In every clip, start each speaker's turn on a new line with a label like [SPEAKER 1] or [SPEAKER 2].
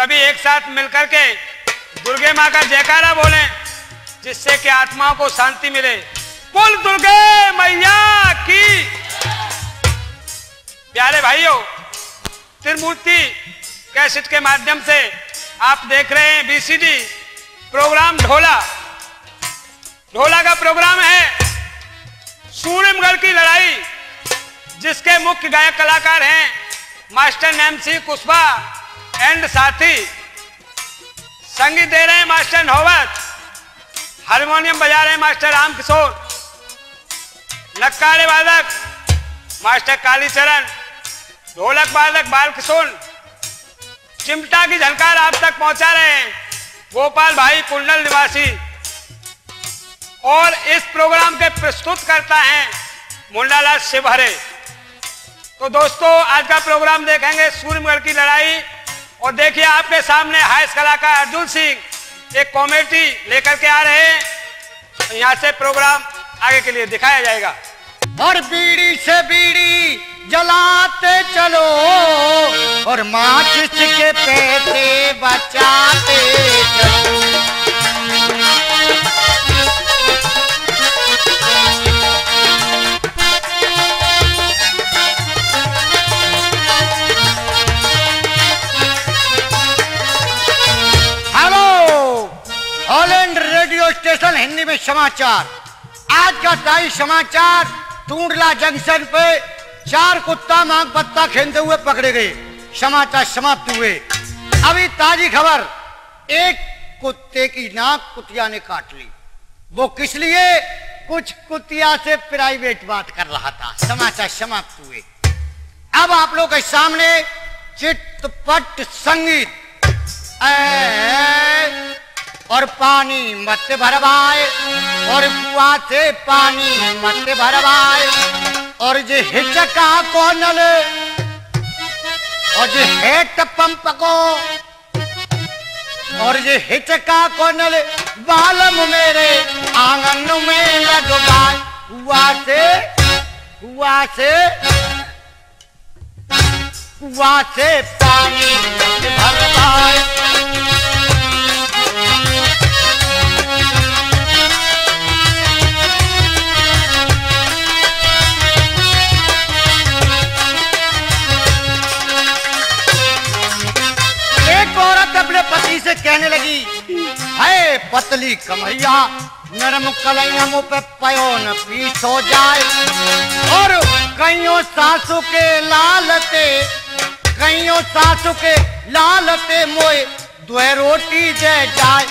[SPEAKER 1] सभी एक साथ मिलकर के दुर्गे माँ का जयकारा बोलें, जिससे कि आत्माओं को शांति मिले। बोल दुर्गे मैया की। प्यारे भाइयों, त्रिमूर्ति कैसेट के माध्यम से आप देख रहे हैं बीसीडी प्रोग्राम ढोला। ढोला का प्रोग्राम है सूरमगढ़ की लड़ाई, जिसके मुख्य गायक कलाकार हैं मास्टर नैमसी कुशवाहा एंड साथी। संगीत दे रहे हैं मास्टर नौबत, हारमोनियम बजा रहे हैं मास्टर रामकिशोर, नक्कारे वादक मास्टर कालीचरण, ढोलक वादक बालकिशोर, चिमटा की झनकार आप तक पहुंचा रहे हैं गोपाल भाई कुंडल निवासी। और इस प्रोग्राम के प्रस्तुत करता है मुंडालाल शिवहरे। तो दोस्तों, आज का प्रोग्राम देखेंगे सूरमगढ़ की लड़ाई। और देखिए आपके सामने हाइस कलाकार अर्जुन सिंह एक कॉमेडी लेकर के आ रहे हैं। यहाँ से प्रोग्राम आगे के लिए दिखाया जाएगा।
[SPEAKER 2] और बीड़ी से बीड़ी जलाते चलो और माचिस के पैसे बचाते चलो। रेडियो स्टेशन हिंदी में समाचार। आज का ताज़ा समाचार, टूंडला जंक्शन पे 4 कुत्ता मांग पत्ता खेलते हुए पकड़े गए। समाचार समाप्त हुए। अभी ताजी खबर, एक कुत्ते की नाक कुतिया ने काट ली। वो किस लिए? कुछ कुतिया से प्राइवेट बात कर रहा था। समाचार समाप्त हुए। अब आप लोग के सामने चिटपट संगीत। और पानी मत भरवाए और कुआं से पानी मत भरवाए और जे हिचका को नले और जे हेट पंप को और जे हिचका को नले बालम मेरे आंगन में लगवाए। कुआं से पानी मत भरवाए। अपने पति से कहने लगी, है पतली कमरिया नरम कलैया मुँह पे पयो न पीस हो जाए। और कईयों सासू के लालते मोए द्वे रोटी दे जाए।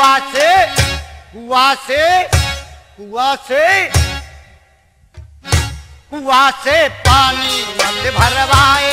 [SPEAKER 2] कुआं से पानी मत भरवाए।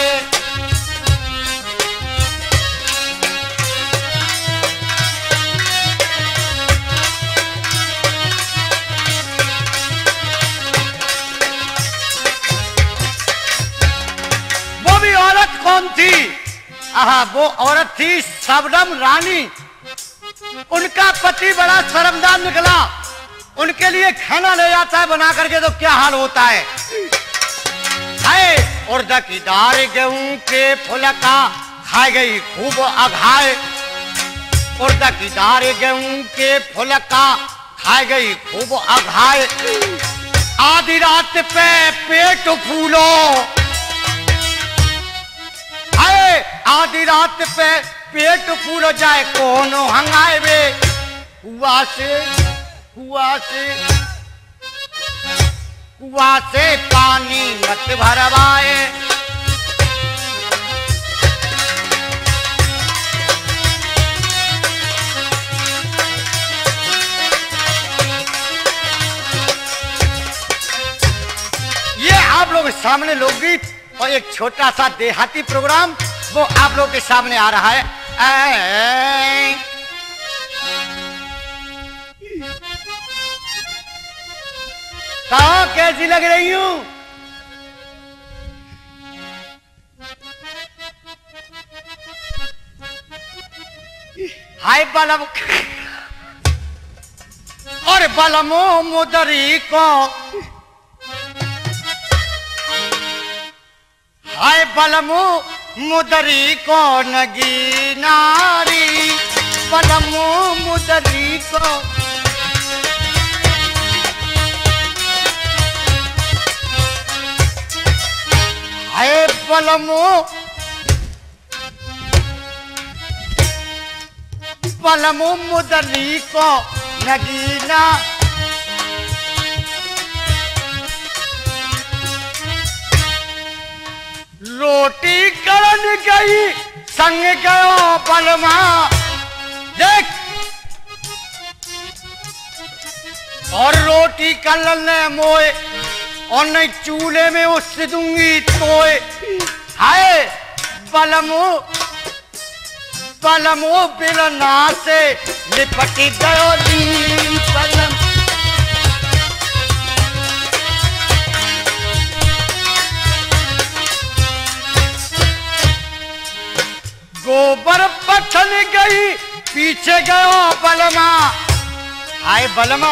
[SPEAKER 2] औरत कौन थी? वो औरत थी शबनम रानी। उनका पति बड़ा शर्मदार निकला। उनके लिए खाना ले जाता है बना करके, तो क्या हाल होता है। उड़द की दाल गेहूं के फुलका खाई गई खूब अघाए। उड़द की दाल गेहूं के फुलका खाई गई खूब अघाए। आधी रात पे पेट फूलो, आधी रात पे पेट फूल जाए कोनो हंगाए वे। कुआं से पानी मत भरवाए। ये आप लोग सामने लोकगीत और एक छोटा सा देहाती प्रोग्राम वो आप लोग के सामने आ रहा है। कहाँ कैसी लग रही हूँ? हाय बलम और बलमो मुदरी को, हाय बलमो मुदरी को नगी नारी, बलमो मुदरी को। हाय बलमो बलमो मुदरी को नगीना, रोटी करन गई संग गयो बलमा। देख और रोटी कलन मोए और नहीं चूल्हे में उससे दूंगी तोए। हाय बलमो बलमो बिलना से लिपटी गयो नी बलम। गोबर पथन गई पीछे गयो बलमा। हाय बलमा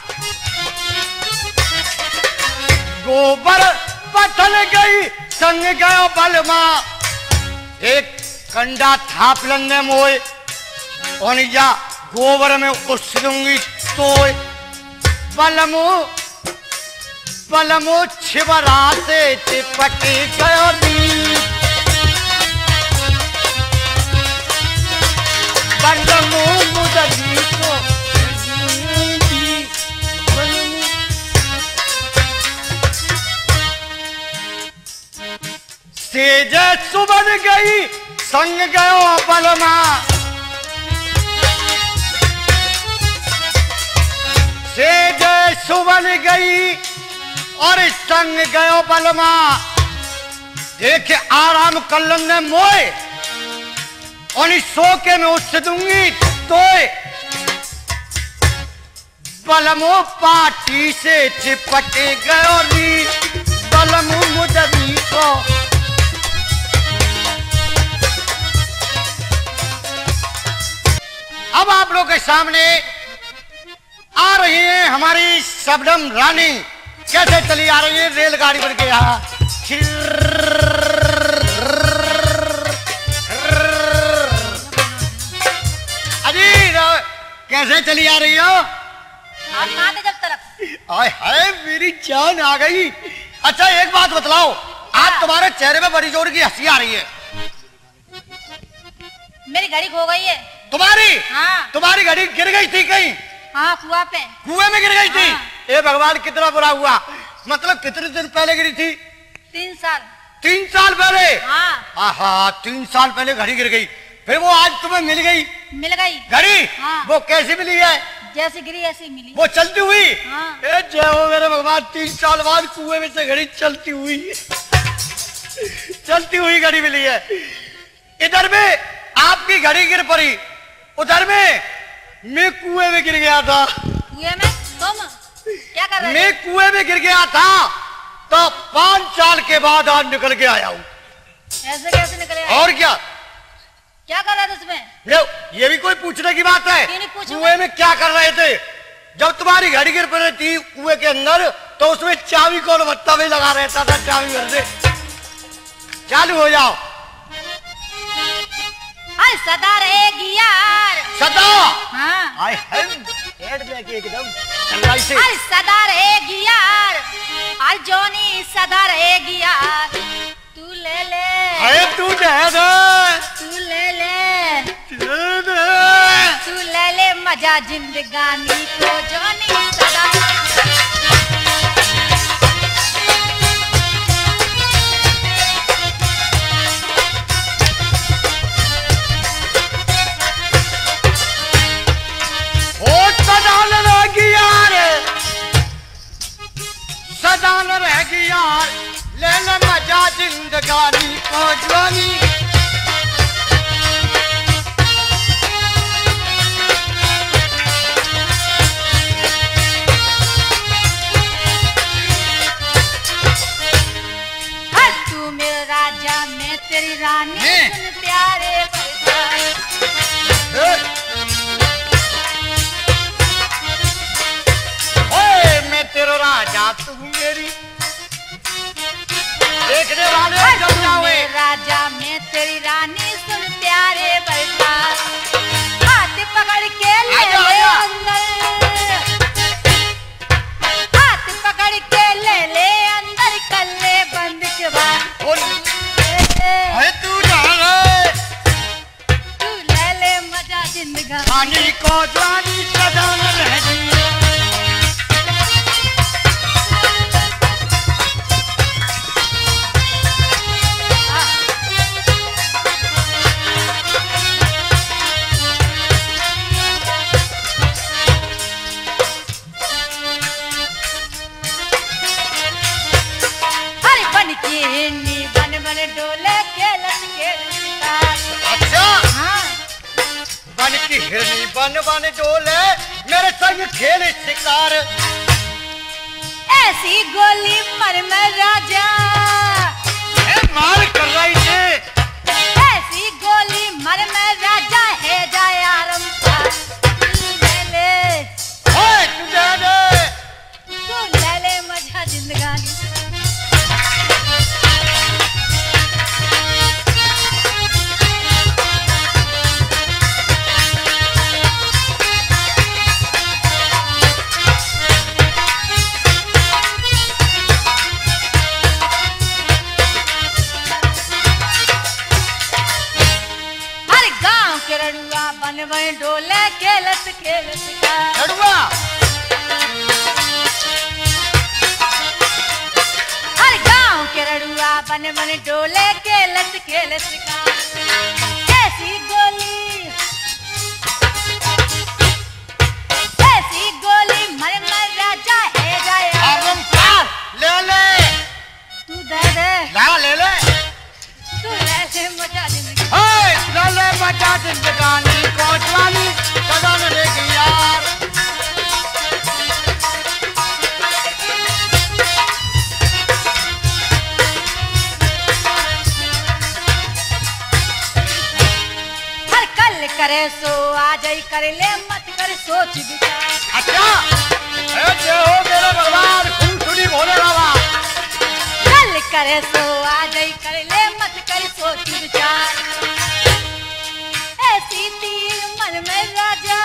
[SPEAKER 2] गोबर पथन गई संग गयो बलमा। एक कंडा थाप लंगे मोए और या गोबर में उस दूंगी तोय। बलमो बलमो छिबरा से चिपटी गयो नी बलमो मुदरी को। सेज सुबन गई संग गयो बलमा। सेज सुबन गई और संग गयो बलमा। देखे आराम कर लेंगे मोए और इस सोके में उससे दूंगी तोय। बलमो पाटी से चिपटे गयो नी बलमो मुदरी को। अब आप लोग के सामने आ रही है हमारी शबनम रानी। कैसे चली आ रही है रेलगाड़ी बन के यहाँ। अजी कैसे चली आ रही हो?
[SPEAKER 3] आप कहाँ थे जब तक?
[SPEAKER 2] आय हाय मेरी जान आ गई। अच्छा एक बात बतलाओ, आज तुम्हारे चेहरे पे बड़ी जोर की हंसी आ रही है।
[SPEAKER 3] मेरी घड़ी खो गई है।
[SPEAKER 2] तुम्हारी?
[SPEAKER 3] हाँ।
[SPEAKER 2] तुम्हारी घड़ी गिर गई थी कहीं?
[SPEAKER 3] हाँ कुआं पे।
[SPEAKER 2] कुएं में गिर गई थी?
[SPEAKER 3] हाँ।
[SPEAKER 2] ए भगवान कितना बुरा हुआ। मतलब कितने दिन पहले गिरी थी?
[SPEAKER 3] 3 साल।
[SPEAKER 2] 3 साल पहले?
[SPEAKER 3] हाँ।
[SPEAKER 2] आहा 3 साल पहले घड़ी गिर गई, फिर वो आज तुम्हें मिल गई?
[SPEAKER 3] मिल गई
[SPEAKER 2] घड़ी?
[SPEAKER 3] हाँ।
[SPEAKER 2] वो कैसी मिली है?
[SPEAKER 3] जैसी गिरी ऐसी मिली।
[SPEAKER 2] वो चलती हुई?
[SPEAKER 3] हाँ।
[SPEAKER 2] ए जय हो मेरे भगवान, 3 साल बाद कुएं में से घड़ी चलती हुई चलती हुई घड़ी मिली है। इधर में आपकी घड़ी गिर पड़ी, उधर में मैं कुएं में गिर गया था।
[SPEAKER 3] कुएं में? तुम क्या कर रहे थे?
[SPEAKER 2] मैं कुएं में गिर गया था तो 5 साल के बाद आज निकल के आया हूँ।
[SPEAKER 3] ऐसे कैसे निकले?
[SPEAKER 2] और क्या
[SPEAKER 3] कर रहे थे उसमें?
[SPEAKER 2] ये भी कोई पूछने की बात है?
[SPEAKER 3] क्यों नहीं पूछूंगा?
[SPEAKER 2] कुएं में क्या कर रहे थे? जब तुम्हारी घड़ी गिर पड़ी थी कुएं के अंदर तो उसमें चाबी कौन भत्ता में लगा रहता था। चाबी घर से चालू हो जाओ।
[SPEAKER 3] सदा रहेगी यार।
[SPEAKER 2] सदा?
[SPEAKER 3] हाँ।
[SPEAKER 2] हाय हाय हेड लेके एकदम चंगाई से।
[SPEAKER 3] सदा रहेगी यार, आज जोनी सदा रहेगी यार। तू ले ले।
[SPEAKER 2] अरे तू दे दे।
[SPEAKER 3] तू ले ले।
[SPEAKER 2] दे दे।
[SPEAKER 3] तू ले ले मजा जिंदगानी को जोनी सदा।
[SPEAKER 2] सदान रहेगी यार, ले ले मजा जिंदगानी को जोनी।
[SPEAKER 3] तू मेरा राजा मैं तेरी रानी, सुन प्यारे
[SPEAKER 2] मैं तेरा राजा तू मेरी। देखने वाले जब जाओ
[SPEAKER 3] राजा मैं मैं तेरी रानी सुन प्यारे बरसा हाथ पकड़ के ले ले अंदर हाथ पकड़ के ले ले अंदर कर ले बंद के बाद
[SPEAKER 2] तू जाने
[SPEAKER 3] तू ले ले मजा जिंदगानी
[SPEAKER 2] पानी को जवानी सदा न रह गई हिरनी बन बन डोले मेरे संग खेल शिकार
[SPEAKER 3] ऐसी गोली मर में राजा
[SPEAKER 2] मार कर रही थी
[SPEAKER 3] ऐसी गोली मर में राजा है जाए आरम का तू ले ले मजा जिंदगानी बन बन डोले खेलत खेलत का
[SPEAKER 2] लड़ुआ
[SPEAKER 3] हर गांव के रड़ुआ बन बन डोले खेलत खेलत का ऐसी गोली मर मर राजा है जाए
[SPEAKER 2] आरम का ले ले
[SPEAKER 3] तू दे दे
[SPEAKER 2] ले ले
[SPEAKER 3] तू ले ले मजा जिंदगी
[SPEAKER 2] ले ले मजा जिंदगानी को जवानी सदा न रहेगी यार
[SPEAKER 3] हर कल करे सो आज ही कर ले मत कर सोच विचार
[SPEAKER 2] अच्छा हो मेरा भगवान खून सुनी भोले बाबा
[SPEAKER 3] कल करे सो आज ही कर ले मत कर सोच विचार ऐसी तीर मन में राजा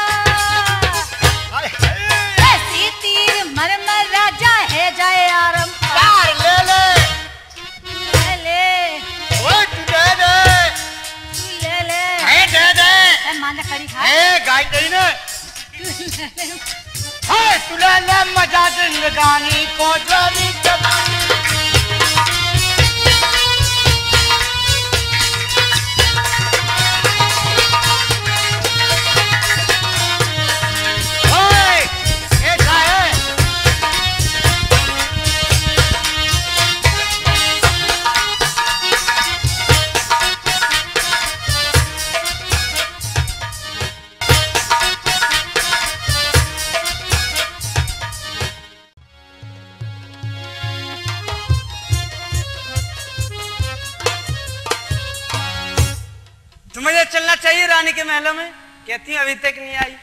[SPEAKER 3] ऐसी तीर मन में राजा है जाए आरम
[SPEAKER 2] कार ले ले
[SPEAKER 3] ले ले
[SPEAKER 2] ओए तू दे दे
[SPEAKER 3] ले ले
[SPEAKER 2] दे दे
[SPEAKER 3] माना खड़ी खा
[SPEAKER 2] गाय गई ने तू ले ले मजा जिंदगानी को जवानी जवानी
[SPEAKER 1] मुझे चलना चाहिए रानी के महलों में कहती अभी तक नहीं आई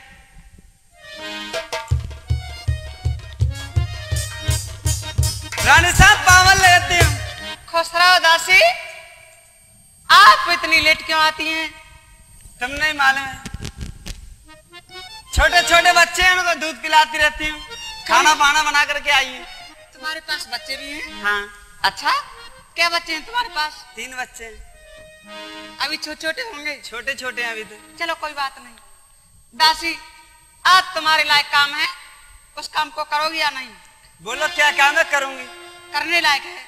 [SPEAKER 1] रानी साहब पावन लेती हूँ
[SPEAKER 4] खुश रहो दासी आप इतनी लेट क्यों आती हैं
[SPEAKER 1] तुम नहीं मालूम है छोटे छोटे बच्चे हैं उनको दूध पिलाती रहती हूँ खाना पाना बना करके आई है
[SPEAKER 4] तुम्हारे पास बच्चे भी हैं
[SPEAKER 1] हाँ
[SPEAKER 4] अच्छा क्या बच्चे हैं तुम्हारे पास
[SPEAKER 1] 3 बच्चे हैं
[SPEAKER 4] अभी छोटे छोटे होंगे
[SPEAKER 1] छोटे छोटे हैं अभी तो
[SPEAKER 4] चलो कोई बात नहीं दासी आज तुम्हारे लायक काम है उस काम को करोगी या नहीं
[SPEAKER 1] बोलो क्या काम है करूंगी
[SPEAKER 4] करने लायक है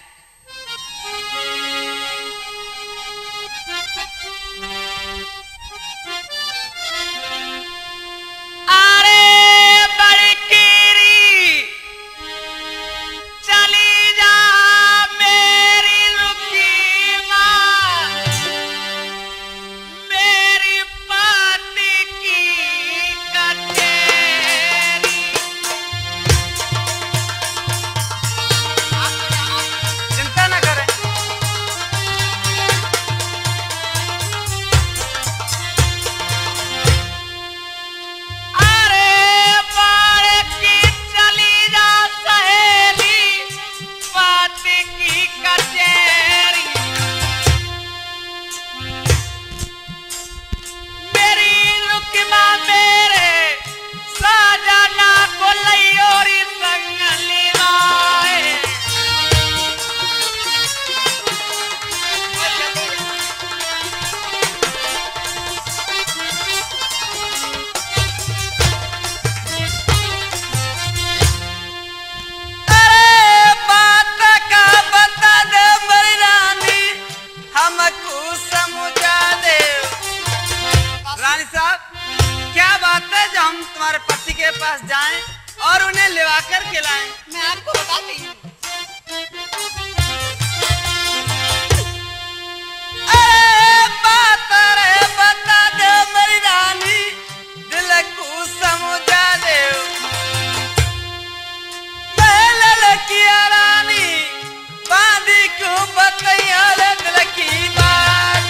[SPEAKER 4] अरे बड़ी कीरी चली जा मेरी रुकी माँ मेरी पति की कचेरी
[SPEAKER 1] चिंता न करें
[SPEAKER 5] के पास जाएं और उन्हें लिवाकर खिलाएं।
[SPEAKER 4] मैं आपको बताती हूँ।
[SPEAKER 5] अरे बात रे बता दे मेरी रानी, दिल को समझा दे। लड़किया रानी बांधी क्यों बतैया दिल की बात।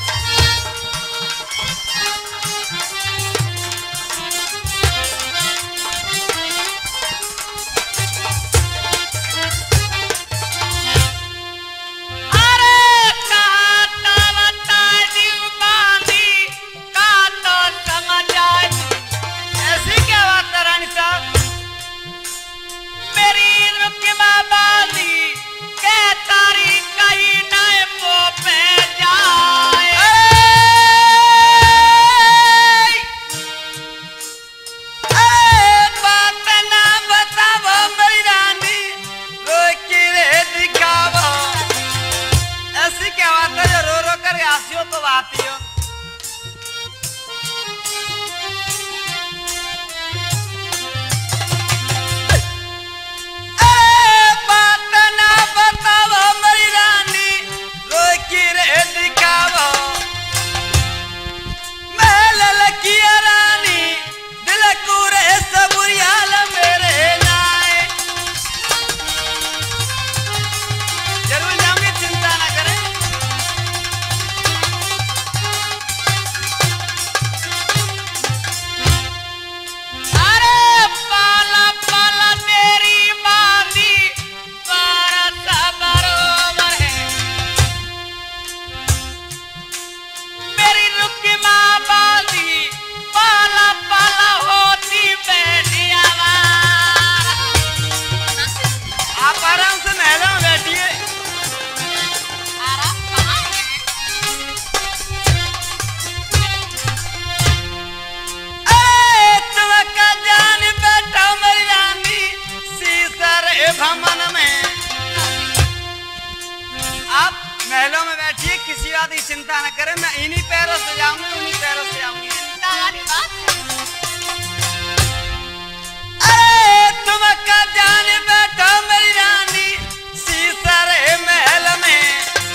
[SPEAKER 5] महलों में बैठिए, किसी बात की चिंता न करें। मैं इन्हीं पैरों से जाऊंगी, उन्हीं पैरों से आऊंगी।
[SPEAKER 4] चिंता वाली बात है।
[SPEAKER 5] अरे तुम का जाने बैठो मेरी रानी सीसरे महल में।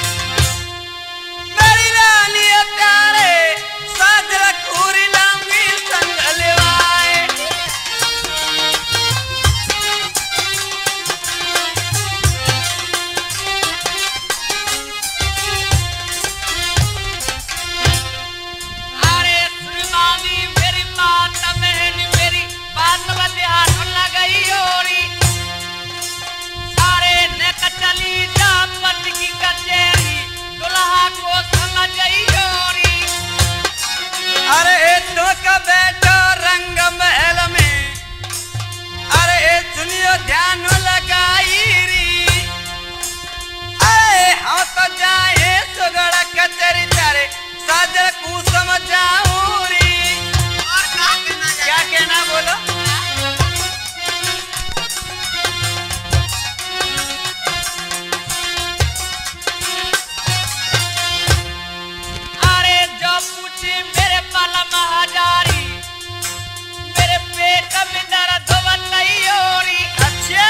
[SPEAKER 5] मेरी रानी प्यारे साज रखूरी लाऊंगी संग लेवाए। अरे तो का बैठो रंग महल में। अरे सुनियो ध्यान लगाई री। अरे हम तो जाए सुगड़ा कचरी तारे साजर को समझाऊं री। और क्या कहना बोलो। मेरे पेट में दर्द बतैयोरी। अच्छा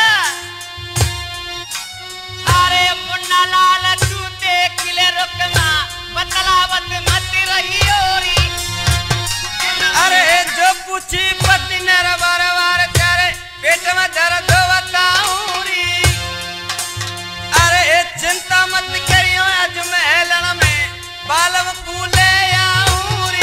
[SPEAKER 5] अरे मुन्ना लाल तू देख ले रुकना बतलावत मत रहियोरी। अरे जो पूछी पति नर बार बार करे पेट में दर्द बताऊरी। अरे चिंता मत करियो आज महलन में बालम कूले आऊरी।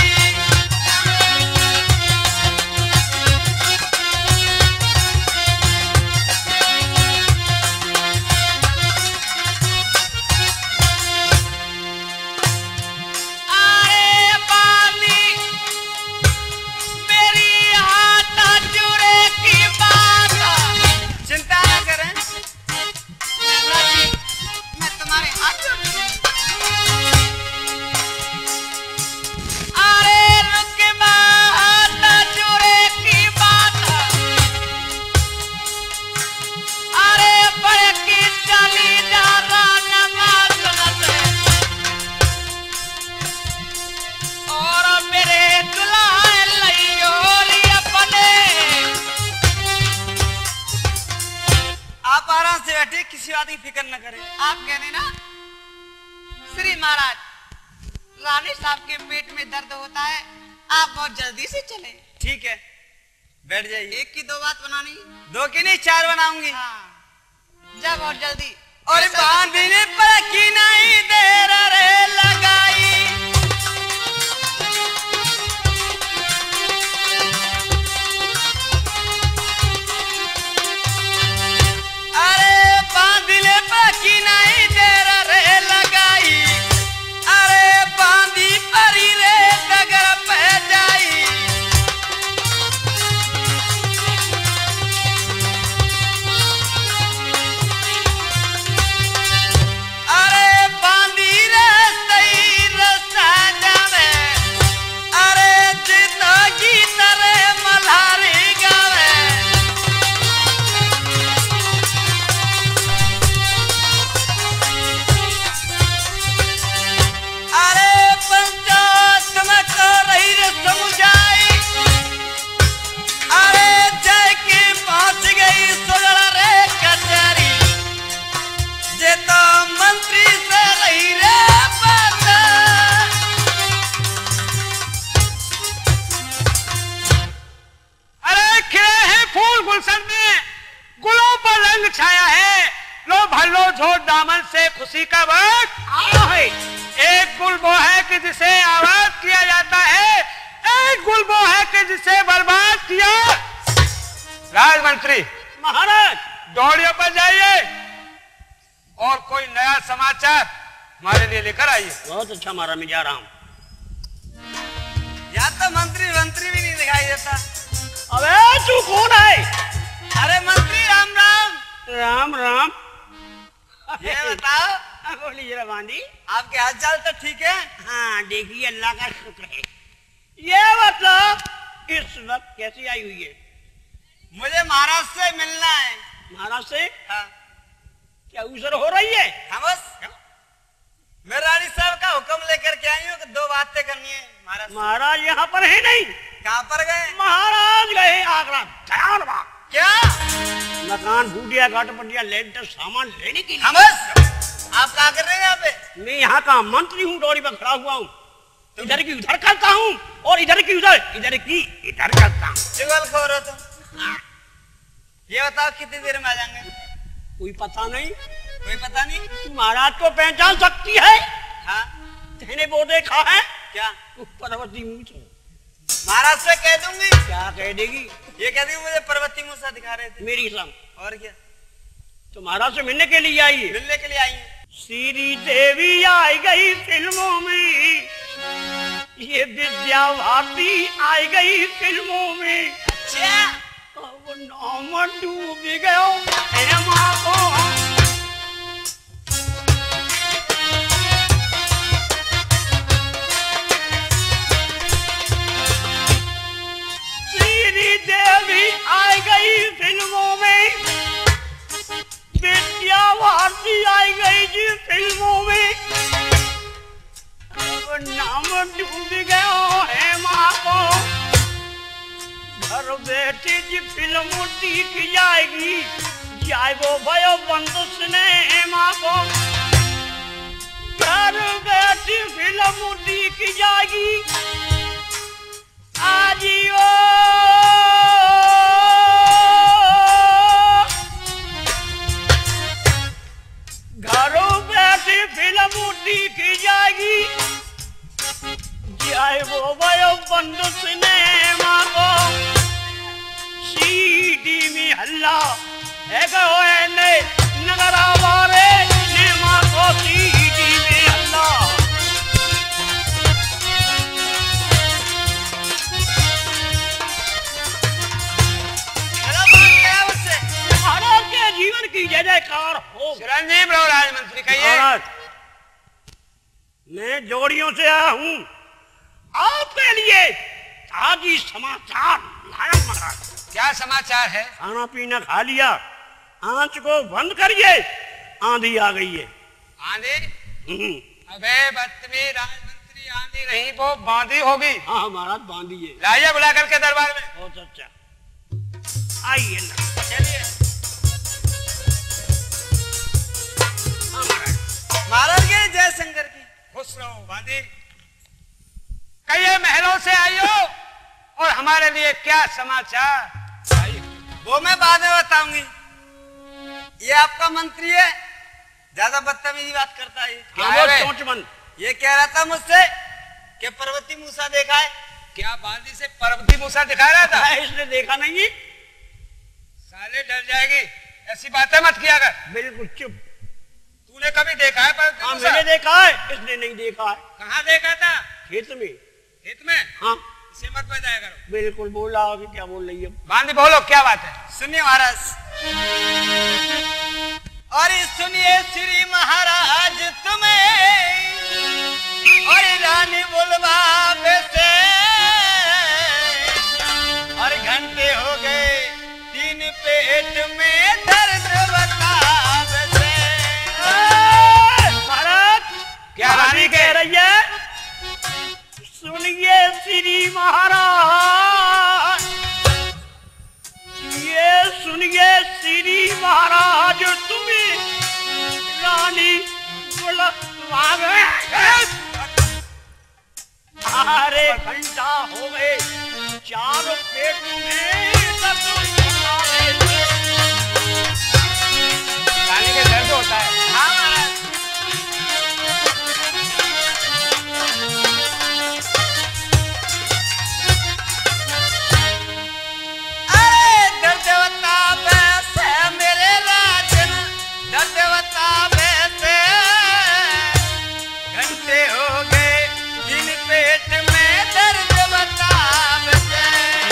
[SPEAKER 5] आराम से बैठे, किसी बात की फिक्र न करें।
[SPEAKER 4] आप कहने ना श्री महाराज, रानी साहब के पेट में दर्द होता है, आप बहुत जल्दी से चले।
[SPEAKER 5] ठीक है, बैठ जाइए।
[SPEAKER 4] एक की दो बात बनानी,
[SPEAKER 5] दो की नहीं 4 बनाऊंगी।
[SPEAKER 4] हाँ जा बहुत जल्दी।
[SPEAKER 5] और बांधने पर की नहीं देर रे लगाई, अरे बांधने पर की नहीं देर रे लगाई, अरे बांधी परी रे डगर पे जाई, अरे बांधी रे सही रस्ता जावे, अरे जिंदगी तरे मल्हारी गावे, अरे पंचायत में कर रही रे समुझाई, अरे जय की पहुंच गई सोलह रे कचहरी, जे तो मंत्री से रही रे बात,
[SPEAKER 1] अरे खिले हैं फूल गुलशन में, गुलों पर रंग छाया है, लो भल्लो झोट दामन से खुशी का वक्त आया है। एक गुल वो है कि जिसे आबाद किया जाता है, एक गुल वो है कि जिसे बर्बाद किया। राजमंत्री
[SPEAKER 2] महाराज
[SPEAKER 1] दौड़ियों पर जाइए और कोई नया समाचार हमारे लिए लेकर आइए।
[SPEAKER 2] बहुत अच्छा महाराज, मैं जा रहा हूँ।
[SPEAKER 5] या तो मंत्री भी नहीं दिखाई देता।
[SPEAKER 2] अबे तू कौन है?
[SPEAKER 5] अरे मंत्री राम राम।
[SPEAKER 2] राम राम।
[SPEAKER 5] ये बताओ,
[SPEAKER 2] बोली जरा बांधी।
[SPEAKER 5] आपके हाल चाल तो ठीक है?
[SPEAKER 2] हाँ देखिए, अल्लाह का शुक्र है। ये मतलब इस वक्त कैसी आई हुई है?
[SPEAKER 5] मुझे महाराज से मिलना है।
[SPEAKER 2] महाराज से?
[SPEAKER 5] हाँ।
[SPEAKER 2] क्या उसर हो रही है?
[SPEAKER 5] खामोश। मैं रानी साहब का हुक्म लेकर के आई हूँ कि 2 बातें करनी है महाराज।
[SPEAKER 2] महाराज यहाँ पर है नहीं।
[SPEAKER 5] कहाँ पर गए?
[SPEAKER 2] महाराज गए आगरा दयानबाग।
[SPEAKER 5] क्या?
[SPEAKER 2] मकान फूटिया घाट पटिया लेंटर सामान लेने के लिए।
[SPEAKER 5] खामोश। आप क्या कर रहे हैं यहाँ पे?
[SPEAKER 2] मैं यहाँ का मंत्री हूँ, डोरी पर खड़ा हुआ हूँ। इधर की उधर करता हूँ और इधर की उधर, इधर की इधर करता हूँ।
[SPEAKER 5] चुगलखोर हो तुम। ये बताओ कितनी देर में आ जाएंगे?
[SPEAKER 2] कोई पता नहीं।
[SPEAKER 5] कोई पता नहीं?
[SPEAKER 2] तू महाराज को पहचान सकती है?
[SPEAKER 5] हाँ।
[SPEAKER 2] तेने वो देखा है
[SPEAKER 5] क्या?
[SPEAKER 2] पर्वती मूछ।
[SPEAKER 5] महाराज से कह दूंगी।
[SPEAKER 2] क्या कह देगी?
[SPEAKER 5] ये कह दी मुझे पर्वती मूसा दिखा रहे थे।
[SPEAKER 2] मेरी संग।
[SPEAKER 5] और क्या?
[SPEAKER 2] तो महाराज से मिलने के लिए आई है।
[SPEAKER 5] मिलने के लिए आई है।
[SPEAKER 2] श्री देवी आई गई फिल्मों में, ये विद्या भारती आई गई फिल्मों में।
[SPEAKER 5] अच्छा।
[SPEAKER 2] अब नाम डूब गयो है माँ को। श्री देवी आई गई फिल्मों में, विद्या भारती आई गई जी फिल्मों में। अब नाम डूब गया है माँ को। घर बैठे जी फिल्म टीक जाएगी, जाए वो भयो बंदुस ने माँ को। घर बैठे फिल्म टीक जाएगी, आजियो घरों बैठे फिल्म टीक जाएगी, जाए वो भयो बंदु सिनेमा को। सीडी में हल्ला है गो ने नगर आवारे सिनेमा को। सीडी में हल्ला। महाराज के जीवन की जय जयकार हो।
[SPEAKER 1] चिरंजीव रहो राजमंत्री। कहिए।
[SPEAKER 2] महाराज मैं जोड़ियों से आया हूँ, आपके लिए ताजी समाचार लाया महाराज।
[SPEAKER 1] क्या समाचार है?
[SPEAKER 2] खाना पीना खा लिया, आंच को बंद करिए, आंधी आ गई है।
[SPEAKER 1] आंधी? अबे बदतमीज राजमंत्री, आंधी नहीं वो बांधी होगी।
[SPEAKER 2] हाँ महाराज बांधी है।
[SPEAKER 1] लाइए बुला करके दरबार में।
[SPEAKER 2] बहुत अच्छा, आइए ना।
[SPEAKER 1] चलिए। बांधी कई महलों से आई हो और हमारे लिए क्या समाचार आई हो?
[SPEAKER 5] वो मैं बाद में बताऊंगी। ये आपका मंत्री है, ज्यादा बदतमीजी बात करता है।
[SPEAKER 1] क्या है बे?
[SPEAKER 2] चोंचमन
[SPEAKER 5] ये कह रहा था मुझसे कि पर्वती मूसा देखा है।
[SPEAKER 1] क्या बांधी से पर्वती मूसा दिखा रहा था?
[SPEAKER 2] इसने देखा नहीं।
[SPEAKER 1] साले डर जाएगी, ऐसी बातें मत किया कर।
[SPEAKER 2] बिल्कुल चुप।
[SPEAKER 1] तूने कभी देखा है पर्वती
[SPEAKER 2] हाँ
[SPEAKER 1] मूसा?
[SPEAKER 2] मैंने देखा है, इसने नहीं देखा है।
[SPEAKER 1] कहाँ देखा था?
[SPEAKER 2] खेत में।
[SPEAKER 1] खेत में?
[SPEAKER 2] हाँ
[SPEAKER 1] इसे मत बजाया करो।
[SPEAKER 2] बिल्कुल बोला अभी क्या बोल रही है।
[SPEAKER 1] बांधी बोलो क्या बात है?
[SPEAKER 5] सुनिए महाराज, और सुनिए श्री महाराज तुम्हें और रानी बुलवावे से, और घंटे हो गए 3 पेट में दर्द बतावे से।
[SPEAKER 2] महाराज
[SPEAKER 1] क्या रानी
[SPEAKER 2] कह रही है? सुनिए श्री महाराज, ये सुनिए श्री महाराज तुम्हें रानी बुलवावे। अरे घंटा हो गए 4 पेट में दर्द बतावे से।
[SPEAKER 1] रानी के दर्द होता है।
[SPEAKER 5] हाँ महाराज, अरे दर्द बतावे से मेरे राजन, दर्द बतावे से, घंटे हो गए 3 पेट में दर्द बतावे से।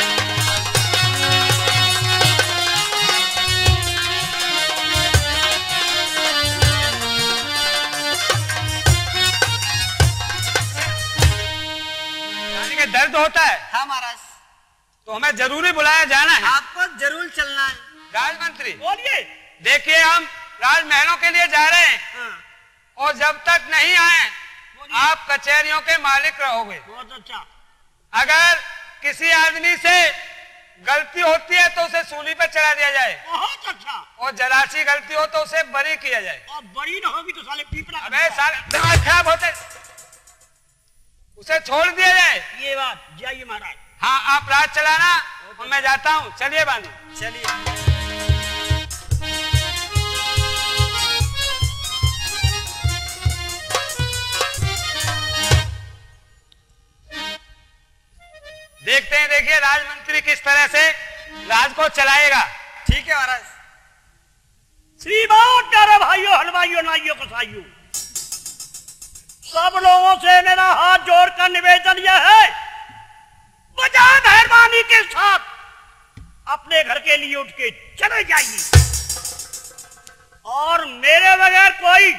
[SPEAKER 1] रानी के दर्द होता है
[SPEAKER 5] हाँ महाराज,
[SPEAKER 1] तो हमें जरूरी बुलाया जाना है।
[SPEAKER 5] आपको जरूर चलना है।
[SPEAKER 1] राजमंत्री
[SPEAKER 2] बोलिए।
[SPEAKER 1] देखिए हम राजमहलों के लिए जा रहे हैं और जब तक नहीं आए आप कचहरियों के मालिक रहोगे।
[SPEAKER 2] बहुत अच्छा।
[SPEAKER 1] अगर किसी आदमी से गलती होती है तो उसे सूली पर चढ़ा दिया जाए
[SPEAKER 2] बहुत अच्छा।
[SPEAKER 1] और जरा सी गलती हो तो उसे बरी किया जाए।
[SPEAKER 2] और बड़ी ना होगी तो साले पीपड़ा।
[SPEAKER 1] अबे सारे दिमाग खराब होते, उसे छोड़ दिया जाए।
[SPEAKER 2] ये बात जाइए महाराज।
[SPEAKER 1] हाँ आप राज चलाना और मैं जाता हूँ। चलिए बांधी।
[SPEAKER 5] चलिए
[SPEAKER 1] देखते हैं, देखिए राजमंत्री किस तरह से राज को चलाएगा।
[SPEAKER 5] ठीक है महाराज।
[SPEAKER 2] श्रीमान प्यारे भाइयों, हलवाइयों, नाइयों, कसाइयों, सब लोगों से मेरा हाथ जोड़कर निवेदन यह है, बजाय मेहरबानी के साथ अपने घर के लिए उठ के चले जाइए और मेरे बगैर कोई,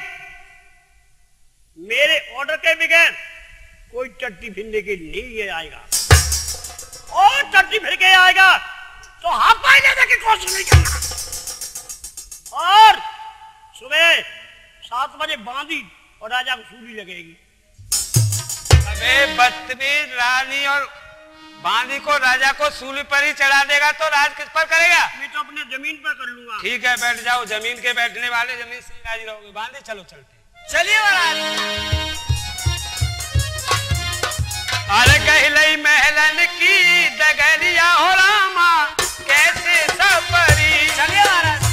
[SPEAKER 2] मेरे ऑर्डर के बगैर कोई टट्टी फिरने के लिए नहीं आएगा। और टट्टी फिर के आएगा तो हाथ पाई लेने की कोशिश नहीं करना। और सुबह 7 बजे बांधी और राजा को सूली लगेगी।
[SPEAKER 1] अबे बदतमीज, रानी और बांदी को राजा को सूली पर ही चढ़ा देगा तो राज किस पर करेगा?
[SPEAKER 2] मैं तो अपने जमीन पर कर लूंगा।
[SPEAKER 1] ठीक है बैठ जाओ, जमीन के बैठने वाले जमीन से ही राजी रहोगे। बांदी चलो चलते।
[SPEAKER 5] चलिए महाराज।
[SPEAKER 1] अरे कहलई महलन की डगरिया हो रामा कैसे सपरी।
[SPEAKER 5] चलिए महाराज।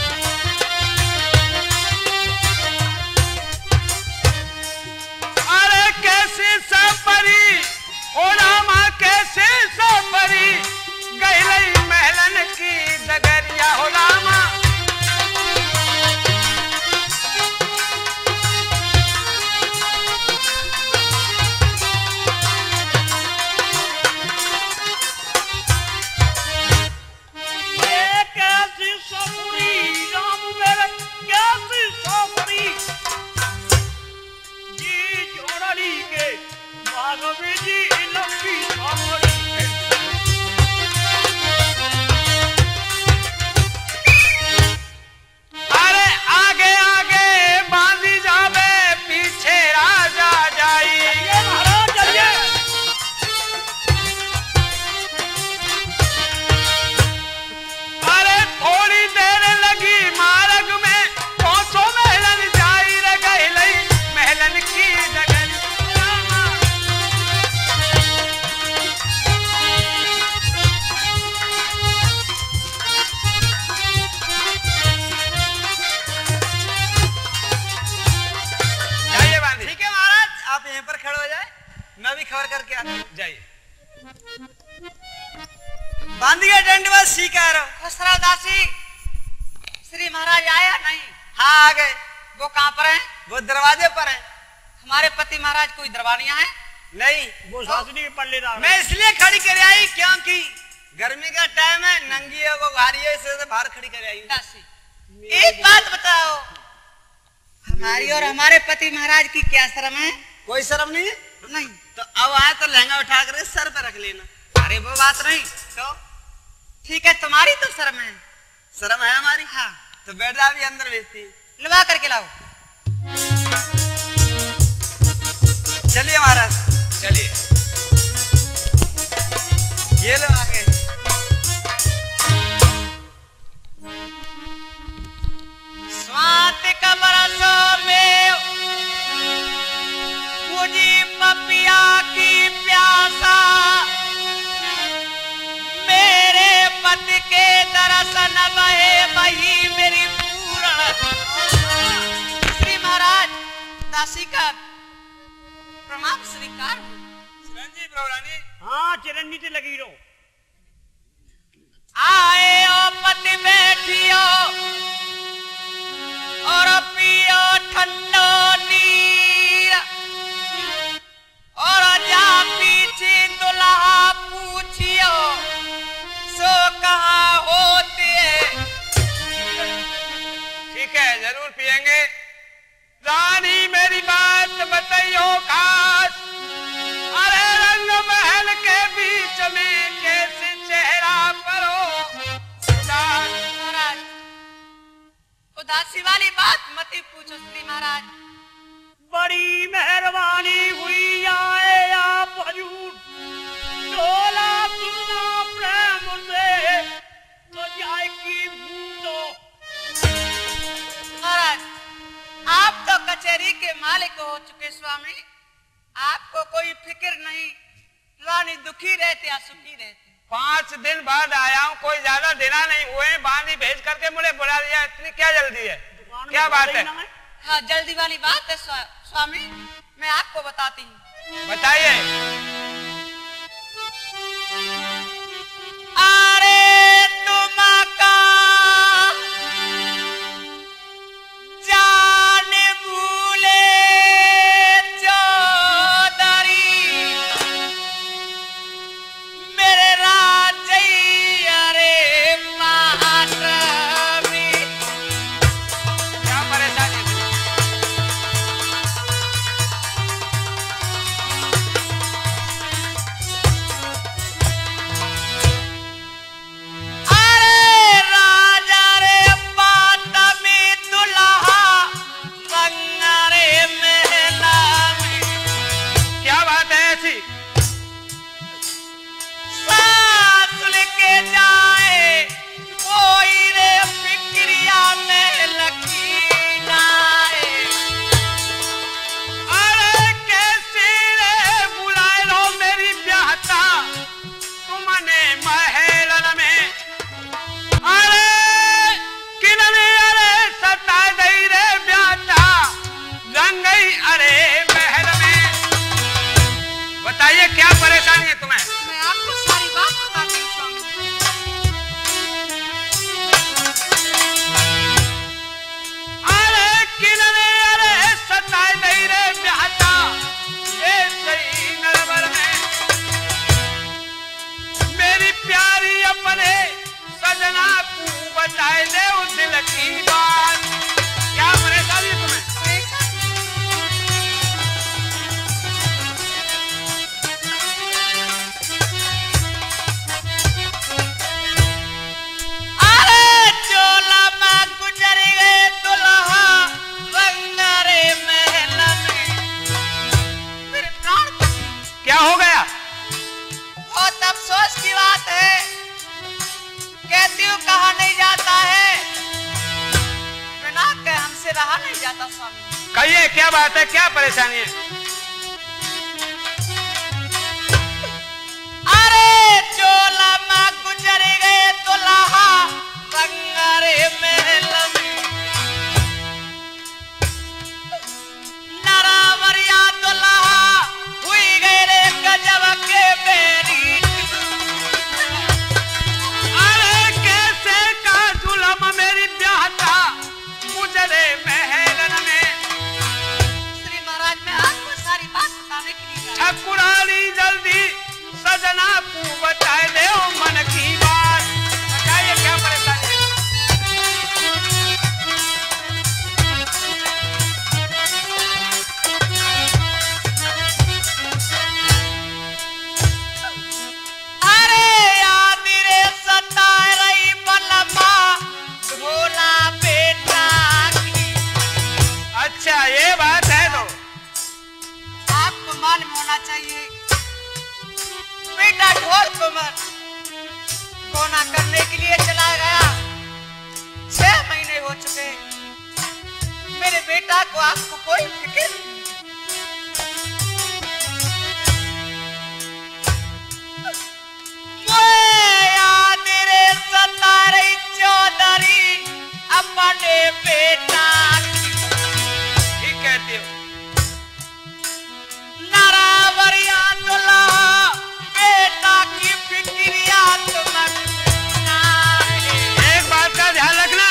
[SPEAKER 1] अरे कैसे सपरी हो रामा कैसे सपरी, कहलई महलन की डगरिया हो रामा।
[SPEAKER 5] बांधिए डंडवा सीकर।
[SPEAKER 4] खसरा दासी, श्री महाराज आया नहीं?
[SPEAKER 5] हाँ आ गए।
[SPEAKER 4] वो कहाँ पर हैं?
[SPEAKER 5] वो दरवाजे पर हैं।
[SPEAKER 4] हमारे पति महाराज कोई दरबानियां हैं?
[SPEAKER 5] नहीं,
[SPEAKER 1] वो सासनी के पल्लेदार
[SPEAKER 5] मैं इसलिए खड़ी कर आई क्योंकि गर्मी का टाइम है, नंगी है वो भारी है, इससे बाहर खड़ी कर आई।
[SPEAKER 4] दासी, एक बात बताओ, हमारी और हमारे पति महाराज की क्या शर्म है?
[SPEAKER 5] कोई शर्म नहीं है?
[SPEAKER 4] नहीं।
[SPEAKER 5] तो अब आए तो लहंगा उठा कर सर पे रख लेना।
[SPEAKER 4] अरे वो बात नहीं
[SPEAKER 5] तो
[SPEAKER 4] ठीक है, तुम्हारी तो शर्म है।
[SPEAKER 5] शर्म है हमारी।
[SPEAKER 4] हाँ
[SPEAKER 5] तो बैठ जा, भी अंदर भेजती।
[SPEAKER 4] लुवा करके लाओ।
[SPEAKER 5] चलिए महाराज,
[SPEAKER 1] चलिए।
[SPEAKER 5] ये लो आगे।
[SPEAKER 4] स्वात का बरसों में मुझी पपिया की प्यासा, मेरे पति के दर्शन बहे बही मेरी पूर्ण। श्री महाराज, दासी का प्रणाम स्वीकार।
[SPEAKER 1] चिरंजीव प्रभुरानी। हाँ, चिरंजीव लगी रहो।
[SPEAKER 4] आए ओ पति बैठियो और पियो ठंडो नीर, और जा पीछे दुल्हा पूछियो सो कहाँ होते।
[SPEAKER 1] ठीक है, जरूर पिएंगे। रानी मेरी बात बताइयो खास, अरे रंग महल के बीच में कैसे चेहरा परो।
[SPEAKER 4] महाराज, उदासी वाली बात मत ही पूछो श्री महाराज।
[SPEAKER 1] बड़ी मेहरबानी हुई आए आप हजूर, डोला सुनना प्रेम से तो जाए की भूलो।
[SPEAKER 4] महाराज, आप तो कचहरी के मालिक हो चुके स्वामी, आपको कोई फिक्र नहीं। रानी दुखी रहते या सुखी रहते।
[SPEAKER 1] 5 दिन बाद आया हूँ, कोई ज्यादा देना नहीं हुए, बांधी भेज करके मुझे बुला दिया। इतनी क्या जल्दी है? क्या बात है?
[SPEAKER 4] हाँ, जल्दी वाली बात है स्वामी, मैं आपको बताती हूँ।
[SPEAKER 1] बताइए।
[SPEAKER 4] अरे तुम का जान भूले चौधरी, मेरे राजैया रे मातमी।
[SPEAKER 1] क्या परेशानी थी?
[SPEAKER 4] अरे राजा रे मातमी, दुल्हा रंग रे महला में।
[SPEAKER 1] क्या बात है ऐसी?
[SPEAKER 4] सासुल के जाए कोई रे फिक्रिया में लकी नाए।
[SPEAKER 1] अरे कैसे रे बुलाए लो मेरी ब्याहता तुमने महलन में। अरे किनने अरे सता गई रे ब्याहता रंग गई अरे महल में। बताइए क्या परेशानी है तुम्हें?
[SPEAKER 4] मैं आपको सारी बात बताती हूँ स्वामी।
[SPEAKER 1] अरे किनने अरे सता गई रे ब्याहता ए सही नरबर में। मेरी प्यारी अपने सजना को बताए दे उस दिल की बात। क्या परेशानी है तुम्हें?
[SPEAKER 4] अरे चोला माँ गुजर गए दुल्हा रंग रे महल में। मेरे प्राण पति,
[SPEAKER 1] क्या हो गया?
[SPEAKER 4] बहुत अफसोस की बात है, कहती हूँ कहा नहीं जाता है, बिना कहे हमसे रहा नहीं जाता स्वामी।
[SPEAKER 1] कहिए क्या बात है, क्या परेशानी है?
[SPEAKER 4] अरे चोला माँ गुजर गए दुल्हा रंग रे महल में। नरावरिया दुल्हा हुई गए रे गजब के बेरी। चाहिए। बेटा ढोल कुमार कोना करने के लिए चला गया। 6 महीने हो चुके, मेरे बेटा को आपको कोई फिक्र नहीं। याद रे सतारी चौधरी अपने बेटा की,
[SPEAKER 1] ठीक कहती हो।
[SPEAKER 4] नारावरिया तुला बेटा की फिक्रिया तुमना।
[SPEAKER 1] एक बात का ध्यान रखना,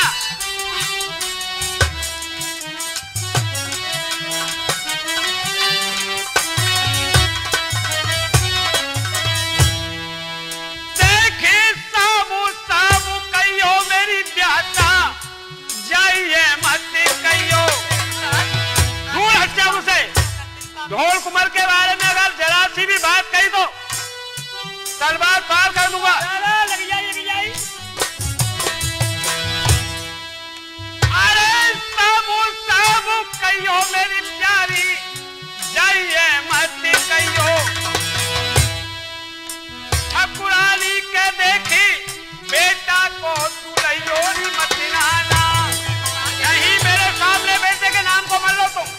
[SPEAKER 1] देखे साबु साबु कहियो मेरी ब्याता जाइए मत कहियो। दूर हट जा मुझसे। ढोल कुमार के बारे में अगर जरा सी भी बात कही तो तलवार पार कर दूंगा। लग जाई। अरे साबु साबु कहियो मेरी प्यारी जाइए मत कहियो। ठकुरानी के देखी बेटा को तुलैयोरी मत नहाना। यही मेरे सामने बेटे के नाम को मान लो तुम।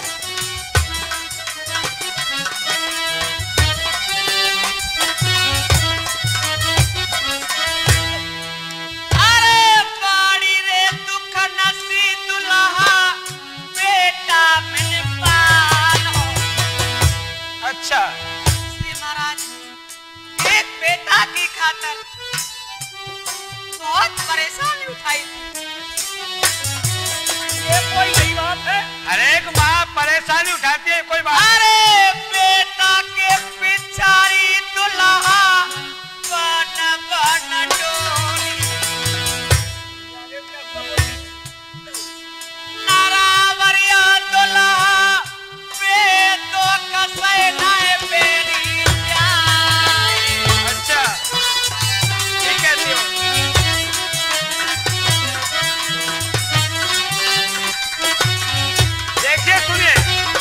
[SPEAKER 4] अरे बाड़ी रे दुख नसी दुल्हा बेटा मैंने पान हो।
[SPEAKER 1] अच्छा,
[SPEAKER 4] श्री महाराज एक बेटा की खातर बहुत परेशानी उठाई थी। ये कोई नई बात है?
[SPEAKER 1] हर एक माँ परेशानी उठाती है, कोई बात।
[SPEAKER 4] अरे बेटा के पिछारी दुल्हा बन बन डोली। नारावरिया दुल्हा पे तो कसै नाय बेरी जाए।
[SPEAKER 1] अच्छा, ठीक कहती हो। देखिए सुनिए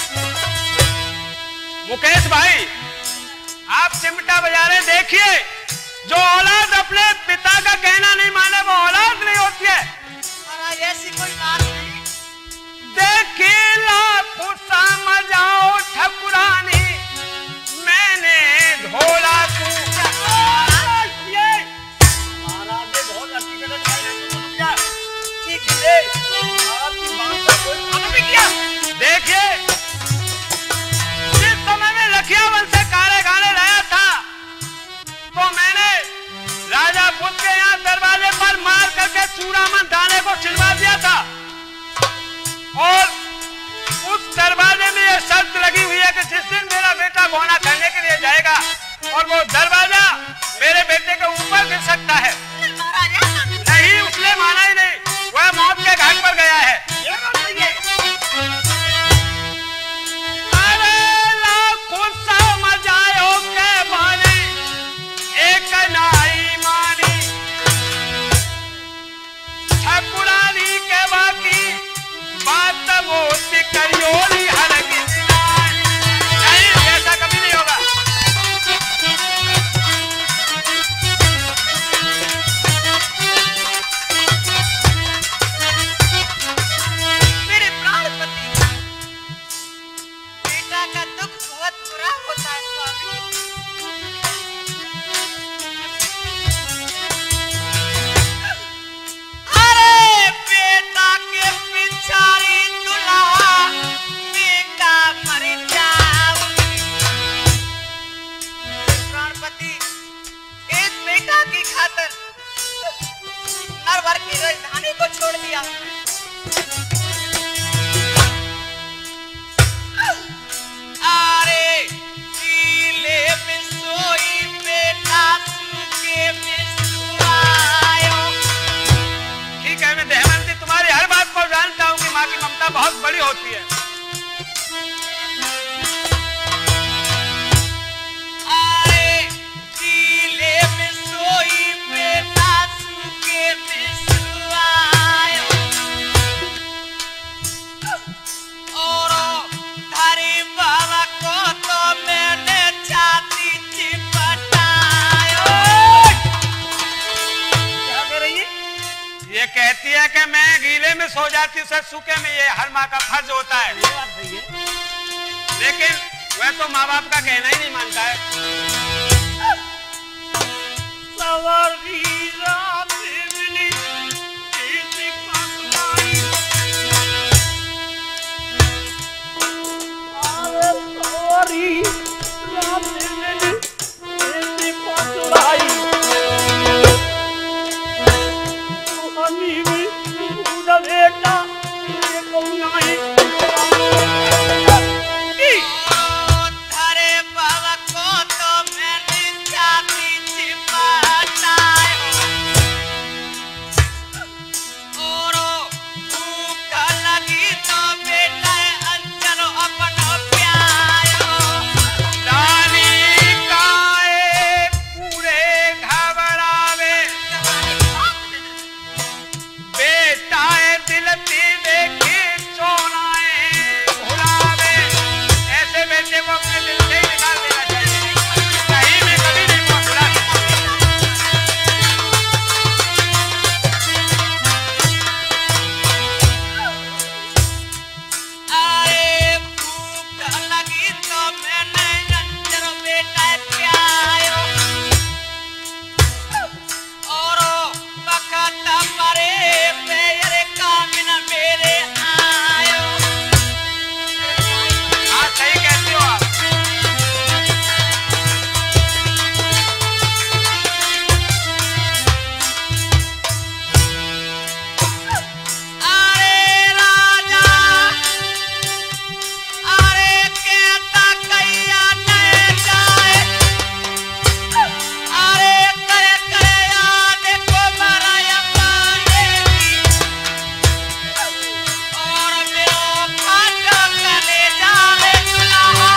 [SPEAKER 1] मुकेश भाई, आप चिमटा बजा रहे, देखिए जो औलाद अपने पिता का कहना नहीं माने वो औलाद नहीं होती है।
[SPEAKER 4] महाराज ऐसी कोई बात नहीं।
[SPEAKER 1] देखिए लाखों समझाओ ठकुरानी मैंने ढोला तू। देखिए जिस समय में लखियावन से काले गाने लाया था तो मैंने राजा बुद्ध के यहाँ दरवाजे पर मार करके चूड़ामन दाने को छिलवा दिया था और उस दरवाजे में यह शर्त लगी हुई है कि जिस दिन मेरा बेटा गौना करने के लिए जाएगा और वो दरवाजा मेरे बेटे के ऊपर गिर सकता है। नहीं, उसने माना ही नहीं, वह मौत के घाट पर गया है। अरे लाखों समझायो के बानी एक नाई मानी। ठकुरानी के बाकी बात मोती करियोली हर नहीं, ऐसा कभी नहीं होगा। में सो जाती उसे सूखे में, ये हर माँ का फर्ज होता है।
[SPEAKER 5] ये बात सही है।
[SPEAKER 1] लेकिन वह तो माँ बाप का कहना ही नहीं मानता है।
[SPEAKER 5] सवारी रात मिली इसी पसलाई, अरे सवारी रात मिली इसी पसलाई, सुहानी भी पूरा बेटा ये कौनाई
[SPEAKER 4] धरे बाबा को तो मैंने जाती छिपाता और भूख लगी तो बेटा अंचल अपना प्यारो
[SPEAKER 1] रानी काए पूरे घबरावे, बेटाए दिलती देखी सोनाए भुलावे। ऐसे बेटे को अपने दिल से ही निकाल देना चाहिए, कहीं में कभी नहीं भुला सकते।
[SPEAKER 4] अरे भूख लगी तो मैंने अंचल बेटा प्यारो और बकता परे मेरे कामिन मेरे आयो।
[SPEAKER 1] हाँ सही कहते हो आप।
[SPEAKER 4] अरे राजा अरे कहता कैया नहीं जाए, अरे करे करे याद को मराया पाने की और मेरो फाटो कले जावे दुल्हा।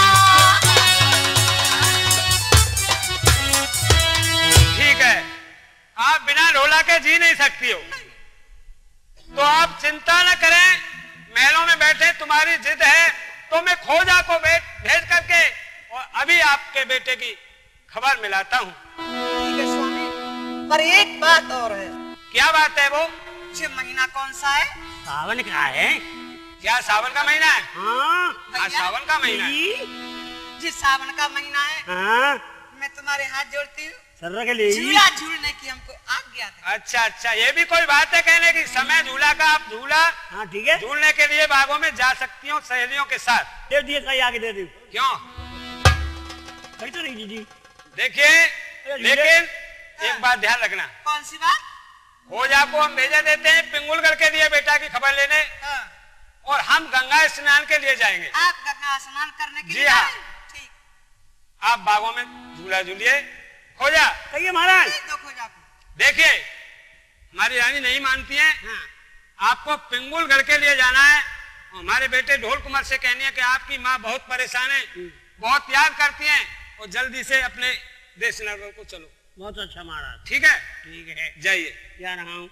[SPEAKER 1] ठीक है, आप बिना ढोला के जी नहीं सकती हो, तो आप चिंता न करें। महलों में बैठे तुम्हारी जिद है तो मैं खोजा को भेज करके और अभी आपके बेटे की खबर मिलाता हूँ।
[SPEAKER 4] ठीक है स्वामी, पर एक बात और है।
[SPEAKER 1] क्या बात है वो?
[SPEAKER 4] ये महीना कौन सा है?
[SPEAKER 5] सावन का है।
[SPEAKER 1] क्या सावन का महीना है?
[SPEAKER 5] हाँ
[SPEAKER 1] हाँ सावन का महीना है।
[SPEAKER 4] जी सावन का महीना है।
[SPEAKER 5] हाँ
[SPEAKER 4] मैं तुम्हारे हाथ जोड़ती हूँ,
[SPEAKER 5] सर्रा के लिए
[SPEAKER 4] झूला झूलने की हमको आज्ञा दे।
[SPEAKER 1] अच्छा अच्छा, ये भी कोई बात है कहने की? समय झूला का, आप झूला
[SPEAKER 5] हाँ ठीक है,
[SPEAKER 1] झूलने के लिए बागों में जा सकती हो सहेलियों के साथ।
[SPEAKER 5] दे दिए कहीं आगे दे दी।
[SPEAKER 1] क्यों?
[SPEAKER 5] सही तो नहीं जी।
[SPEAKER 1] देखिए लेकिन एक बात ध्यान रखना,
[SPEAKER 4] कौन सी बात?
[SPEAKER 1] खोजा को हम भेजा देते हैं पिंगुलगढ़ के लिए बेटा की खबर लेने,
[SPEAKER 4] हाँ।
[SPEAKER 1] और हम गंगा स्नान के लिए जाएंगे।
[SPEAKER 4] आप गंगा स्नान करने के
[SPEAKER 1] जी
[SPEAKER 4] लिए
[SPEAKER 1] हाँ।
[SPEAKER 4] जाएं? ठीक।
[SPEAKER 1] आप बागों में झूला झूलिए। खोजा
[SPEAKER 5] कहिए महाराज।
[SPEAKER 4] देखो जाको।
[SPEAKER 1] देखिए, हमारी रानी नहीं मानती है।
[SPEAKER 4] हाँ।
[SPEAKER 1] आपको पिंगुलगढ़ के लिए जाना है। हमारे बेटे ढोल कुमार से कहनी है कि आपकी माँ बहुत परेशान है, बहुत याद करती हैं, और जल्दी से अपने देश नगर को चलो।
[SPEAKER 5] बहुत अच्छा महाराज।
[SPEAKER 1] ठीक है?
[SPEAKER 5] ठीक है,
[SPEAKER 1] जाइए।
[SPEAKER 5] जा रहा हूँ।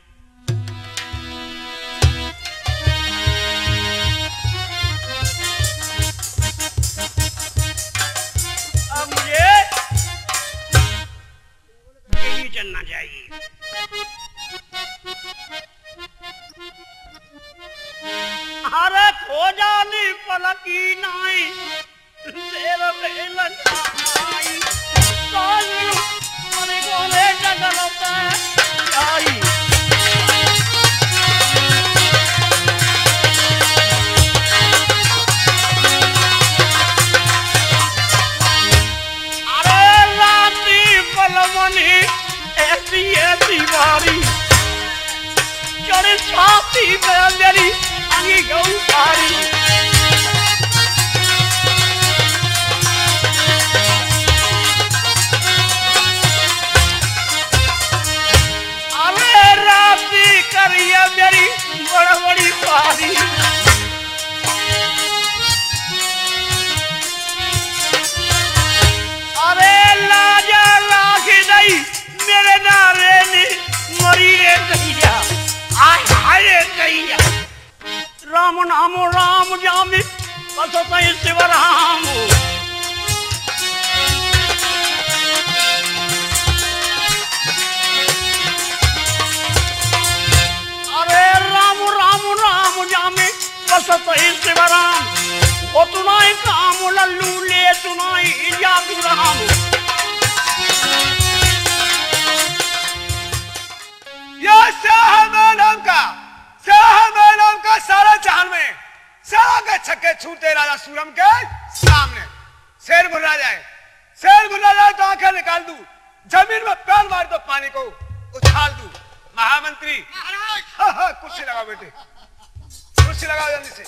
[SPEAKER 5] अब मुझे यही चलना चाहिए। अरे खोजाली पलकी नाई तेरा बेलन आई सालू मरे गोले जगल पे आई। अरे राती बलवनी ऐसी ऐसी बारी चढ़े छाती पे मेरी अंगी गऊ सारी। अरे राती करिए मेरी बड़ी बड़ी पारी। अरे लाजा लाखी नहीं मेरे नारे ने मरी रे कहिया आय हाय कहिया राम नाम राम जामी बस सही शिव राम। अरे राम राम
[SPEAKER 1] छूटे राजा सूरम के सामने। शेर भुर्रा जाए, शेर भुर्रा जाए तो आंखें निकाल दूं, जमीन में पैर मार दो, पानी को उछाल दूं। महामंत्री कुर्सी लगाओ बेटे, कुर्सी लगाओ जल्दी से।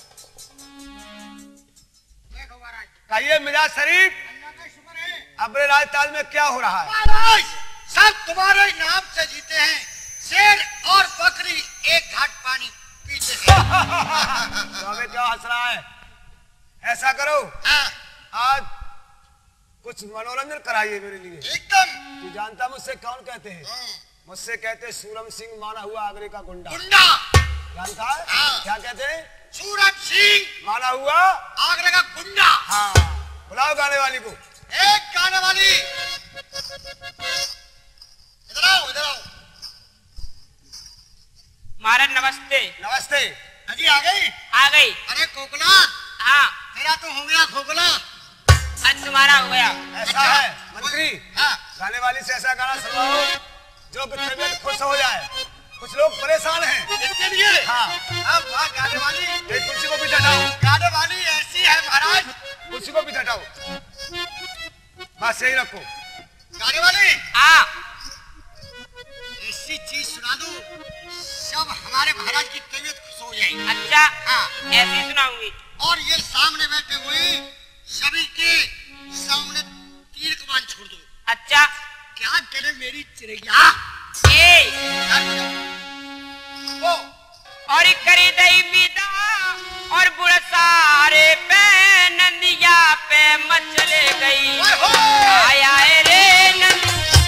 [SPEAKER 1] कहिए मिजाज शरीफ, अपने राजताल में क्या हो रहा है?
[SPEAKER 2] सब तुम्हारे नाम से जीते हैं, शेर और बकरी एक घाट पानी पीते हैं।
[SPEAKER 1] तो हमें क्या हंस रहा है? ऐसा करो, आज कुछ मनोरंजन कराइए मेरे लिए।
[SPEAKER 2] एकदम।
[SPEAKER 1] तू जानता मुझसे कौन कहते हैं? मुझसे कहते सूरम सिंह, माना हुआ आगरे का गुंडा।
[SPEAKER 2] गुंडा
[SPEAKER 1] जानता है? क्या कहते हैं?
[SPEAKER 2] सूरम सिंह,
[SPEAKER 1] माना हुआ
[SPEAKER 2] आगरे का गुंडा।
[SPEAKER 1] हाँ, बुलाओ गाने वाली को।
[SPEAKER 2] एक गाने वाली, इधर आओ, इधर आओ।
[SPEAKER 5] महाराज नमस्ते।
[SPEAKER 2] नमस्ते। अजी आ गई?
[SPEAKER 5] आ गई।
[SPEAKER 2] अरे कोकला,
[SPEAKER 5] हाँ,
[SPEAKER 2] तेरा तो हो गया खोकला।
[SPEAKER 5] आज तुम्हारा हो गया।
[SPEAKER 1] ऐसा है मंत्री, गाने वाली से ऐसा गाना सुनाओ जो कि तबीयत खुश हो जाए। कुछ लोग परेशान हैं
[SPEAKER 2] इसके लिए।
[SPEAKER 1] हाँ,
[SPEAKER 2] अब वाह गाने वाली,
[SPEAKER 1] एक कुर्सी को भी हटाओ,
[SPEAKER 2] गाने वाली ऐसी है महाराज।
[SPEAKER 1] कुर्सी को भी हटाओ, बस यही रखो।
[SPEAKER 2] गाने वाली,
[SPEAKER 5] हाँ,
[SPEAKER 2] ऐसी चीज सुना दो सब हमारे महाराज की तबीयत खुश हो जाए।
[SPEAKER 5] अच्छा,
[SPEAKER 2] हाँ।
[SPEAKER 5] ऐसी सुनाऊंगी।
[SPEAKER 2] और ये सामने बैठे हुए सभी के सामने तीर कमान छोड़ दो।
[SPEAKER 5] अच्छा,
[SPEAKER 2] क्या करे मेरी चिड़ैया?
[SPEAKER 5] ए
[SPEAKER 2] ओ,
[SPEAKER 5] और करी दई विदा और बुढ़ सारे पे नंदिया पे मचले गई।
[SPEAKER 2] ओए होए।
[SPEAKER 5] आया है रे नंद।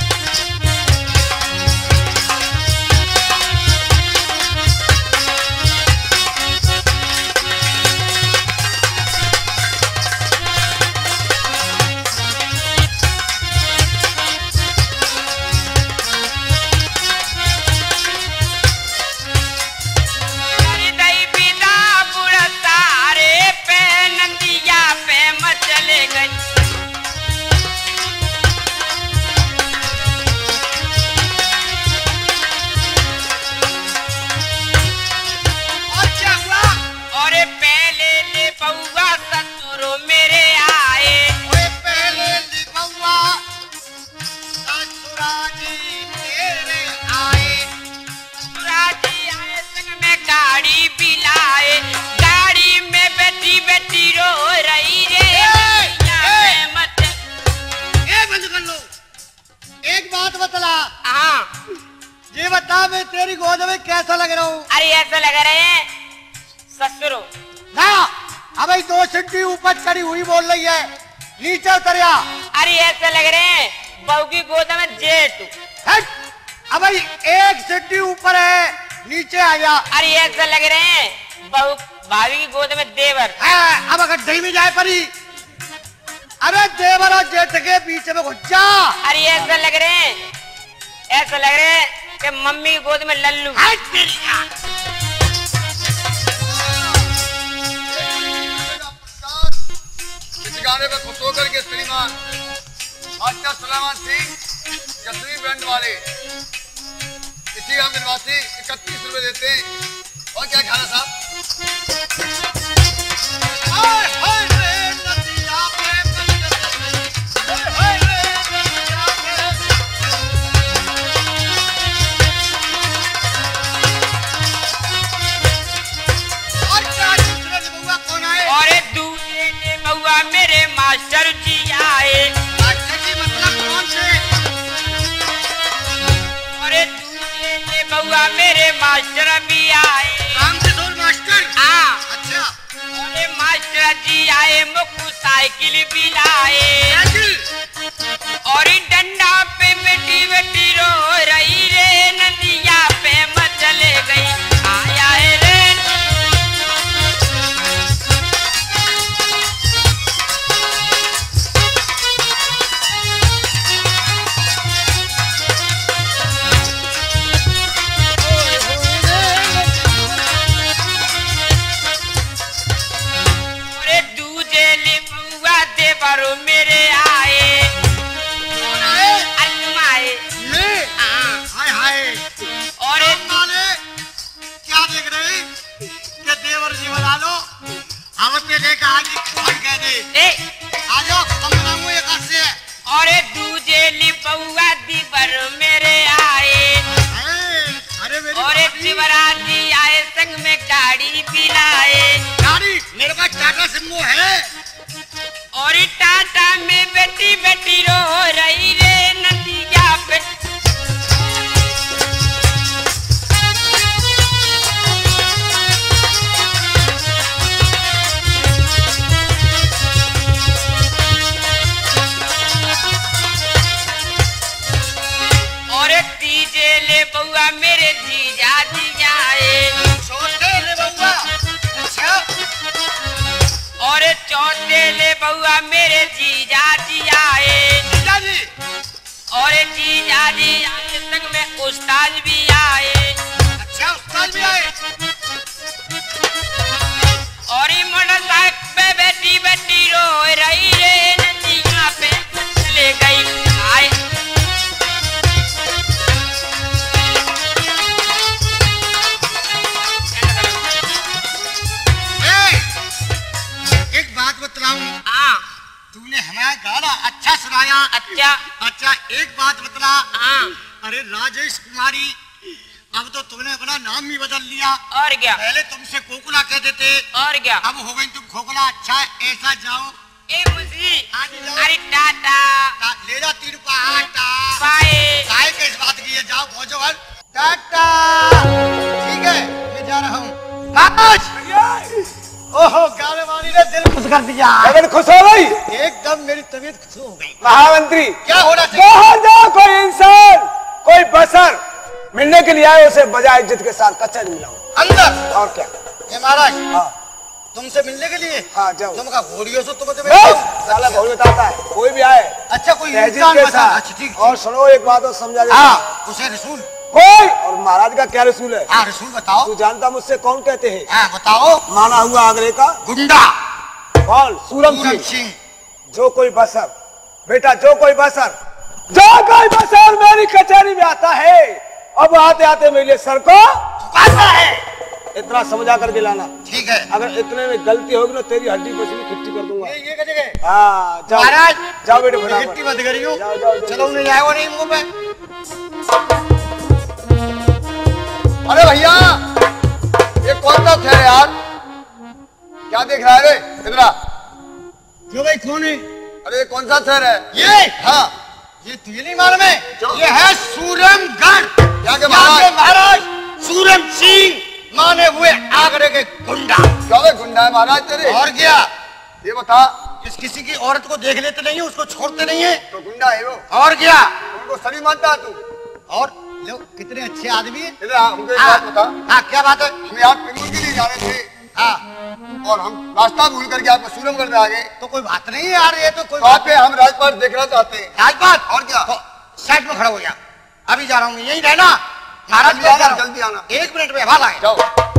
[SPEAKER 2] ये बता मैं तेरी गोद में कैसा लग रहा हूँ?
[SPEAKER 5] अरे ऐसा लग रहे हैं ससुरो।
[SPEAKER 2] ना, अब दो सीढ़ी ऊपर चढ़ी हुई बोल रही है, नीचे उतरिया।
[SPEAKER 5] अरे ऐसा लग रहे हैं बहू की गोद में जेठ।
[SPEAKER 2] अब एक सीढ़ी ऊपर है, नीचे आया।
[SPEAKER 5] अरे ऐसा लग रहे हैं बहू भाभी की गोद में देवर।
[SPEAKER 2] अब अगर दही में जाए परी, अरे देवर और जेठ के बीच में घुस जा।
[SPEAKER 5] अरे ऐसा लग रहे हैं, ऐसा लग रहे हैं कि मम्मी की गोद में लल्लू।
[SPEAKER 1] इस गाने में खुश होकर के श्रीमान मास्टर सलामत सिंह जसवी बैंड वाले इसी गांव निवासी 31 रुपए देते हैं। और क्या खाना साहब?
[SPEAKER 5] मेरे मास्टर जी आए।
[SPEAKER 2] मास्टर जी मतलब कौन से?
[SPEAKER 5] अरे दूसरे बउआ मेरे मास्टर भी आए।
[SPEAKER 2] रामकिशोर मास्टर?
[SPEAKER 5] हाँ।
[SPEAKER 2] अच्छा।
[SPEAKER 5] अरे मास्टर जी आए, मुझको साइकिल भी लाए। और डंडा पे बेटी बेटी रो रही रे, नदिया पे मचले गई। आया है रे देवरो मेरे आए।
[SPEAKER 2] कौन आए?
[SPEAKER 5] तुम आए।
[SPEAKER 2] मैं? हाय हाय।
[SPEAKER 5] और
[SPEAKER 2] क्या देख रहे कि देवर जी बना लो, हम के लेकर आज खत्म कह दे। आ जाओ खत्म बनाऊंगा एक हाथ से।
[SPEAKER 5] और दूजे लिपौआ दीवर मेरे आए,
[SPEAKER 2] अरे मेरी
[SPEAKER 5] और शिवराज जी आए संग में गाड़ी भी लाए।
[SPEAKER 2] गाड़ी मेरे पास टाटा सिम्बो है।
[SPEAKER 5] और टाटा में बेटी बेटी रो रही रे नदिया पे। और तीजे ले बउआ मेरे जीजा जी आए,
[SPEAKER 2] छोटे ले बउआ। अच्छा
[SPEAKER 5] और चौथे ले बउआ मेरे जीजा जी आए।
[SPEAKER 2] जीजा जी
[SPEAKER 5] और जीजा जी आए संग में उस्ताद भी आए।
[SPEAKER 2] अच्छा उस्ताद भी आए।
[SPEAKER 5] और मोटरसाइकिल पे बेटी बेटी रो रही रे नदिया पे ले गई आए।
[SPEAKER 2] एक बात बतलाऊं,
[SPEAKER 5] हाँ
[SPEAKER 2] तूने हमारा गाना अच्छा सुनाया।
[SPEAKER 5] अच्छा
[SPEAKER 2] अच्छा एक बात बतला।
[SPEAKER 5] हाँ
[SPEAKER 2] अरे राजेश कुमारी, अब तो तुमने अपना नाम भी बदल लिया।
[SPEAKER 5] और क्या
[SPEAKER 2] पहले तुमसे कोकुला कहते थे,
[SPEAKER 5] और क्या।
[SPEAKER 2] अब हो गई तुम खोखला। अच्छा ऐसा जाओ।
[SPEAKER 5] ए मुझी
[SPEAKER 2] आज जाओ।
[SPEAKER 5] अरे टाटा
[SPEAKER 2] ले जा 3 रुपया आटा।
[SPEAKER 5] बाय।
[SPEAKER 2] काय के इस बात की है, जाओ पहुंचो घर। टाटा। ठीक है मैं जा रहा हूँ। ओहो गाने वाली ने दिल खुश कर दिया।
[SPEAKER 6] अगर खुश हो गई
[SPEAKER 2] एकदम मेरी तबीयत खुश हो गई।
[SPEAKER 6] महामंत्री
[SPEAKER 2] क्या होना चाहिए?
[SPEAKER 6] बाहर जाओ, कोई इंसान कोई बसर मिलने के लिए आए, उसे बजाय इज्जत के साथ कचहरी मिलाओ।
[SPEAKER 2] अंदर।
[SPEAKER 6] और क्या।
[SPEAKER 2] ये महाराज
[SPEAKER 6] हाँ
[SPEAKER 2] तुमसे मिलने के लिए।
[SPEAKER 6] हाँ जाओ।
[SPEAKER 2] तुम का घोड़ियों से तुम
[SPEAKER 6] साला बहुत बताता है, कोई भी आए
[SPEAKER 2] अच्छा कोई
[SPEAKER 6] तहजीब
[SPEAKER 2] इंसान
[SPEAKER 6] के
[SPEAKER 2] बता।
[SPEAKER 6] साथ।
[SPEAKER 2] अच्छा ठीक।
[SPEAKER 6] और सुनो एक बात और समझा देता
[SPEAKER 2] हाँ
[SPEAKER 6] हूं।
[SPEAKER 2] उसे रसूल।
[SPEAKER 6] कोई और महाराज का क्या रसूल है?
[SPEAKER 2] हाँ रसूल बताओ।
[SPEAKER 6] तू जानता मुझसे कौन कहते हैं?
[SPEAKER 2] हाँ बताओ।
[SPEAKER 6] माना हुआ आगरे का
[SPEAKER 2] गुंडा
[SPEAKER 6] कौन? सूरम
[SPEAKER 2] पूरन
[SPEAKER 6] सिंह।
[SPEAKER 2] सिंह।
[SPEAKER 6] जो कोई बसर बेटा, जो कोई बसर मेरी कचहरी में आता है, अब आते आते मेरे सर को
[SPEAKER 2] आता है।
[SPEAKER 6] इतना समझा करके लाना।
[SPEAKER 2] ठीक है।
[SPEAKER 6] अगर इतने में गलती होगी ना तेरी हड्डी पसली खिट्टी कर दूंगा।
[SPEAKER 2] ये करेंगे।
[SPEAKER 6] हाँ जाओ
[SPEAKER 2] महाराज
[SPEAKER 6] जाओ बेटे
[SPEAKER 2] गिट्टी
[SPEAKER 6] फटाफट।
[SPEAKER 2] मत करियो।
[SPEAKER 6] जाओ, जाओ, जाओ।
[SPEAKER 2] चलो उन्हें जाएगा नहीं मुंह पे।
[SPEAKER 7] अरे भैया ये कौन सा शहर है यार? क्या देख रहा है रे? इधर आ।
[SPEAKER 2] क्यों भाई कौन है?
[SPEAKER 7] अरे ये कौन सा शहर है?
[SPEAKER 2] ये
[SPEAKER 7] हाँ
[SPEAKER 2] ये तुझे नहीं मालूम है?
[SPEAKER 7] क्यों?
[SPEAKER 2] ये है सूरमगढ़।
[SPEAKER 7] क्या के
[SPEAKER 2] यहाँ के
[SPEAKER 7] महाराज?
[SPEAKER 2] महाराज सूरम सिंह माने हुए आगरे के गुंडा।
[SPEAKER 7] क्या वे गुंडा है महाराज तेरे?
[SPEAKER 2] और क्या?
[SPEAKER 7] ये बता।
[SPEAKER 2] किसी की औरत को देख लेते नहीं है, उसको छोड़ते नहीं है।
[SPEAKER 7] तो गुंडा है वो?
[SPEAKER 2] और क्या?
[SPEAKER 7] उनको सभी मानता है तू?
[SPEAKER 2] और लोग कितने अच्छे आदमी हैं।
[SPEAKER 7] इधर आ, हमको एक
[SPEAKER 2] हाँ
[SPEAKER 7] बात बता।
[SPEAKER 2] हाँ क्या बात है?
[SPEAKER 7] हम यहाँ पिंगुल के लिए जा रहे थे
[SPEAKER 2] हाँ
[SPEAKER 7] और हम रास्ता भूल करके आपको सूरमगढ़ में आ गए।
[SPEAKER 2] तो कोई बात नहीं है यार, ये तो कोई
[SPEAKER 7] वहाँ
[SPEAKER 2] बात
[SPEAKER 7] पे हम राजपाट देखना चाहते हैं।
[SPEAKER 2] राजपाट।
[SPEAKER 7] और क्या?
[SPEAKER 2] तो साइड में खड़ा हो जा, अभी जा रहा हूँ। यही रहना महाराज।
[SPEAKER 7] जल्दी आना, जल्दी आना।
[SPEAKER 2] 1 मिनट में हवा लाए।
[SPEAKER 7] जाओ।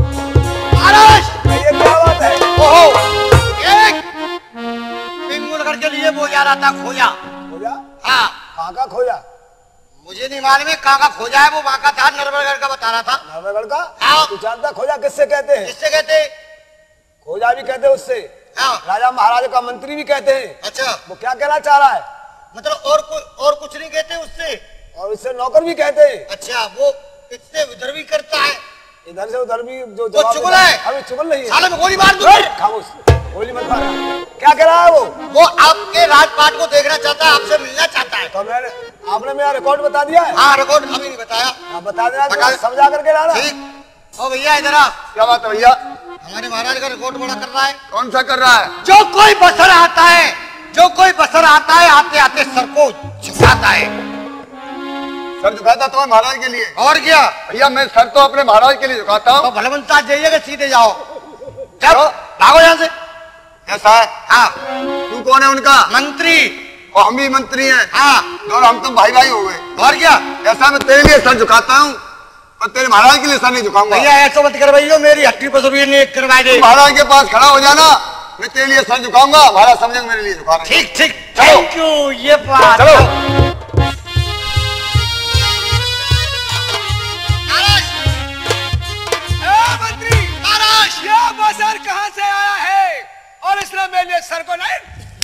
[SPEAKER 2] महाराज
[SPEAKER 6] ये क्या बात है?
[SPEAKER 2] ओहो एक पिंगुलगढ़ के लिए वो जा रहा था खोया।
[SPEAKER 6] खोजा?
[SPEAKER 2] हाँ
[SPEAKER 6] कहाँ का खोजा?
[SPEAKER 2] मुझे नहीं मालूम है कहाँ का खोजा है। वो वहाँ का था, नरवरगढ़ का बता रहा था।
[SPEAKER 6] नवगढ़ का?
[SPEAKER 2] हाँ।
[SPEAKER 6] तू जानता खोजा किससे कहते हैं?
[SPEAKER 2] किससे कहते?
[SPEAKER 6] खोजा भी कहते हैं उससे,
[SPEAKER 2] हाँ
[SPEAKER 6] राजा महाराजा का मंत्री भी कहते हैं।
[SPEAKER 2] अच्छा
[SPEAKER 6] वो क्या कहना चाह रहा है?
[SPEAKER 2] मतलब और कुछ नहीं कहते उससे?
[SPEAKER 6] और इससे नौकर भी कहते हैं।
[SPEAKER 2] अच्छा वो इससे उधर भी करता है,
[SPEAKER 6] इधर से उधर भी जो
[SPEAKER 2] वो
[SPEAKER 6] जवाब
[SPEAKER 2] चुगल
[SPEAKER 6] देता
[SPEAKER 2] है।
[SPEAKER 6] हमें चुगल नहीं है।
[SPEAKER 2] साले में गोली मार दूं।
[SPEAKER 6] खामोश, गोली मत मार। क्या कह रहा है वो?
[SPEAKER 2] वो आपके राजपाट को देखना चाहता है, आपसे मिलना चाहता है।
[SPEAKER 6] तो आपने मेरा रिकॉर्ड बता दिया है?
[SPEAKER 2] हाँ रिकॉर्ड अभी नहीं बताया।
[SPEAKER 6] हाँ बता देना,
[SPEAKER 7] बता-
[SPEAKER 6] समझा करके लाना।
[SPEAKER 2] ठीक। ओ भैया इधर आ,
[SPEAKER 7] क्या बात है भैया?
[SPEAKER 2] हमारे महाराज का रिकॉर्ड बड़ा कर रहा है।
[SPEAKER 7] कौन सा कर रहा है?
[SPEAKER 2] जो कोई बसर आता है, जो कोई बसर आता है, आते आते सर को झुकाता है।
[SPEAKER 7] सर झुकाता तो है महाराज के लिए।
[SPEAKER 2] और क्या?
[SPEAKER 7] भैया मैं सर तो अपने महाराज के लिए झुकाता
[SPEAKER 2] तो
[SPEAKER 7] हूँ।
[SPEAKER 2] भलवंता जाइएगा, सीधे जाओ। चलो भागो यहाँ से।
[SPEAKER 7] ऐसा है?
[SPEAKER 2] हाँ
[SPEAKER 7] तू कौन है उनका?
[SPEAKER 2] मंत्री।
[SPEAKER 7] और हम भी मंत्री हैं।
[SPEAKER 2] हाँ
[SPEAKER 7] और हम तो भाई भाई हो गए।
[SPEAKER 2] और क्या?
[SPEAKER 7] ऐसा मैं तेरे लिए सर झुकाता हूँ और तेरे महाराज के लिए सर नहीं झुकाऊंगा।
[SPEAKER 2] भैया ऐसा मत करवाइयो, मेरी हट्टी पर नहीं करवा दे।
[SPEAKER 7] तू महाराज के पास खड़ा हो जाना, मैं तेरे लिए सर झुकाऊंगा, महाराज समझेंगे मेरे लिए झुका रहे हैं।
[SPEAKER 2] ठीक ठीक
[SPEAKER 7] चलो।
[SPEAKER 2] Thank you. ये बात
[SPEAKER 7] चलो।
[SPEAKER 1] मंत्री महाराज, ये बसर कहाँ से आया है और
[SPEAKER 6] सर को नहीं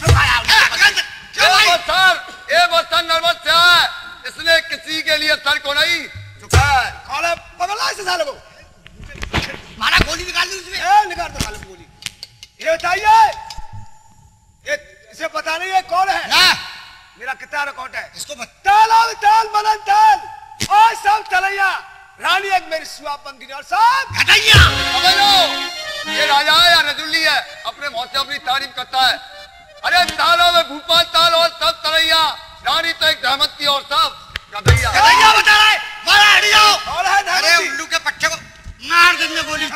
[SPEAKER 7] नर्वस से है, इसने किसी के लिए सर को नहीं झुकाया है।
[SPEAKER 6] कौन है पगला से साले को?
[SPEAKER 2] मारा गोली निकाल दी उसने।
[SPEAKER 6] निकाल दो साले गोली। ये बताइए, ये इसे पता नहीं है कौन है
[SPEAKER 2] ना
[SPEAKER 6] मेरा कितना रिकॉर्ड है
[SPEAKER 2] इसको
[SPEAKER 6] ताल मलन ताल और सब तलैया रानी एक मेरी सुआ पंखी और सब
[SPEAKER 2] घटैया।
[SPEAKER 7] ये राजा है या रजुल्ली है, अपने मुंह से अपनी तारीफ करता है। अरे तालों में भूपाल ताल और सब तरैया, रानी तो एक धमती और सब गधैया।
[SPEAKER 2] घटैया बता रहा है, मारा हट जाओ।
[SPEAKER 6] और है
[SPEAKER 2] अरे उल्लू के पट्टे को मार देंगे गोली।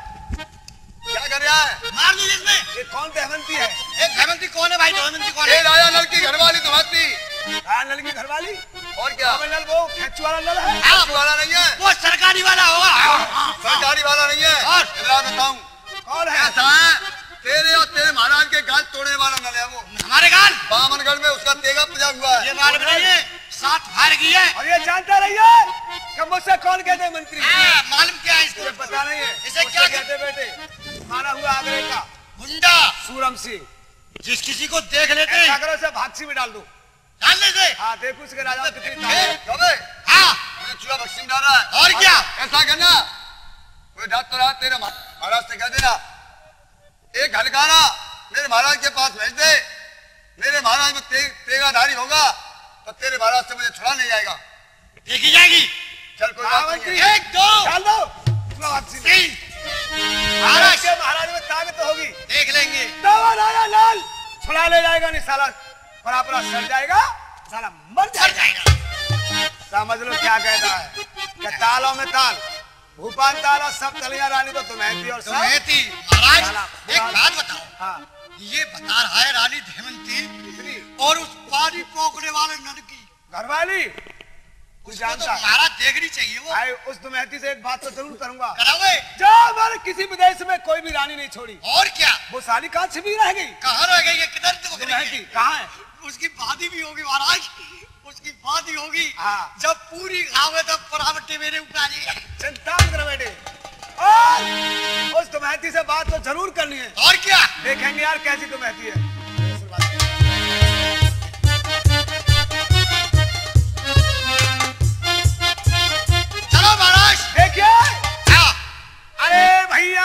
[SPEAKER 7] क्या कर रहा है?
[SPEAKER 2] मार दीजिए इसमें।
[SPEAKER 6] ये कौन धमती है?
[SPEAKER 2] एक धमती कौन है भाई? धमती कौन
[SPEAKER 7] ये
[SPEAKER 2] है?
[SPEAKER 7] राजा नल की घरवाली धमती।
[SPEAKER 6] नल की घरवाली
[SPEAKER 7] और क्या?
[SPEAKER 6] नल वो खेचू वाला नल है।
[SPEAKER 7] खेचू वाला नहीं है,
[SPEAKER 2] वो सरकारी वाला होगा।
[SPEAKER 7] सरकारी वाला नहीं है।
[SPEAKER 2] और?
[SPEAKER 7] इधर बताऊं
[SPEAKER 6] कौन है?
[SPEAKER 7] ऐसा है, तेरे और तेरे महाराज के गाल तोड़ने वाला नल है वो।
[SPEAKER 2] हमारे गाल
[SPEAKER 7] बामनगढ़ में उसका तेगा पूजा हुआ है।
[SPEAKER 2] ये माल बनाइए, साथ फाड़ की है।
[SPEAKER 6] और ये जानता रहिए कि मुझसे कौन कहते हैं मंत्री?
[SPEAKER 2] मालूम क्या है इसको?
[SPEAKER 6] पता नहीं है
[SPEAKER 2] इसे
[SPEAKER 6] मुझसे
[SPEAKER 2] क्या
[SPEAKER 6] कहते बेटे? माना हुआ आगरे का
[SPEAKER 2] गुंडा
[SPEAKER 6] सूरम सिंह।
[SPEAKER 2] जिस किसी को देख लेते हैं
[SPEAKER 6] करो से भागसी में डाल दो।
[SPEAKER 2] डालने से।
[SPEAKER 6] हाँ देखो उसके राजा में कितनी ताकत है।
[SPEAKER 2] हाँ
[SPEAKER 7] मुझे चूहा बक्सी में डाल रहा है।
[SPEAKER 2] और क्या?
[SPEAKER 7] ऐसा करना, कोई डांट तो रहा तेरे महाराज से कह देना, एक हलकारा मेरे महाराज के पास भेज दे। मेरे महाराज में तेगाधारी होगा तो तेरे महाराज से मुझे छुड़ा नहीं जाएगा।
[SPEAKER 2] देखी जाएगी।
[SPEAKER 7] चल कोई बात नहीं है।
[SPEAKER 2] एक दो
[SPEAKER 6] डाल दो भागसी में।
[SPEAKER 2] तीन।
[SPEAKER 6] महाराज के महाराज में ताकत तो होगी।
[SPEAKER 2] देख लेंगे।
[SPEAKER 6] दावा राजा लाल छुड़ा ले जाएगा नहीं साला परापरा सड़ जाएगा, साला मर जाएगा। समझ लो क्या कहता है कि तालों में ताल भूपाल ताल और सब तलिया रानी तो तुम्हें और सब
[SPEAKER 2] महाराज एक बात बताओ।
[SPEAKER 6] हाँ
[SPEAKER 2] ये बता रहा है रानी धेमंती और उस पानी पोकने वाले नल की
[SPEAKER 6] घरवाली कुछ
[SPEAKER 2] उसको तो
[SPEAKER 6] जानता है?
[SPEAKER 2] महाराज देखनी चाहिए वो।
[SPEAKER 6] भाई उस तुम्हें से एक बात तो जरूर करूंगा।
[SPEAKER 2] करावे।
[SPEAKER 6] जो हमारे किसी विदेश में कोई भी रानी नहीं छोड़ी,
[SPEAKER 2] और क्या?
[SPEAKER 6] वो साली कहाँ छिपी रह गई?
[SPEAKER 2] कहाँ रह गई? किधर
[SPEAKER 6] तुम्हें की कहाँ है?
[SPEAKER 2] उसकी शादी भी होगी महाराज, उसकी शादी होगी।
[SPEAKER 6] हाँ।
[SPEAKER 2] जब पूरी खावे तब परावटी मेरे उतारी।
[SPEAKER 6] चिंता मत करो बेटे, और उस तुम्हें से बात तो जरूर करनी है।
[SPEAKER 2] और क्या?
[SPEAKER 6] देखेंगे यार कैसी तुम्हें है।
[SPEAKER 2] चलो महाराज।
[SPEAKER 6] देखिए
[SPEAKER 2] हाँ।
[SPEAKER 6] अरे भैया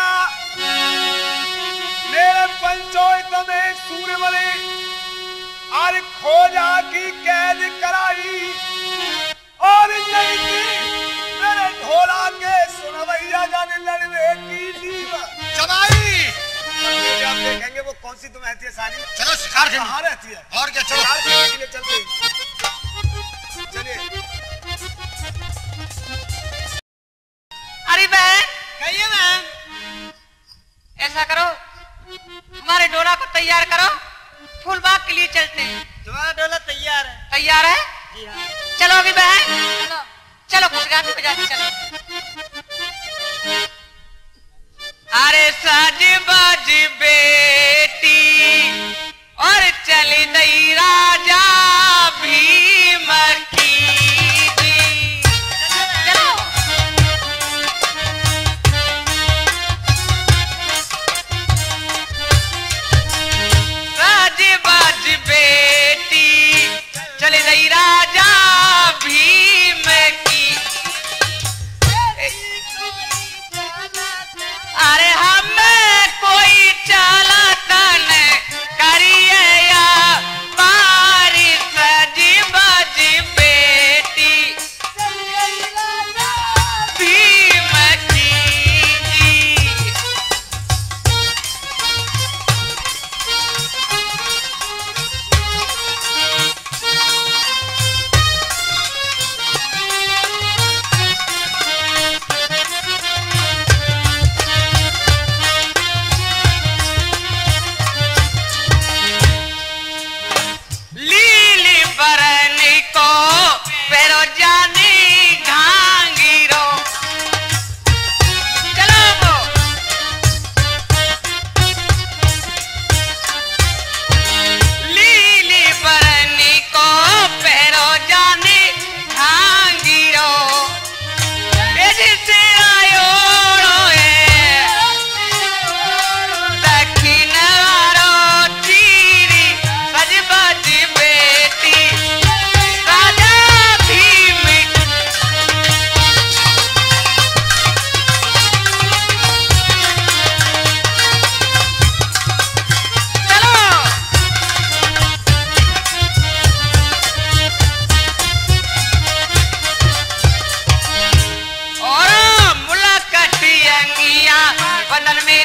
[SPEAKER 6] मेरे पंचायत में सूर्यमणि और खोजा की कैद कराई और नहीं की मेरे ढोला के सुनवैया जाने लड़वे की जीव
[SPEAKER 2] जमाई।
[SPEAKER 6] आप देखेंगे वो कौन सी तुम्हें है साली।
[SPEAKER 2] चलो शिकार खेलने।
[SPEAKER 6] कहाँ रहती है?
[SPEAKER 2] और क्या? चलो
[SPEAKER 6] शिकार खेलने के लिए चलते हैं। चलिए
[SPEAKER 5] अरे बहन कहिए बहन, ऐसा करो हमारे डोला को तैयार करो, फूलबाग के लिए चलते हैं।
[SPEAKER 4] तुम्हारा डोला तैयार है।
[SPEAKER 5] तैयार है?
[SPEAKER 4] जी हाँ।
[SPEAKER 5] चलो अभी बहन चलो, चलो कुछ गाते बजाते चलो। अरे साज बाज बेटी और चली दई राजा भीम की जी। चलो साज बाज बेटी चली दई राजा भीम की। अरे हमें कोई चाला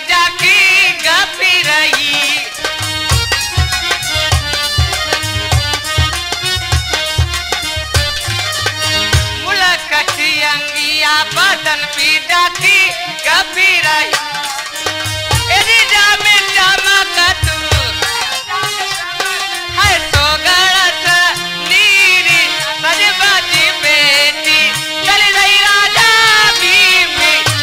[SPEAKER 5] जाकी गपी रही मुलकठी अंगिया बदन पी जाकी गपी रही एरी जामे चमकत है तो गलत नीरी सजबाजी बेटी चल रही राजा भीम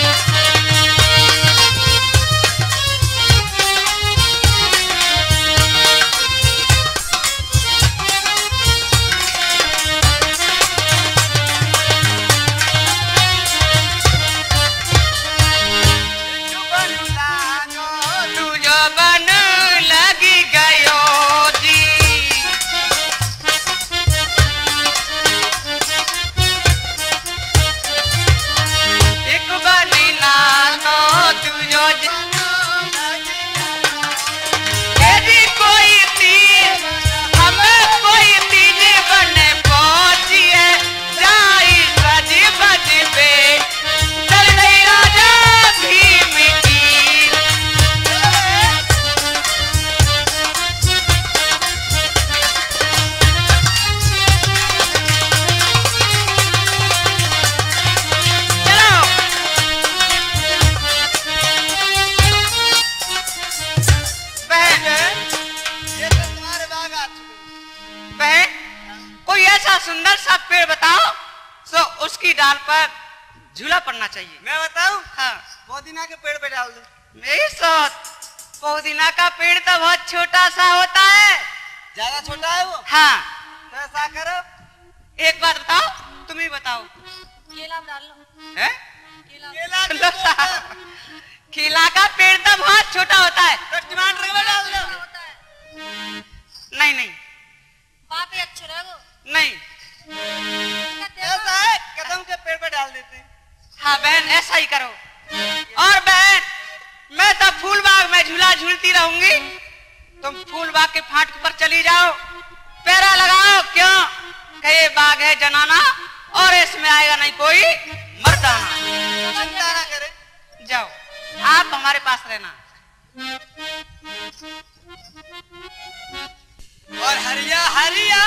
[SPEAKER 5] तुझो बन लगी गयो जी एक बनी नानो तुझो यदि कोई तीर हमें कोई तीर बने पहुंचिए जाई सज बज पे चल रही राजा भीम की चलो बहन
[SPEAKER 4] ये तो तुम्हारे बाग आ चुके।
[SPEAKER 5] बहन कोई ऐसा सुंदर सा पेड़ बताओ सो उसकी डाल पर झूला पड़ना चाहिए।
[SPEAKER 4] मैं बताऊं?
[SPEAKER 5] हाँ
[SPEAKER 4] पुदीना के पेड़ पे डाल दो।
[SPEAKER 5] मेरी सोच पुदीना का पेड़ तो बहुत छोटा सा होता है।
[SPEAKER 4] ज्यादा छोटा है वो?
[SPEAKER 5] हाँ
[SPEAKER 4] तो ऐसा करो,
[SPEAKER 5] एक बात बताओ तुम ही बताओ
[SPEAKER 3] केला डाल लो
[SPEAKER 5] है
[SPEAKER 3] केला
[SPEAKER 4] केला के
[SPEAKER 5] लो साहब, केला का पेड़ तो बहुत छोटा होता है।
[SPEAKER 4] तो टमाटर में डाल दो।
[SPEAKER 3] होता है
[SPEAKER 5] नहीं नहीं
[SPEAKER 3] बापे अच्छे रहो
[SPEAKER 5] नहीं
[SPEAKER 4] ऐसा है कदम के पेड़ पे डाल देते हैं।
[SPEAKER 5] हाँ बहन ऐसा ही करो। और बहन मैं तो फूल बाग में झूला झूलती रहूंगी, तुम फूल बाग के फाटक पर चली जाओ, पैरा लगाओ क्यों कि ये बाग है जनाना और इसमें आएगा नहीं कोई मर्दाना।
[SPEAKER 4] चिंता ना करे।
[SPEAKER 5] जाओ आप हमारे पास रहना।
[SPEAKER 4] और हरिया हरिया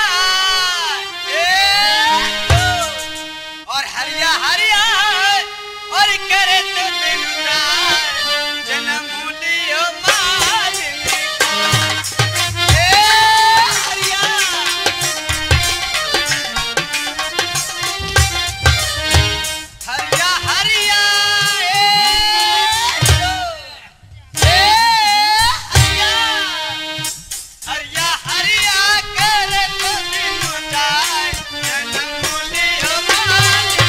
[SPEAKER 4] और हरिया हरिया और करे तो दिलदार जन्म लियो मालिनी को। हरिया हरिया हरिया हरिया हरिया करे तो दिलदार जन्म लियो मालिनी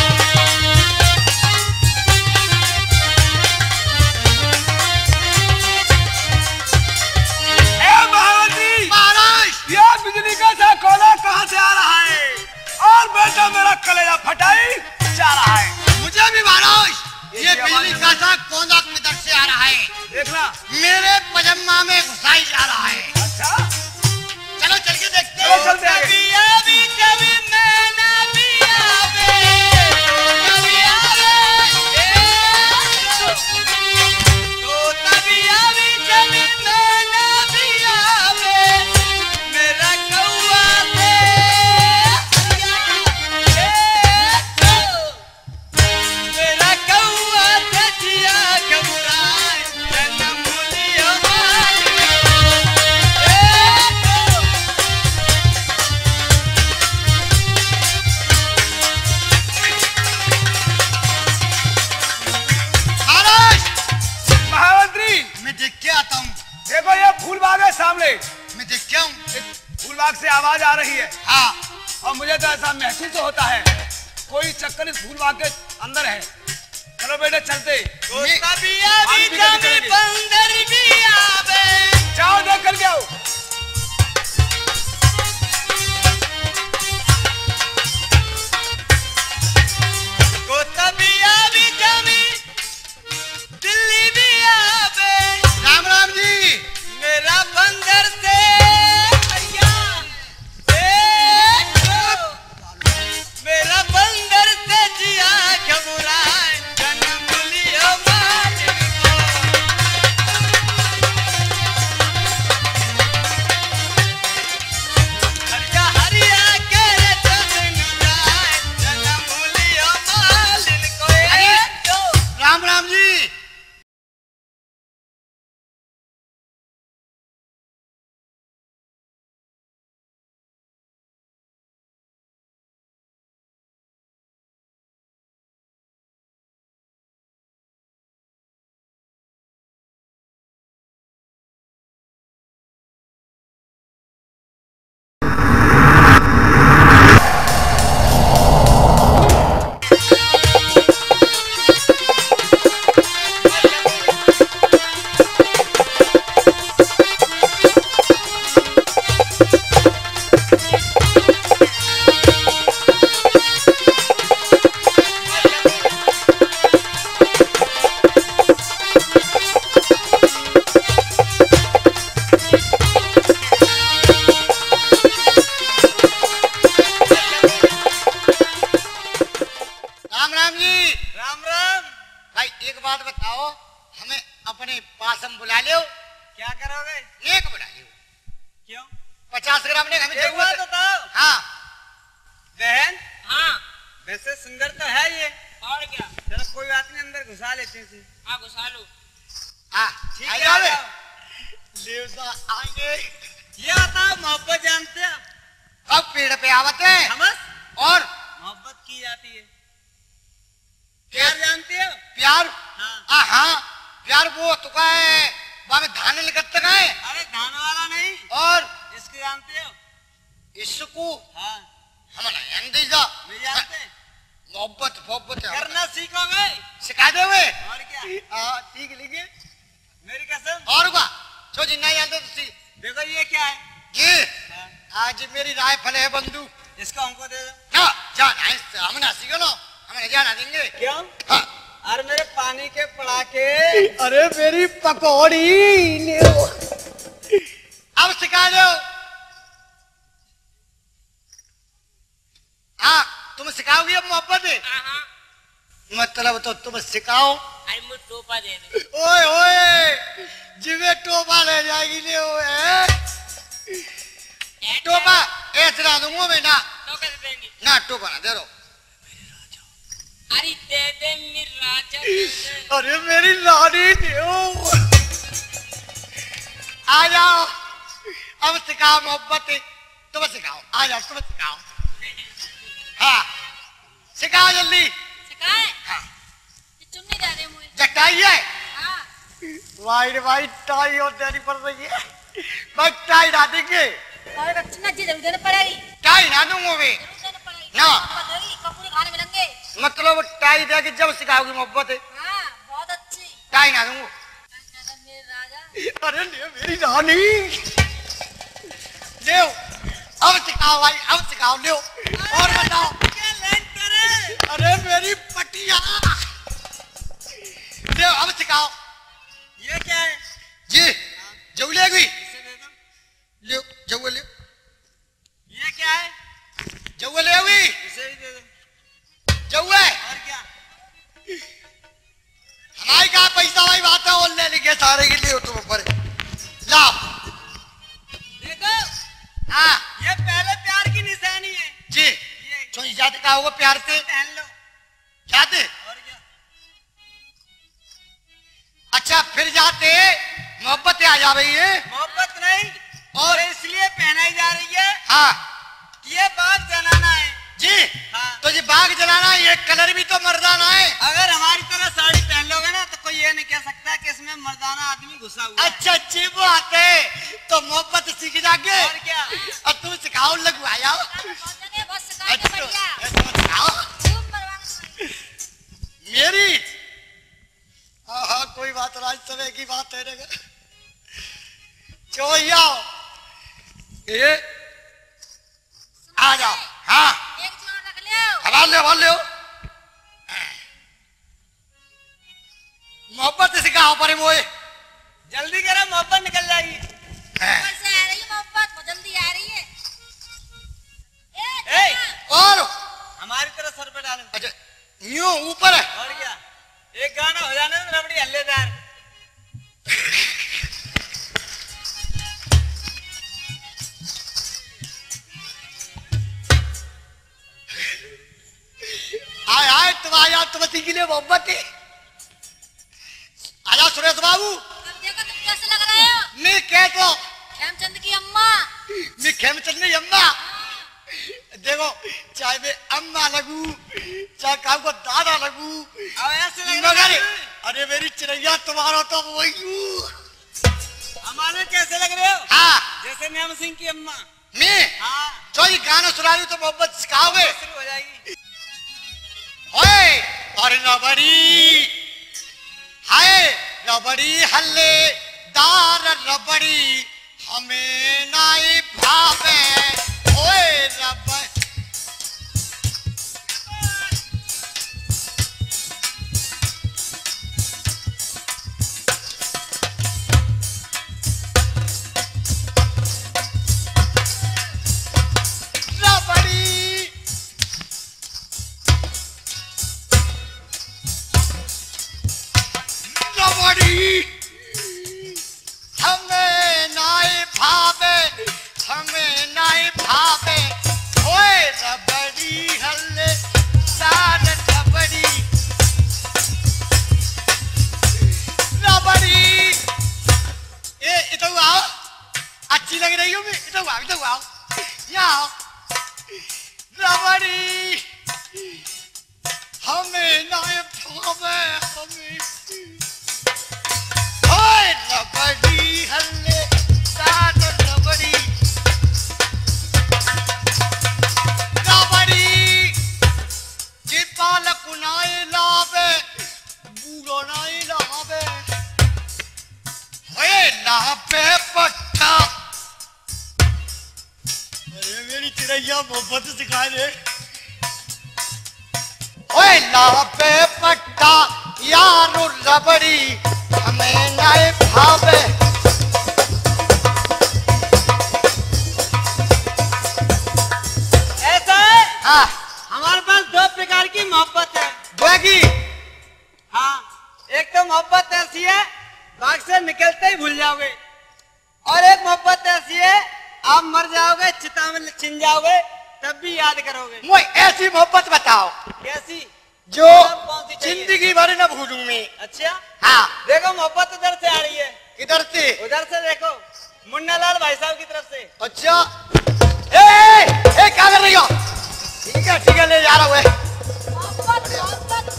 [SPEAKER 6] ए महाराज
[SPEAKER 2] महाराज
[SPEAKER 6] ये बिजली का झकोला कहाँ से आ रहा है और बेटा मेरा कलेजा फटाई जा रहा है।
[SPEAKER 2] मुझे भी महाराज ये बिजली का सा कोंदा किधर से आ रहा है?
[SPEAKER 6] देखना।
[SPEAKER 2] मेरे पजामा में घुसाई जा रहा है।
[SPEAKER 6] अच्छा
[SPEAKER 2] चलो चल के देखते
[SPEAKER 6] चलो
[SPEAKER 2] हैं।
[SPEAKER 6] चलते आगे।
[SPEAKER 4] बिया भी जब मैं ना बियावे तो तबिया भी जब मैं ना बियावे मेरा कौआ से मेरा कौआ से जिया घबराए जन्म लियो मालिनी।
[SPEAKER 2] महाराज
[SPEAKER 6] महामंत्री
[SPEAKER 2] मैं देख के आता हूँ।
[SPEAKER 6] देखो ये फूल बाग है सामने,
[SPEAKER 2] मैं देख के आऊँ।
[SPEAKER 6] फूल बाग से आवाज आ रही है
[SPEAKER 2] हाँ
[SPEAKER 6] और मुझे तो ऐसा महसूस होता है कोई चक्कर इस फूल बाग के अंदर है। चलो बेटे चलते।
[SPEAKER 4] तबिया भी जब बंदर भी आवे
[SPEAKER 6] जाओ देख कर के आओ।
[SPEAKER 4] को तबिया भी जमी दिल्ली भी आवे
[SPEAKER 2] राम राम जी।
[SPEAKER 4] मेरा बंदर से मेरा बंदर से जिया घबराए जन्म लियो मालिनी को।
[SPEAKER 2] कसम बुला लियो।
[SPEAKER 5] क्या करोगे?
[SPEAKER 2] नेक बुला लियो।
[SPEAKER 5] क्यों?
[SPEAKER 2] 50 ग्राम नेक हमें
[SPEAKER 5] एक बात बताओ।
[SPEAKER 2] हाँ
[SPEAKER 5] बहन,
[SPEAKER 8] हाँ
[SPEAKER 5] वैसे सुंदर तो है ये।
[SPEAKER 8] और क्या?
[SPEAKER 5] चलो कोई बात नहीं, अंदर घुसा लेते हैं।
[SPEAKER 8] हाँ घुसा लो।
[SPEAKER 2] हाँ
[SPEAKER 5] ठीक
[SPEAKER 2] आ
[SPEAKER 5] है,
[SPEAKER 2] जाओ
[SPEAKER 5] आ
[SPEAKER 2] बे।
[SPEAKER 5] जाओ।
[SPEAKER 2] लेवसा आगे
[SPEAKER 5] ये बताओ, मोहब्बत जानते हो?
[SPEAKER 2] अब पेड़ पे आवत है
[SPEAKER 5] समझ?
[SPEAKER 2] और
[SPEAKER 5] मोहब्बत की जाती है। प्यार जानते हो?
[SPEAKER 2] प्यार।
[SPEAKER 5] हाँ।
[SPEAKER 2] हाँ प्यार वो तो का है वहां में धान निकलते का है।
[SPEAKER 5] अरे धान वाला नहीं,
[SPEAKER 2] और
[SPEAKER 5] इसको जानते हो?
[SPEAKER 2] इसको
[SPEAKER 5] हाँ
[SPEAKER 2] हमारा अंदेजा
[SPEAKER 5] नहीं जानते।
[SPEAKER 2] मोहब्बत मोहब्बत है।
[SPEAKER 5] करना सीखोगे।
[SPEAKER 2] सिखा दे वे।
[SPEAKER 5] और क्या?
[SPEAKER 2] हाँ ठीक लिखे
[SPEAKER 5] मेरी कसम।
[SPEAKER 2] और का जो जिन्ना जानते तुसी।
[SPEAKER 5] देखो ये क्या है?
[SPEAKER 2] ये
[SPEAKER 5] हाँ।
[SPEAKER 2] आज मेरी राइफल है बंदूक।
[SPEAKER 5] इसको हमको दे दो।
[SPEAKER 2] ना जाना इससे हम ना सीखो ना हमें जाना देंगे।
[SPEAKER 5] क्यों?
[SPEAKER 2] हाँ।
[SPEAKER 5] अरे मेरे पानी के पड़ाके।
[SPEAKER 2] अरे मेरी पकौड़ी अब सिखा दो। हाँ तुम सिखाओगी अब मोहब्बत है?
[SPEAKER 8] हाँ
[SPEAKER 2] मतलब तो तुम सिखाओ।
[SPEAKER 8] अरे मुझे टोपा दे दे।
[SPEAKER 2] ओए ओए जिवे टोपा ले जाएगी ले ओए टोपा ऐसा दूंगा मैं ना।
[SPEAKER 8] तो कैसे देंगे?
[SPEAKER 2] ना टोपा ना दे दो।
[SPEAKER 8] अरे दे दे मेरे राजा दे दे।
[SPEAKER 2] अरे मेरी लाडी आ जाओ अब सिखाओ मोहब्बत तुम सिखाओ। आ जाओ तुम सिखाओ। हाँ सिखाओ जल्दी।
[SPEAKER 8] सिखाए?
[SPEAKER 2] हाँ
[SPEAKER 8] ये चुन्नी दे दे मुझे।
[SPEAKER 2] जटाई है
[SPEAKER 8] हाँ
[SPEAKER 2] वाइट वाइट टाई और देनी पड़ रही है। बस टाई ना देंगे।
[SPEAKER 3] और रक्षना जी जरूर देना पड़ेगी।
[SPEAKER 2] टाई ना दूंगा मैं।
[SPEAKER 3] जरूर देना पड़ेगी।
[SPEAKER 2] ना।
[SPEAKER 3] बदलेगी कपूरी खाने मिलेंगे।
[SPEAKER 2] मतलब टाई दे के जब सिखाओगी मोहब्बत
[SPEAKER 3] हाँ बहुत अच्छी।
[SPEAKER 2] टाई ना दूंगा।
[SPEAKER 3] मेरे राजा।
[SPEAKER 2] अरे ले मेरी रानी ले अब सिखाओ भाई अब सिखाओ ले और बताओ।
[SPEAKER 5] क्या लाइन करे?
[SPEAKER 2] अरे मेरी पटिया ले अब सिखाओ।
[SPEAKER 5] ये क्या है?
[SPEAKER 2] जी जऊ लेगी
[SPEAKER 5] इसे दे दो।
[SPEAKER 2] ले जऊ ले
[SPEAKER 5] ये क्या है?
[SPEAKER 2] जऊ ले हुई
[SPEAKER 5] इसे भी दे दो।
[SPEAKER 2] जऊ है
[SPEAKER 5] और क्या?
[SPEAKER 2] हमारी कहा पैसा वाली बात है और ले लिखे सारे के लिए तुम ऊपर लाओ।
[SPEAKER 5] देखो
[SPEAKER 2] हाँ
[SPEAKER 5] ये पहले प्यार की निशानी है।
[SPEAKER 2] जी
[SPEAKER 5] ये
[SPEAKER 2] जो जाते का होगा प्यार से
[SPEAKER 5] पहन लो।
[SPEAKER 2] जाते।
[SPEAKER 5] और क्या?
[SPEAKER 2] अच्छा फिर जाते मोहब्बत आ जा रही है।
[SPEAKER 5] मोहब्बत नहीं
[SPEAKER 2] और
[SPEAKER 5] इसलिए पहनाई जा रही है
[SPEAKER 2] हाँ
[SPEAKER 5] कि ये बाग जलाना है।
[SPEAKER 2] जी
[SPEAKER 5] हाँ।
[SPEAKER 2] तो ये बाग जलाना ये कलर भी तो मर्दाना है।
[SPEAKER 5] अगर हमारी तरह साड़ी पहन लोगे ना तो कोई ये नहीं कह सकता कि इसमें मर्दाना आदमी घुसा हुआ है।
[SPEAKER 2] अच्छा अच्छी बात है तो मोहब्बत सीख जागे।
[SPEAKER 5] और क्या?
[SPEAKER 2] अब तुम सिखाओ लगवा जाओ।
[SPEAKER 3] बहुत जने बस सिखाएंगे
[SPEAKER 2] अच्छा
[SPEAKER 3] बढ़िया।
[SPEAKER 2] ऐसा सिखाओ
[SPEAKER 3] खूब मरवाना।
[SPEAKER 2] मेरी। हाँ हाँ कोई बात राज समय की बात है ना चो ये आ जाओ। हाँ
[SPEAKER 3] एक जोड़ रख लियो।
[SPEAKER 2] हवा ले मोहब्बत सिखाओ पर वो
[SPEAKER 5] जल्दी करो, मोहब्बत निकल जाएगी।
[SPEAKER 3] ऊपर से आ रही है मोहब्बत, वो जल्दी आ रही है।
[SPEAKER 5] ए,
[SPEAKER 2] और
[SPEAKER 5] हमारी तरह सर पे डालो।
[SPEAKER 2] अच्छा यूं ऊपर है।
[SPEAKER 5] और क्या? एक गाना हो जाने तो रबड़ी हल्लेदार।
[SPEAKER 2] आए आए तुम आया तुम के लिए मोहब्बत है। आजा सुरेश बाबू।
[SPEAKER 3] अब देखो तुम कैसे लग रहे हो।
[SPEAKER 2] मैं कह तो
[SPEAKER 3] खेमचंद की अम्मा।
[SPEAKER 2] मैं खेमचंद नहीं अम्मा। देखो चाहे मैं अम्मा लगू चाहे काम को दादा लगू
[SPEAKER 5] अब ऐसे लग
[SPEAKER 2] मगर
[SPEAKER 5] रहा है।
[SPEAKER 2] अरे मेरी चिड़ैया तुम्हारा तो वही
[SPEAKER 5] हमारे कैसे लग रहे हो?
[SPEAKER 2] हाँ
[SPEAKER 5] जैसे न्याम सिंह की अम्मा।
[SPEAKER 2] मैं
[SPEAKER 5] हाँ,
[SPEAKER 2] जो ये गाना सुना रही हूँ तो मोहब्बत सिखाओगे।
[SPEAKER 5] शुरू हो जाएगी।
[SPEAKER 2] ओए और रबड़ी हाय रबड़ी हल्ले दार रबड़ी हमें नाई भावे। ओए रबड़ी रबड़ी कहियो में इधर आओ यहाँ रबड़ी हमें नायब ठोबे हमें ओए रबड़ी हल्ले दाद रबड़ी जिपाल कुनाए लावे बूढ़ो नाई लावे ओए लावे पट्टा अरे मेरी चिड़ैया मोहब्बत सिखा दे ओए लावे पट्टा यारो रबड़ी हमें नाए भावे
[SPEAKER 5] ऐसा है
[SPEAKER 2] हाँ
[SPEAKER 5] हमारे पास दो प्रकार की मोहब्बत है।
[SPEAKER 2] बोगी
[SPEAKER 5] हाँ, एक तो मोहब्बत ऐसी है बाग से निकलते ही भूल जाओगे, और एक मोहब्बत ऐसी है आप मर जाओगे चिता में छिन जाओगे तब भी याद करोगे।
[SPEAKER 2] मुझे ऐसी मोहब्बत बताओ
[SPEAKER 5] कैसी?
[SPEAKER 2] जो
[SPEAKER 5] कौन सी चाहिए?
[SPEAKER 2] जिंदगी भर न भूलूं मैं।
[SPEAKER 5] अच्छा
[SPEAKER 2] हाँ
[SPEAKER 5] देखो मोहब्बत उधर से आ रही है।
[SPEAKER 2] किधर से?
[SPEAKER 5] उधर से देखो, मुन्ना लाल भाई साहब की तरफ से।
[SPEAKER 2] अच्छा ए क्या कर रही हो? ठीक है ले जा रहा हूँ।
[SPEAKER 3] मोहब्बत मोहब्बत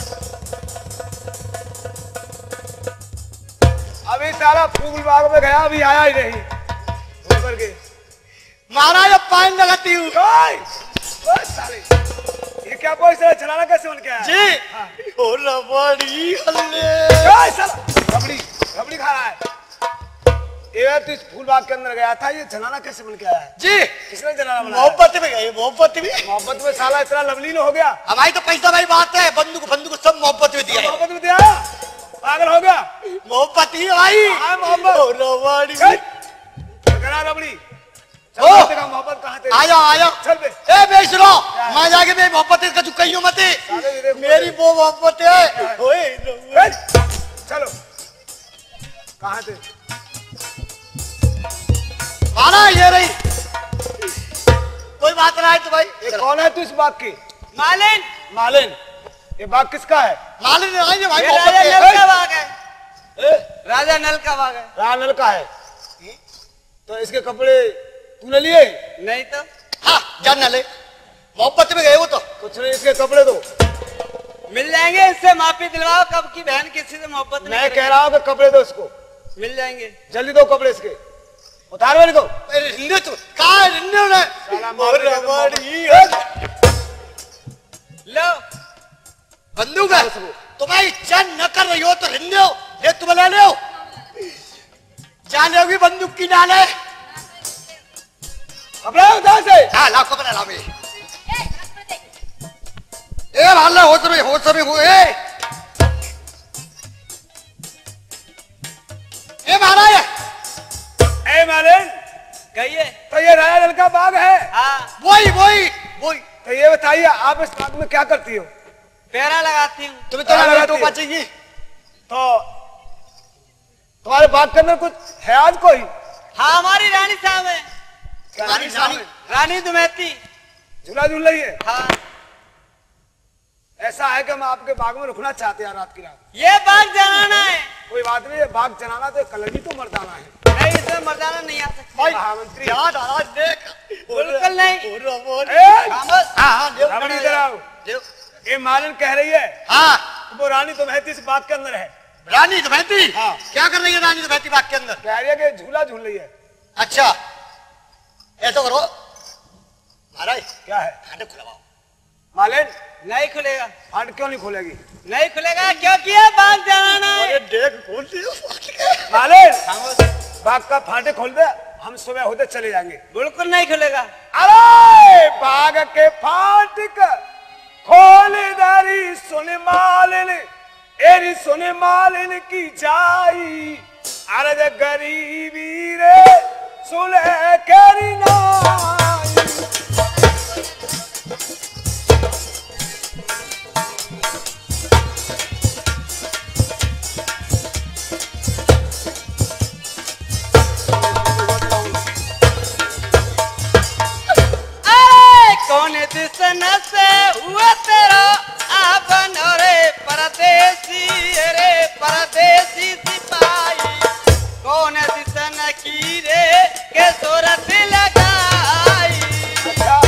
[SPEAKER 6] अभी सारा फूल बाग में गया, अभी आया ही नहीं होकर के।
[SPEAKER 2] महाराज पानी लगाती हूँ।
[SPEAKER 6] ओए साले, ये क्या कोई साला चलाना कैसे बन गया?
[SPEAKER 2] जी
[SPEAKER 6] हाँ।
[SPEAKER 2] ओ रबड़ी हल्ले
[SPEAKER 6] ओए साला, रबड़ी खा रहा है। ये तो इस फूल बाग के अंदर गया था, ये जनाना कैसे बन के आया है?
[SPEAKER 2] जी
[SPEAKER 6] किसने जनाना बनाया?
[SPEAKER 2] मोहब्बत में गए,
[SPEAKER 6] मोहब्बत में साला इतना लवलीन हो गया।
[SPEAKER 2] हमारी तो पैसा भाई बात है, बंदूक सब मोहब्बत में दिया है।
[SPEAKER 6] मोहब्बत में दिया, पागल हो गया।
[SPEAKER 2] मोहब्बत ही है भाई।
[SPEAKER 6] हाँ मोहब्बत।
[SPEAKER 2] ओ रबड़ी
[SPEAKER 6] करा रबड़ी।
[SPEAKER 2] ओ
[SPEAKER 6] मोहब्बत कहाँ थे?
[SPEAKER 2] आया
[SPEAKER 6] चल बे।
[SPEAKER 2] ए बेच लो मैं जाके मेरी मोहब्बत है, इसका कहीं मत है। मेरी वो मोहब्बत है। ओए
[SPEAKER 6] चलो कहाँ थे?
[SPEAKER 2] माना ये रही। कोई बात ना है तो भाई।
[SPEAKER 6] ये कौन है तू इस बाग की?
[SPEAKER 5] मालिन।
[SPEAKER 6] मालिन। ये बाग किसका है?
[SPEAKER 2] मालिन नहीं है भाई,
[SPEAKER 5] ये
[SPEAKER 2] मोहब्बत
[SPEAKER 5] राजा
[SPEAKER 2] है।
[SPEAKER 5] नल का बाग है। राजा नल का बाग है।
[SPEAKER 6] रानल का है। तो इसके कपड़े तूने लिए?
[SPEAKER 5] नहीं तो
[SPEAKER 2] हाँ जान ले, मोहब्बत में गए वो तो।
[SPEAKER 6] कुछ नहीं, इसके कपड़े दो।
[SPEAKER 5] मिल जाएंगे, इससे माफी दिलवाओ। कब की बहन किसी से मोहब्बत नहीं
[SPEAKER 6] मैं
[SPEAKER 5] करेगी।
[SPEAKER 6] कह रहा हूँ कि कपड़े दो इसको।
[SPEAKER 5] मिल जाएंगे।
[SPEAKER 6] जल्दी दो कपड़े इसके। उतार मेरे को।
[SPEAKER 2] रिंदे तो कहाँ है रिंदे ने?
[SPEAKER 6] साला
[SPEAKER 2] ओ रबड़ी
[SPEAKER 5] लो
[SPEAKER 2] बंदूक है। तुम्हारी चंद न कर रही हो तो रिंदे हो, ये तुम ले लो। जाने होगी बंदूक की डाले।
[SPEAKER 6] कपड़े उतार से।
[SPEAKER 2] हाँ ला कपड़ा ला भाई।
[SPEAKER 3] ए रख दे।
[SPEAKER 2] ए भाला हो सब हो ए महाराज।
[SPEAKER 6] ए मालिन,
[SPEAKER 5] कहिए।
[SPEAKER 6] तो ये राजा नल का बाग है?
[SPEAKER 5] हाँ
[SPEAKER 2] वही
[SPEAKER 6] तो ये बताइए आप इस बाग में क्या करती हो?
[SPEAKER 5] पेरा लगाती हूँ।
[SPEAKER 2] तुम्हें तो
[SPEAKER 6] हाँ,
[SPEAKER 2] लगा तो
[SPEAKER 6] लगाती है।
[SPEAKER 2] बचेगी।
[SPEAKER 6] तो तुम्हारे बाग के अंदर कुछ है आज कोई?
[SPEAKER 5] हाँ हमारी रानी साहब है।
[SPEAKER 6] क्या
[SPEAKER 2] रानी
[SPEAKER 6] साहब है?
[SPEAKER 5] रानी दुमैती।
[SPEAKER 6] झूला झूल रही है?
[SPEAKER 5] हाँ
[SPEAKER 6] ऐसा है कि हम आपके बाग में रुकना चाहते हैं रात की रात।
[SPEAKER 5] ये बाग जनाना है।
[SPEAKER 6] कोई बात नहीं, ये बाग जनाना तो कलगी तो मर्दाना है।
[SPEAKER 5] नहीं इसमें मर्दाना नहीं आ सकता।
[SPEAKER 2] भाई
[SPEAKER 6] महामंत्री।
[SPEAKER 2] याद आ देख।
[SPEAKER 5] बिल्कुल नहीं।
[SPEAKER 6] ए,
[SPEAKER 5] खामोश।
[SPEAKER 2] हाँ देव
[SPEAKER 6] रबड़ी इधर आओ।
[SPEAKER 2] देव
[SPEAKER 6] ये मालिन कह रही है
[SPEAKER 2] हाँ
[SPEAKER 6] कि वो रानी तो महती इस बाग के अंदर है।
[SPEAKER 2] रानी तो बहती।
[SPEAKER 6] हाँ।
[SPEAKER 2] क्या कर रही है रानी तो बहती बाग के अंदर?
[SPEAKER 6] कह रही है कि झूला झूल रही है।
[SPEAKER 2] अच्छा ऐसा करो महाराज,
[SPEAKER 6] क्या है?
[SPEAKER 2] फाटक खुलवाओ।
[SPEAKER 6] मालिन,
[SPEAKER 5] नहीं खुलेगा।
[SPEAKER 6] फाट क्यों नहीं खोलेगी?
[SPEAKER 5] नहीं खुलेगा क्योंकि ये बाग जनाना है।
[SPEAKER 2] देख खोल दियो।
[SPEAKER 6] मालिन,
[SPEAKER 5] खामोश।
[SPEAKER 6] बाग का फाटे खोल दे, हम सुबह होते चले जाएंगे।
[SPEAKER 5] बिल्कुल नहीं खुलेगा।
[SPEAKER 6] अरे बाग के फाटक खोल दारी सुन मालिन, एरी सुन मालिन की जाई। अरे गरीबी रे सुले करी नाई।
[SPEAKER 5] कौन दिसन से हुआ तेरा आपन रे परदेसी सिपाही। कौन दिसन की रे के सूरत लगाई।
[SPEAKER 6] अच्छा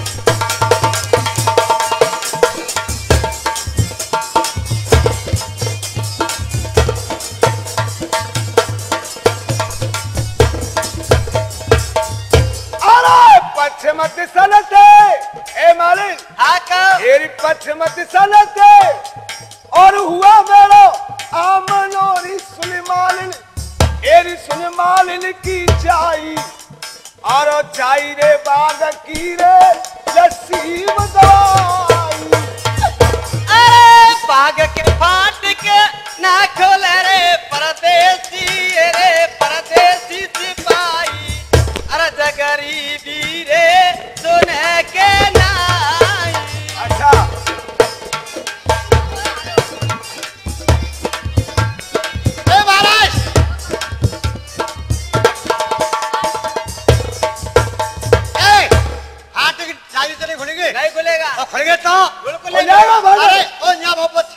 [SPEAKER 6] अरे पश्चिम दिशा ए मालिन
[SPEAKER 5] हाँ का
[SPEAKER 6] मेरी पश्चिम दिशा और हुआ मेरा आमनोरी सुलेमालिन एरी सुलेमालिन की जाई और जाई रे बाग की रे लस्सी बताई।
[SPEAKER 5] अरे बाग के फाट के ना खोले रे परदेसी सिपाही। अरे गरीबी रे सुने के नाई।
[SPEAKER 6] अच्छा
[SPEAKER 2] ए महाराज ए हाथ की चाबी से नहीं खुलेंगे
[SPEAKER 5] नहीं खुलेगा।
[SPEAKER 2] और खुलेंगे तो
[SPEAKER 5] बिल्कुल
[SPEAKER 6] हो जाएगा भाई।
[SPEAKER 2] अरे ओ यहाँ मोहब्बत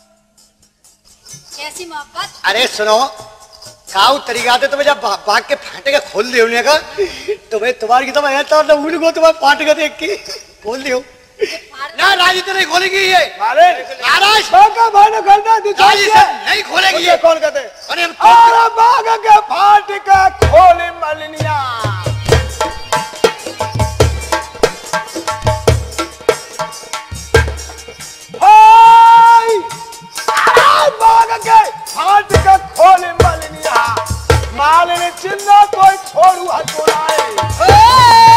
[SPEAKER 8] कैसी मोहब्बत?
[SPEAKER 2] अरे सुनो काऊ तरीका थे तुम्हें जब बाग के फाटे के खोल दियो उन्हें का तुम्हें तुम्हारी की तो मैं तो उड़ को तुम्हारे फाट के देख के खोल दियो ना राजी तो नहीं खोलेगी ये
[SPEAKER 6] मालिन
[SPEAKER 2] महाराज
[SPEAKER 6] बागा भाई करना
[SPEAKER 2] राजी से नहीं खोलेगी ये
[SPEAKER 6] कौन कहते
[SPEAKER 2] अरे हम
[SPEAKER 6] और बाग के फाट का खोले मलिनिया बाग के फाट का खोले मलिनिया मालिन चिन्ह कोई छोड़ू हटोलाए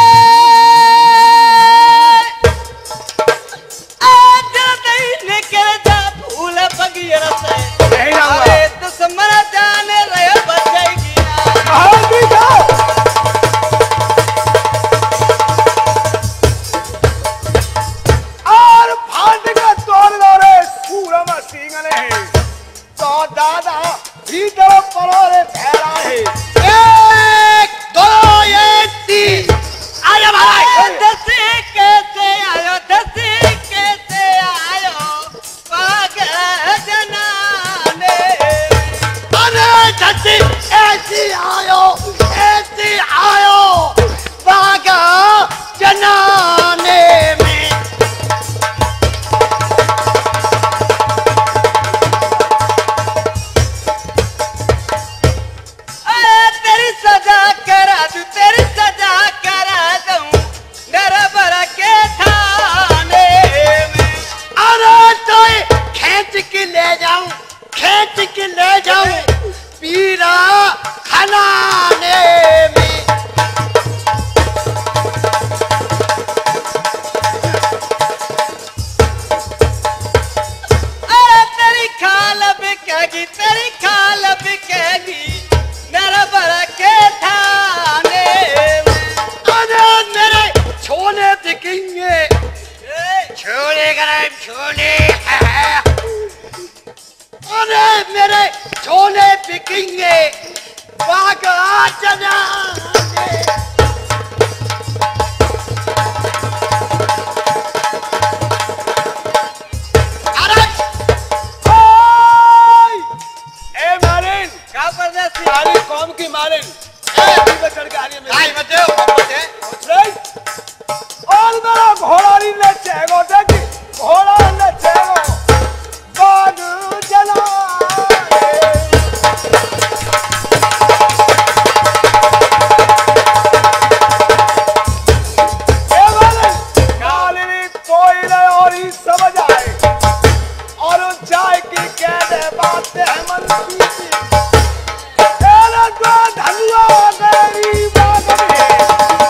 [SPEAKER 6] नहीं जाऊंगा
[SPEAKER 5] दुश्मन जाने रहे बचेगी ना।
[SPEAKER 6] कहाँ भी जाओ और फाट का तोड़ लो रे सूरम सिंगले है तो दादा भीतर परोरे ठहरा है
[SPEAKER 2] एक दो ये तीन आया महाराज
[SPEAKER 5] दसी कैसे आयो पाग जनाने।
[SPEAKER 2] अरे धरती ऐसी आयो बागा जनाने में
[SPEAKER 5] अरे तेरी सजा करा दूं नरबर के थाने में।
[SPEAKER 2] अरे तो खींच के ले जाऊं पीरा खनाने में
[SPEAKER 5] अरे तेरी खाल बिकेगी नरबर के थाने में।
[SPEAKER 2] अरे मेरे छोले बिकेंगे छोले गरम छोले अरे मेरे छोले बिकेंगे बागा जनाने
[SPEAKER 6] ए मालिन
[SPEAKER 5] का परदेसी
[SPEAKER 6] सारी कौम की मालिन पे चढ़ के आ रही है मेरी।
[SPEAKER 2] मत दे
[SPEAKER 6] और मेरा घोड़ा नहीं नचेगो देखी घोड़ा नचेगो बाग जला कोई नहीं और ही समझ आए और जाए की कह दे बातें हैं मन की धनिया मेरी बाग में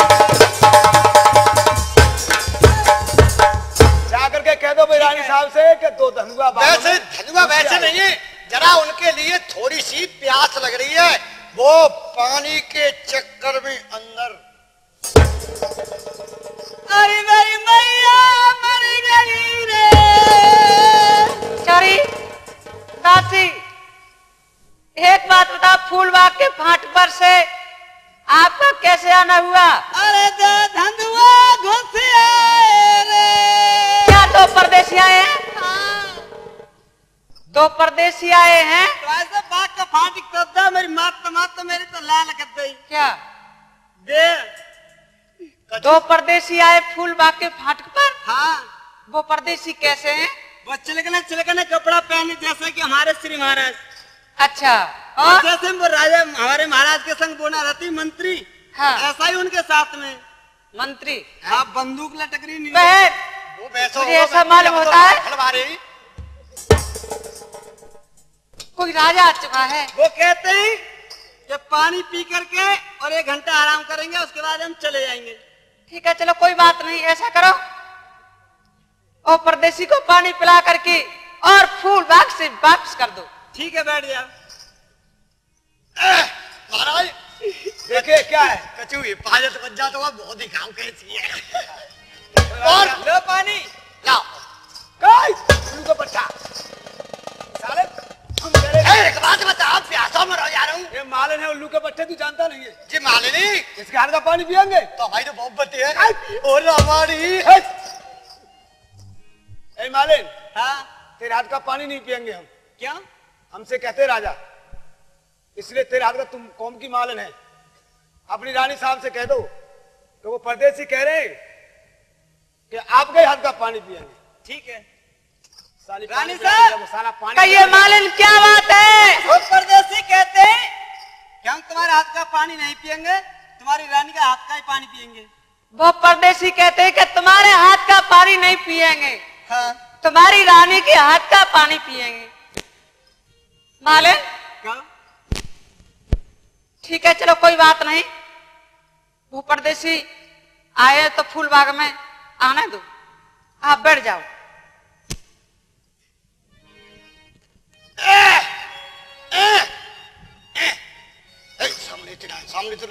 [SPEAKER 6] जाकर के कह दो भाई रानी साहब से कि दो धनुआ
[SPEAKER 2] वैसे धनुआ वैसे नहीं है जरा उनके लिए थोड़ी सी प्यास लग रही है वो पानी के चक्कर में अंदर
[SPEAKER 5] अरे मेरी मैया मर गई रे।
[SPEAKER 4] चोरी दासी एक बात बता फूलबाग के फाट पर से आपका कैसे आना हुआ?
[SPEAKER 5] अरे दो धंधुआ घुस आए रे।
[SPEAKER 4] क्या दो परदेसी आए हैं? दो परदेसी आए हैं?
[SPEAKER 5] तो ऐसे बाग का फाट करता मेरी मात तो मेरी तो लाल कर गई।
[SPEAKER 4] क्या
[SPEAKER 5] दे।
[SPEAKER 4] दो परदेसी आए फूल बाग के फाटक पर।
[SPEAKER 5] हाँ,
[SPEAKER 4] वो परदेसी कैसे हैं?
[SPEAKER 5] वो चिलकने कपड़ा पहने जैसे कि हमारे श्री महाराज।
[SPEAKER 4] अच्छा,
[SPEAKER 5] और
[SPEAKER 4] और
[SPEAKER 5] जैसे वो राजा हमारे महाराज के संग बोना रहती मंत्री,
[SPEAKER 4] हाँ।
[SPEAKER 5] ऐसा ही उनके साथ में।
[SPEAKER 4] मंत्री
[SPEAKER 5] हाँ, बंदूक लटकरी नहीं।
[SPEAKER 4] बहन,
[SPEAKER 2] वो वैसा
[SPEAKER 4] मुझे ऐसा मालूम होता है
[SPEAKER 2] हमारे
[SPEAKER 4] कोई राजा आ चुका है।
[SPEAKER 5] वो कहते हैं कि पानी पी करके और 1 घंटा आराम करेंगे, उसके बाद हम चले जाएंगे।
[SPEAKER 4] ठीक है, चलो कोई बात नहीं, ऐसा करो और परदेसी को पानी पिला करके और फूल बाग से वापस कर दो।
[SPEAKER 5] ठीक है, बैठ जाओ।
[SPEAKER 2] महाराज देखिए क्या है कचू हिफाजत बन जा तो बहुत ही काम कैसी है। और
[SPEAKER 5] लो पानी।
[SPEAKER 2] लाओ
[SPEAKER 6] काय उनको पट्टा साले तुम करे
[SPEAKER 2] एक बात बता, आप प्यासा में रह जा रहा हूँ।
[SPEAKER 6] ये मालन है उल्लू के पट्टे तू जानता नहीं है।
[SPEAKER 2] जी मालिनी
[SPEAKER 6] इसके हाथ का पानी पियेंगे
[SPEAKER 2] तो हमारी तो मोहब्बत है और हमारी
[SPEAKER 6] ए मालिन,
[SPEAKER 5] हाँ,
[SPEAKER 6] तेरे हाथ का पानी नहीं पियेंगे हम।
[SPEAKER 5] क्यों?
[SPEAKER 6] हमसे कहते राजा, इसलिए तेरे हाथ का तुम कौम की मालन है। अपनी रानी साहब से कह दो कि वो परदेसी कह रहे हैं कि आपके हाथ का पानी पियेंगे।
[SPEAKER 5] ठीक है।
[SPEAKER 6] साली
[SPEAKER 5] रानी
[SPEAKER 6] पानी
[SPEAKER 5] साहब!
[SPEAKER 6] पियेंगे, वो साला पानी
[SPEAKER 4] कहिए मालिन, क्या बात है?
[SPEAKER 5] वो परदेसी कहते हैं कि हम तुम्हारे हाथ का पानी नहीं पियेंगे, तुम्हारी रानी का हाथ का ही पानी पियेंगे।
[SPEAKER 4] वो परदेसी कहते हैं कि तुम्हारे हाथ का पानी नहीं पियेंगे,
[SPEAKER 5] हाँ।
[SPEAKER 4] तुम्हारी रानी के हाथ का पानी पियेंगे। मालिन
[SPEAKER 5] क्या?
[SPEAKER 4] ठीक है, चलो कोई बात नहीं, वो परदेसी आए तो फूल बाग में आने दो, आप बैठ जाओ।
[SPEAKER 2] सामने तो ना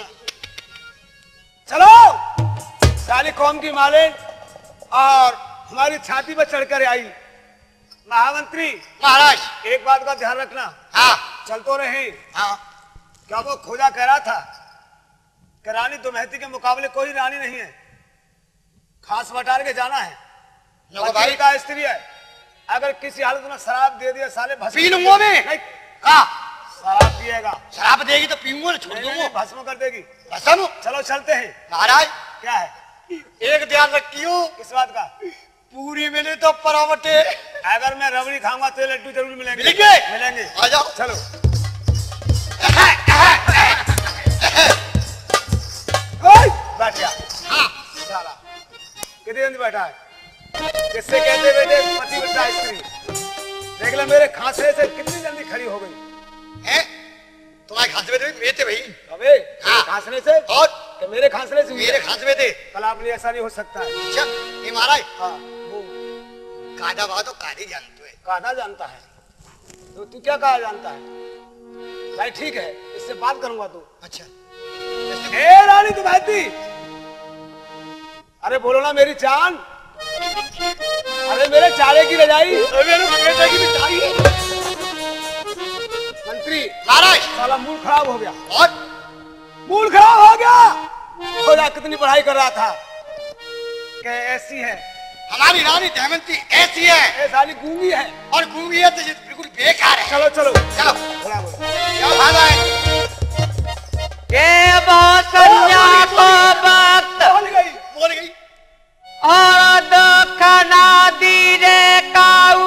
[SPEAKER 6] चलो साली कौम की मालिन और हमारी छाती पर चढ़कर आई। महामंत्री
[SPEAKER 2] महाराज
[SPEAKER 6] एक बात का ध्यान रखना।
[SPEAKER 2] हाँ
[SPEAKER 6] चल तो रहे,
[SPEAKER 2] हाँ
[SPEAKER 6] क्या वो खोजा कह रहा था कि रानी दुमहती के मुकाबले कोई रानी नहीं है, खास बटार के जाना है।
[SPEAKER 2] लोगो भाई
[SPEAKER 6] का स्त्री है, अगर किसी हालत में शराब दे दिया साले भस्म
[SPEAKER 2] पी लूंगा मैं।
[SPEAKER 6] नहीं,
[SPEAKER 2] कहा
[SPEAKER 6] शराब पिएगा,
[SPEAKER 2] शराब देगी तो पीऊंगा ना, छोड़
[SPEAKER 6] नहीं,
[SPEAKER 2] दूंगा
[SPEAKER 6] भस्म कर देगी।
[SPEAKER 2] भस्म।
[SPEAKER 6] चलो चलते हैं।
[SPEAKER 2] महाराज
[SPEAKER 6] क्या है?
[SPEAKER 2] एक ध्यान रखियो,
[SPEAKER 6] किस बात का?
[SPEAKER 2] पूरी मिले तो परावटे,
[SPEAKER 6] अगर मैं रबड़ी खाऊंगा तो ये लड्डू जरूर मिलेंगे।
[SPEAKER 2] मिलेंगे?
[SPEAKER 6] मिलेंगे।
[SPEAKER 2] आ जाओ।
[SPEAKER 6] चलो। ओए, बैठ जा।
[SPEAKER 2] हाँ
[SPEAKER 6] साला कितनी जल्दी बैठा है? किससे कहते बेटे पति बता स्त्री? देख ले मेरे खांसरे से कितनी जल्दी खड़ी हो गई
[SPEAKER 2] है तुम्हारे खांसरे में थे, मेरे थे भाई।
[SPEAKER 6] अबे
[SPEAKER 2] हाँ।
[SPEAKER 6] खांसरे से
[SPEAKER 2] और
[SPEAKER 6] कि मेरे खांसरे से हुई
[SPEAKER 2] मेरे
[SPEAKER 6] है?
[SPEAKER 2] खांसरे में थे।
[SPEAKER 6] कल आपने ऐसा नहीं हो सकता है।
[SPEAKER 2] अच्छा ये महाराज
[SPEAKER 6] हाँ वो
[SPEAKER 2] कादा बात तो कादी जानते है।
[SPEAKER 6] कादा जानता है तो तू क्या कहा जानता है? भाई ठीक है, इससे बात करूंगा तू।
[SPEAKER 2] अच्छा
[SPEAKER 6] ए रानी तू बहती, अरे बोलो ना मेरी जान, अरे मेरे चारे की रजाई,
[SPEAKER 2] मेरे बेटे की मिठाई।
[SPEAKER 6] मंत्री
[SPEAKER 2] महाराज
[SPEAKER 6] साला मूड खराब हो गया,
[SPEAKER 2] और
[SPEAKER 6] मूड खराब हो गया। खोजा कितनी पढ़ाई कर रहा था कि ऐसी है,
[SPEAKER 2] हमारी रानी दमयंती ऐसी है
[SPEAKER 6] ए साली गूंगी है।
[SPEAKER 2] और गूंगी है तो ये बिल्कुल बेकार है।
[SPEAKER 6] चलो चलो
[SPEAKER 2] चलो
[SPEAKER 6] बोला बोलो।
[SPEAKER 2] क्या महाराज
[SPEAKER 4] ये वो संध्या को वक्त
[SPEAKER 2] बोल गई
[SPEAKER 4] और दखना दीरे काऊ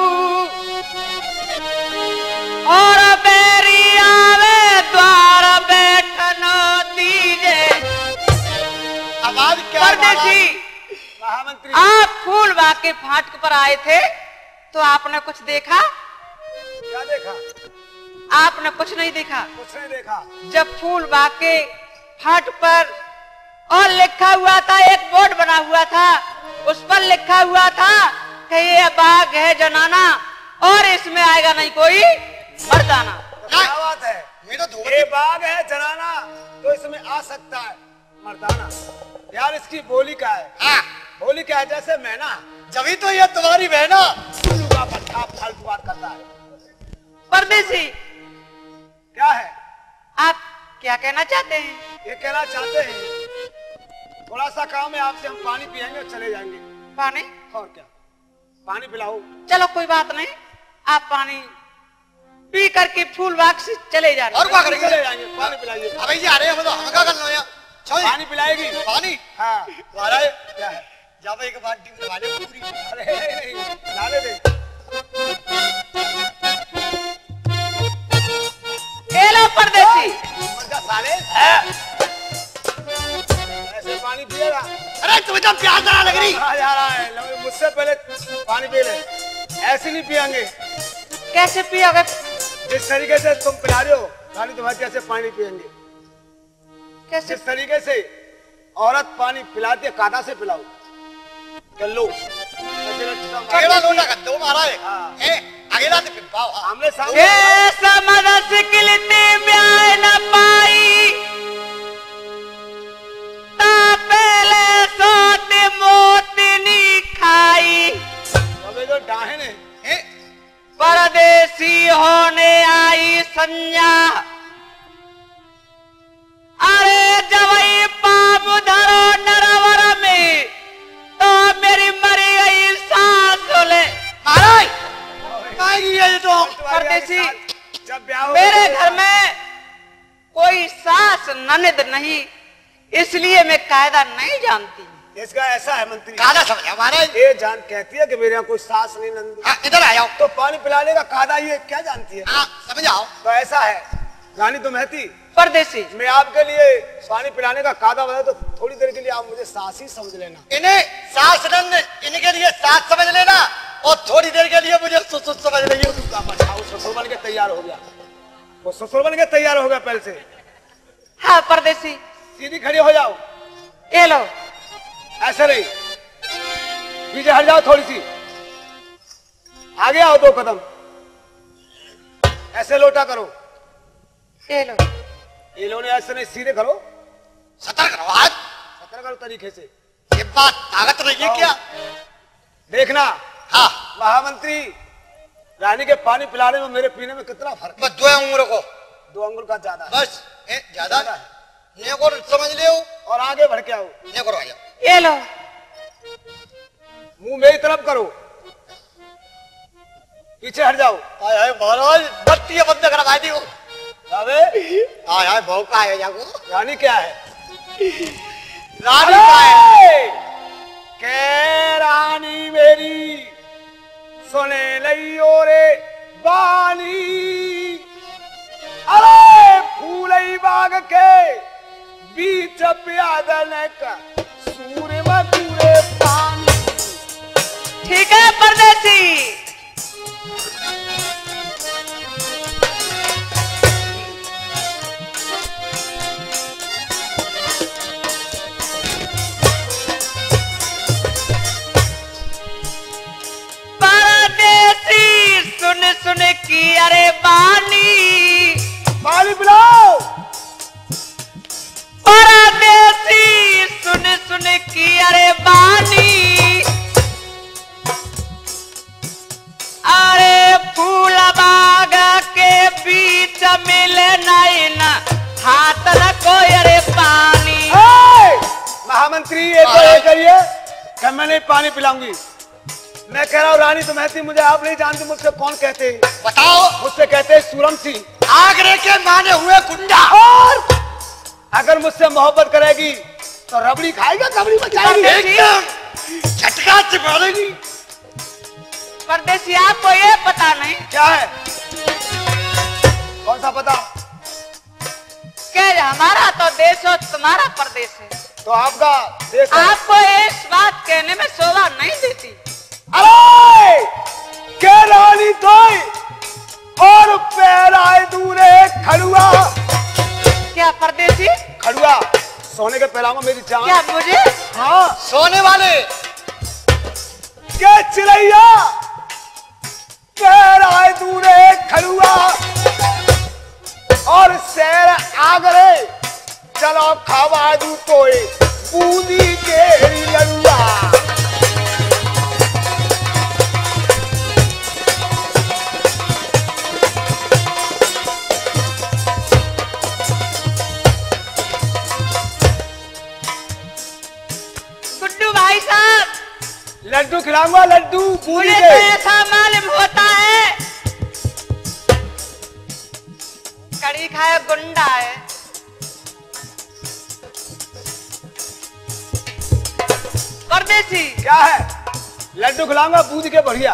[SPEAKER 4] और बेरी आवे द्वार बैठनो दीजे।
[SPEAKER 2] आवाज क्या है
[SPEAKER 4] परदेसी,
[SPEAKER 6] महामंत्री
[SPEAKER 4] आप फूल बाग के फाटक पर आए थे तो आपने कुछ देखा?
[SPEAKER 6] क्या देखा?
[SPEAKER 4] आपने कुछ नहीं देखा।
[SPEAKER 6] कुछ नहीं देखा।
[SPEAKER 4] जब फूल बाग के फाट पर और लिखा हुआ था, एक बोर्ड बना हुआ था, उस पर लिखा हुआ था कि ये बाग है जनाना और इसमें आएगा नहीं कोई मर्दाना।
[SPEAKER 6] क्या बात है?
[SPEAKER 2] मेरा
[SPEAKER 6] ये बाग है जनाना तो इसमें आ सकता है मर्दाना। यार इसकी बोली क्या है?
[SPEAKER 2] हाँ
[SPEAKER 6] बोली क्या है? जैसे मैना
[SPEAKER 2] जभी तो ये तुम्हारी बहना
[SPEAKER 6] उल्लू का पट्टा फालतू बात करता है।
[SPEAKER 4] परदेसी,
[SPEAKER 6] क्या है?
[SPEAKER 4] आप क्या कहना चाहते हैं?
[SPEAKER 6] ये कहना चाहते हैं थोड़ा सा काम है आपसे, हम पानी पिएंगे और चले जाएंगे।
[SPEAKER 4] पानी?
[SPEAKER 6] और क्या, पानी पिलाओ।
[SPEAKER 4] चलो कोई बात नहीं, आप पानी पी करके फूल बाग से चले जा रहे
[SPEAKER 2] और क्या करेंगे?
[SPEAKER 6] चले जाएंगे, पानी पिलाइए।
[SPEAKER 2] अबे ये आ रहे हैं, हम क्या करना है?
[SPEAKER 6] पानी पिलाएगी?
[SPEAKER 2] पानी?
[SPEAKER 6] हाँ।
[SPEAKER 2] महाराज
[SPEAKER 6] क्या है?
[SPEAKER 2] जब एक बाल्टी में डाले पूरी।
[SPEAKER 6] अरे नहीं, डाले दे।
[SPEAKER 4] लो परदेसी।
[SPEAKER 6] मर जा साले। ऐसे पानी पिएगा?
[SPEAKER 2] अरे तुम्हें तो प्यास ना लग रही?
[SPEAKER 6] कहाँ जा रहा है? मुझसे पहले पानी पी ले। ऐसे नहीं पियेंगे।
[SPEAKER 4] कैसे पियोगे?
[SPEAKER 6] जिस तरीके से तुम पिला रहे हो रानी, तुम्हारे कैसे पानी पियेंगे?
[SPEAKER 4] कैसे?
[SPEAKER 6] जिस तरीके से औरत पानी पिलाती है, कादा से पिलाओ। कर लो।
[SPEAKER 2] अगेला लोटा कर दो महाराज। अगेला से पिल पाओ।
[SPEAKER 6] हमने सामने
[SPEAKER 4] समझ सिकलती ब्याह न पाई ता पहले सोते मोतनी खाई।
[SPEAKER 6] अबे जो डाहन है,
[SPEAKER 4] परदेसी होने आई संज्ञा, अरे जवई पाप धरो नरवर में तो मेरी मरी गई सांस ले।
[SPEAKER 2] महाराज ये तो
[SPEAKER 4] परदेसी,
[SPEAKER 6] जब ब्याह
[SPEAKER 4] मेरे घर में कोई सास ननद नहीं, इसलिए मैं कायदा नहीं जानती।
[SPEAKER 6] इसका ऐसा है मंत्री,
[SPEAKER 2] कादा समझा महाराज।
[SPEAKER 6] ये जान कहती है कि मेरे यहाँ कोई सास नहीं नंद।
[SPEAKER 2] इधर आ जाओ।
[SPEAKER 6] तो पानी पिलाने का कादा ये क्या जानती है?
[SPEAKER 2] समझ आओ।
[SPEAKER 6] तो ऐसा है रानी तो महती,
[SPEAKER 4] परदेसी,
[SPEAKER 6] मैं आपके लिए पानी पिलाने का कादा बता, तो थोड़ी देर के लिए आप मुझे सास ही समझ लेना।
[SPEAKER 2] इन्हें सास नंद, इनके लिए सास समझ लेना और थोड़ी देर के लिए मुझे ससुर समझ लेंगे।
[SPEAKER 6] वो ससुर बन के तैयार हो गया, वो ससुर बन के तैयार हो गया पहले से।
[SPEAKER 4] हाँ परदेसी,
[SPEAKER 6] सीधी खड़ी हो जाओ।
[SPEAKER 4] ये लो।
[SPEAKER 6] ऐसे नहीं, पीछे हट जाओ थोड़ी सी, आगे आओ 2 कदम। ऐसे लोटा करो।
[SPEAKER 4] ये लो।
[SPEAKER 6] ये लो ने ऐसे नहीं, सीधे करो।
[SPEAKER 2] सतर्क रहो आज।
[SPEAKER 6] सतर्क करो तरीके से।
[SPEAKER 2] ये बात ताकत रही है क्या?
[SPEAKER 6] देखना।
[SPEAKER 2] हाँ
[SPEAKER 6] महामंत्री, रानी के पानी पिलाने में मेरे पीने में कितना फर्क है?
[SPEAKER 2] बस 2 अंगुल को,
[SPEAKER 6] 2 अंगुल का ज्यादा है।
[SPEAKER 2] बस ज्यादा है। ने को समझ लियो
[SPEAKER 6] और आगे बढ़ के आओ।
[SPEAKER 2] ने करो आ जाओ।
[SPEAKER 4] ये लो।
[SPEAKER 6] मुंह मेरी तरफ करो, पीछे हट जाओ।
[SPEAKER 2] आय हाय महाराज, बत्ती है बंद करा भाई दी।
[SPEAKER 6] अबे
[SPEAKER 2] आय हाय भौंका है जाको।
[SPEAKER 6] रानी क्या है?
[SPEAKER 2] रानी का है
[SPEAKER 6] के रानी मेरी सुने लियो रे बानी, अरे फूलई बाग के बीच प्यादन का सूर्य मधुरे पानी।
[SPEAKER 4] ठीक है परदेसी। परदेसी सुन सुन की अरे बानी,
[SPEAKER 6] पानी पिलाओ।
[SPEAKER 4] परदेसी सुन सुन की अरे बानी, अरे फूल बाग के बीच मिले नहीं न हाथ न कोई अरे पानी।
[SPEAKER 6] महामंत्री ये तो ये करिए कि मैं नहीं पानी पिलाऊंगी। मैं कह रहा हूँ रानी तो महती, मुझे आप नहीं जानती, मुझसे कौन कहते हैं?
[SPEAKER 2] बताओ।
[SPEAKER 6] मुझसे कहते हैं सूरम सिंह,
[SPEAKER 2] आगरे के माने हुए गुंडा।
[SPEAKER 6] और अगर मुझसे मोहब्बत करेगी तो रबड़ी खाएगा, कबड़ी बचाएगी।
[SPEAKER 2] एकदम झटका से मारेगी।
[SPEAKER 4] परदेसी, आपको ये पता नहीं
[SPEAKER 6] क्या है? कौन सा पता?
[SPEAKER 4] कि हमारा तो देश और तुम्हारा प्रदेश है।
[SPEAKER 6] तो आपका देश है।
[SPEAKER 4] आपको इस बात कहने में शोभा नहीं देती।
[SPEAKER 6] अरे के रानी तो और पैराए दूरे खड़ुआ।
[SPEAKER 4] क्या परदेसी?
[SPEAKER 6] खड़ुआ सोने के पैरामा मेरी जान।
[SPEAKER 4] क्या मुझे?
[SPEAKER 6] हाँ
[SPEAKER 2] सोने वाले
[SPEAKER 6] के चिड़ैया पैराए दूरे खड़ुआ और शहर आगरे चलो खावा दू तोए बूंदी केरी लड़ुआ।
[SPEAKER 4] गुड्डू भाई साहब,
[SPEAKER 6] लड्डू खिलाऊंगा, लड्डू बूंदी
[SPEAKER 4] मुझे
[SPEAKER 6] के।
[SPEAKER 4] तो ऐसा मालूम होता है कड़ी खाया गुंडा है। सी।
[SPEAKER 6] क्या है? लड्डू खिलाऊंगा बूझ के बढ़िया।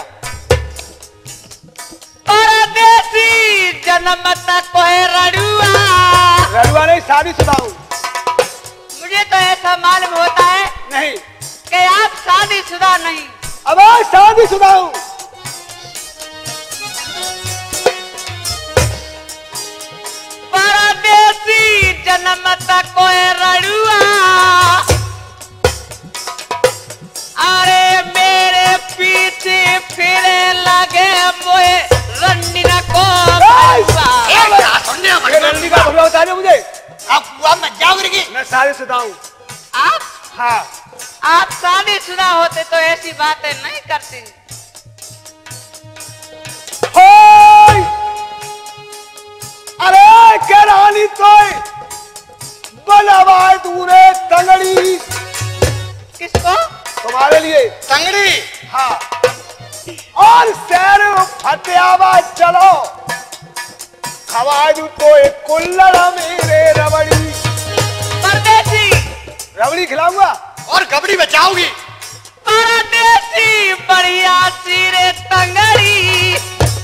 [SPEAKER 4] परदेसी जन्म तक कोई रड़ुआ।
[SPEAKER 6] रड़ुआ नहीं, शादीशुदा हूँ।
[SPEAKER 4] मुझे तो ऐसा मालूम होता है
[SPEAKER 6] नहीं
[SPEAKER 4] कि आप शादीशुदा नहीं।
[SPEAKER 6] अब शादीशुदा हूँ।
[SPEAKER 4] परदेसी जन्म तक कोई रड़ुआ। अरे मेरे पीछे फिरे लगे मोए रंडीना को
[SPEAKER 6] रंडी का भगवा बता दो मुझे।
[SPEAKER 2] आप कुआं में जाओगे?
[SPEAKER 6] मैं शादीशुदा हूँ।
[SPEAKER 4] आप
[SPEAKER 6] हाँ
[SPEAKER 4] आप शादीशुदा होते तो ऐसी बातें नहीं करते।
[SPEAKER 6] होय! अरे क्या रानी तो बनवाए दूरे तंगड़ी।
[SPEAKER 4] किसको?
[SPEAKER 6] तुम्हारे लिए
[SPEAKER 2] तंगड़ी।
[SPEAKER 6] हाँ। और शहर फतेहाबाद चलो, खवा दू तो एक कुल्लड़ मेरे रबड़ी।
[SPEAKER 4] परदेसी
[SPEAKER 6] रबड़ी खिलाऊंगा
[SPEAKER 2] और कबड्डी बचाओगी?
[SPEAKER 4] परदेसी बढ़िया सिरे तंगड़ी।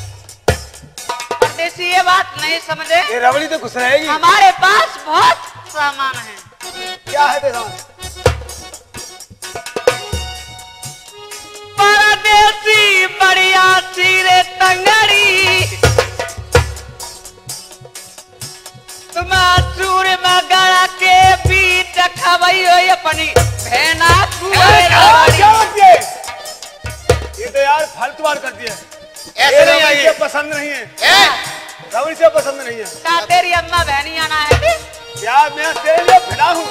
[SPEAKER 4] परदेसी ये बात नहीं समझे,
[SPEAKER 6] ये रबड़ी तो खुश रहेगी।
[SPEAKER 4] हमारे पास बहुत सामान है।
[SPEAKER 6] क्या है तेरा?
[SPEAKER 4] परदेसी बढ़िया सिरे तंगड़ी। तुम सूर में गड़ा के बीच खवई हो अपनी भेना
[SPEAKER 6] ये तो यार फालतू बात करती है।
[SPEAKER 2] ऐसे नहीं आइए।
[SPEAKER 6] पसंद नहीं है। रबड़ी से पसंद नहीं है।
[SPEAKER 4] का तेरी अम्मा बहनी आना है कि?
[SPEAKER 6] क्या मैं तेरे लिए फिदा हूँ?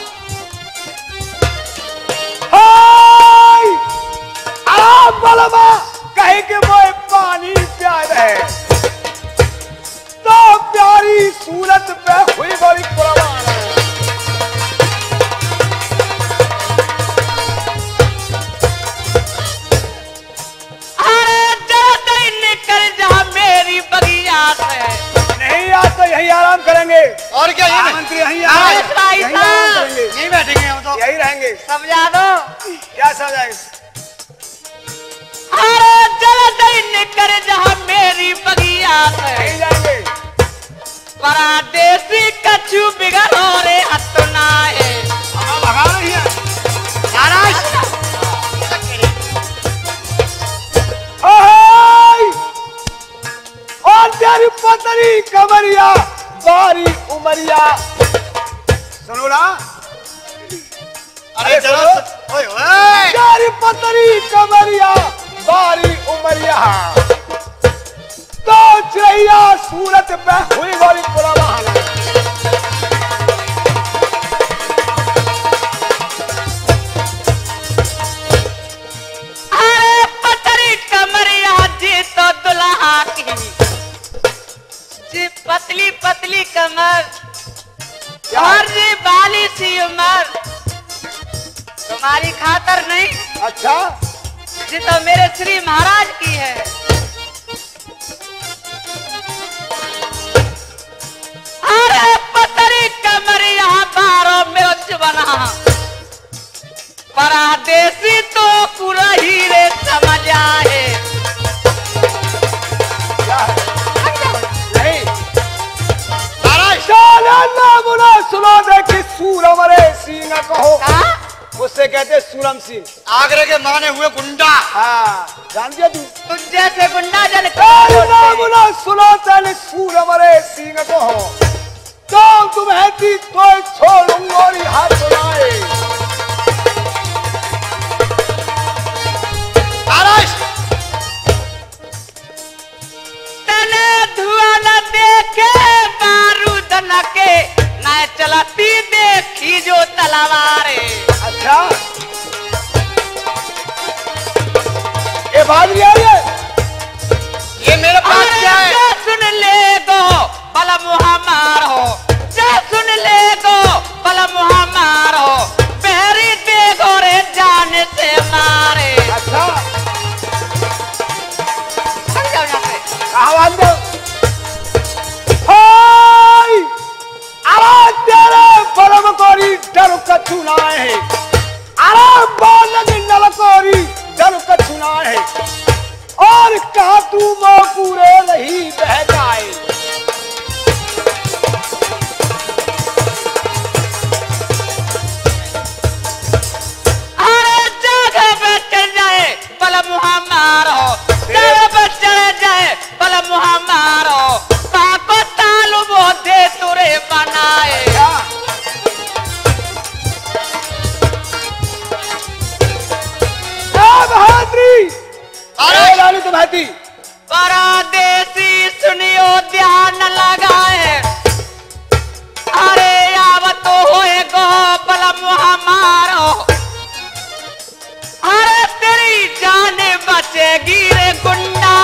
[SPEAKER 6] हाय! आप बलमा कहे कि वो पानी प्यार है तो प्यारी सूरत पे हुई बड़ी कुर्बान है।
[SPEAKER 4] अरे जल्दी निकल जा मेरी बगिया से।
[SPEAKER 6] नहीं आज तो यही आराम करेंगे।
[SPEAKER 2] और क्या? ये
[SPEAKER 6] मंत्री यही
[SPEAKER 4] यही
[SPEAKER 6] आराम
[SPEAKER 4] आराम
[SPEAKER 6] करेंगे।
[SPEAKER 2] नहीं बैठेंगे हम तो।
[SPEAKER 6] यही रहेंगे।
[SPEAKER 4] समझा दो।
[SPEAKER 6] क्या समझाएंगे?
[SPEAKER 4] अरे जल्दी निकल जा मेरी बगिया से।
[SPEAKER 6] यही जाएंगे।
[SPEAKER 4] परदेसी कछु बिगड़ो रे हतना है।
[SPEAKER 6] हम भगा रही है। और तेरी पतरी कमरिया बारी उमरिया। सुनो ना।
[SPEAKER 2] अरे चलो। ओए ओए।
[SPEAKER 6] तेरी पतरी कमरिया बारी उमरिया तो चैया सूरत पे हुई बड़ी कुर्बान।
[SPEAKER 4] अरे पतरी कमरिया जी तो दुल्हा की जी पतली पतली कमर और जी बाली सी उमर तुम्हारी खातर नहीं।
[SPEAKER 6] अच्छा
[SPEAKER 4] जी तो मेरे श्री महाराज की है। अरे पतरी कमरिया बारों में बना परदेसी तो पूरा हीरे समझ आए।
[SPEAKER 6] नहीं ना सुनो देखी सूर मरे सिंह कहो। उससे कहते सूरम सिंह।
[SPEAKER 2] आगरे के माने हुए गुंडा।
[SPEAKER 6] हाँ जान दिया तू।
[SPEAKER 4] तुझ जैसे गुंडा जन
[SPEAKER 6] ना सुनो तेरे सूर मरे सिंह कहो तो तुम्हें दी तो छोड़ूंगा और हाथ सुनाए।
[SPEAKER 4] तने धुआं न देखे बारूद न के न चलती देखी जो तलवारे।
[SPEAKER 6] अच्छा ये बात नहीं आ रही है।
[SPEAKER 2] ये मेरे पास क्या है?
[SPEAKER 4] जा सुन ले गो भला मुहा मारो। जा सुन ले गो भला मुहा मारो। बहरी देखो रे जान से मारे।
[SPEAKER 6] अच्छा
[SPEAKER 4] समझाओ यहाँ पे।
[SPEAKER 6] आवाज दो। हाय आवाज तेरे परम कोरी डर कछु ना है। अरे बालक नल को तू मो पूरे नहीं बह जाए।
[SPEAKER 4] अरे जगह पे चल जाए बल मुहा मारो, जगह पे चल जाए बल मुहा मारो, काको तालु बोधे तुरे बनाए।
[SPEAKER 6] बहादुरी रानी तो बहती
[SPEAKER 4] परदेसी सुनियो ध्यान लगाए, अरे आव तो होए गो बल मुहा मारो, अरे तेरी जान बचेगी रे गुंडा।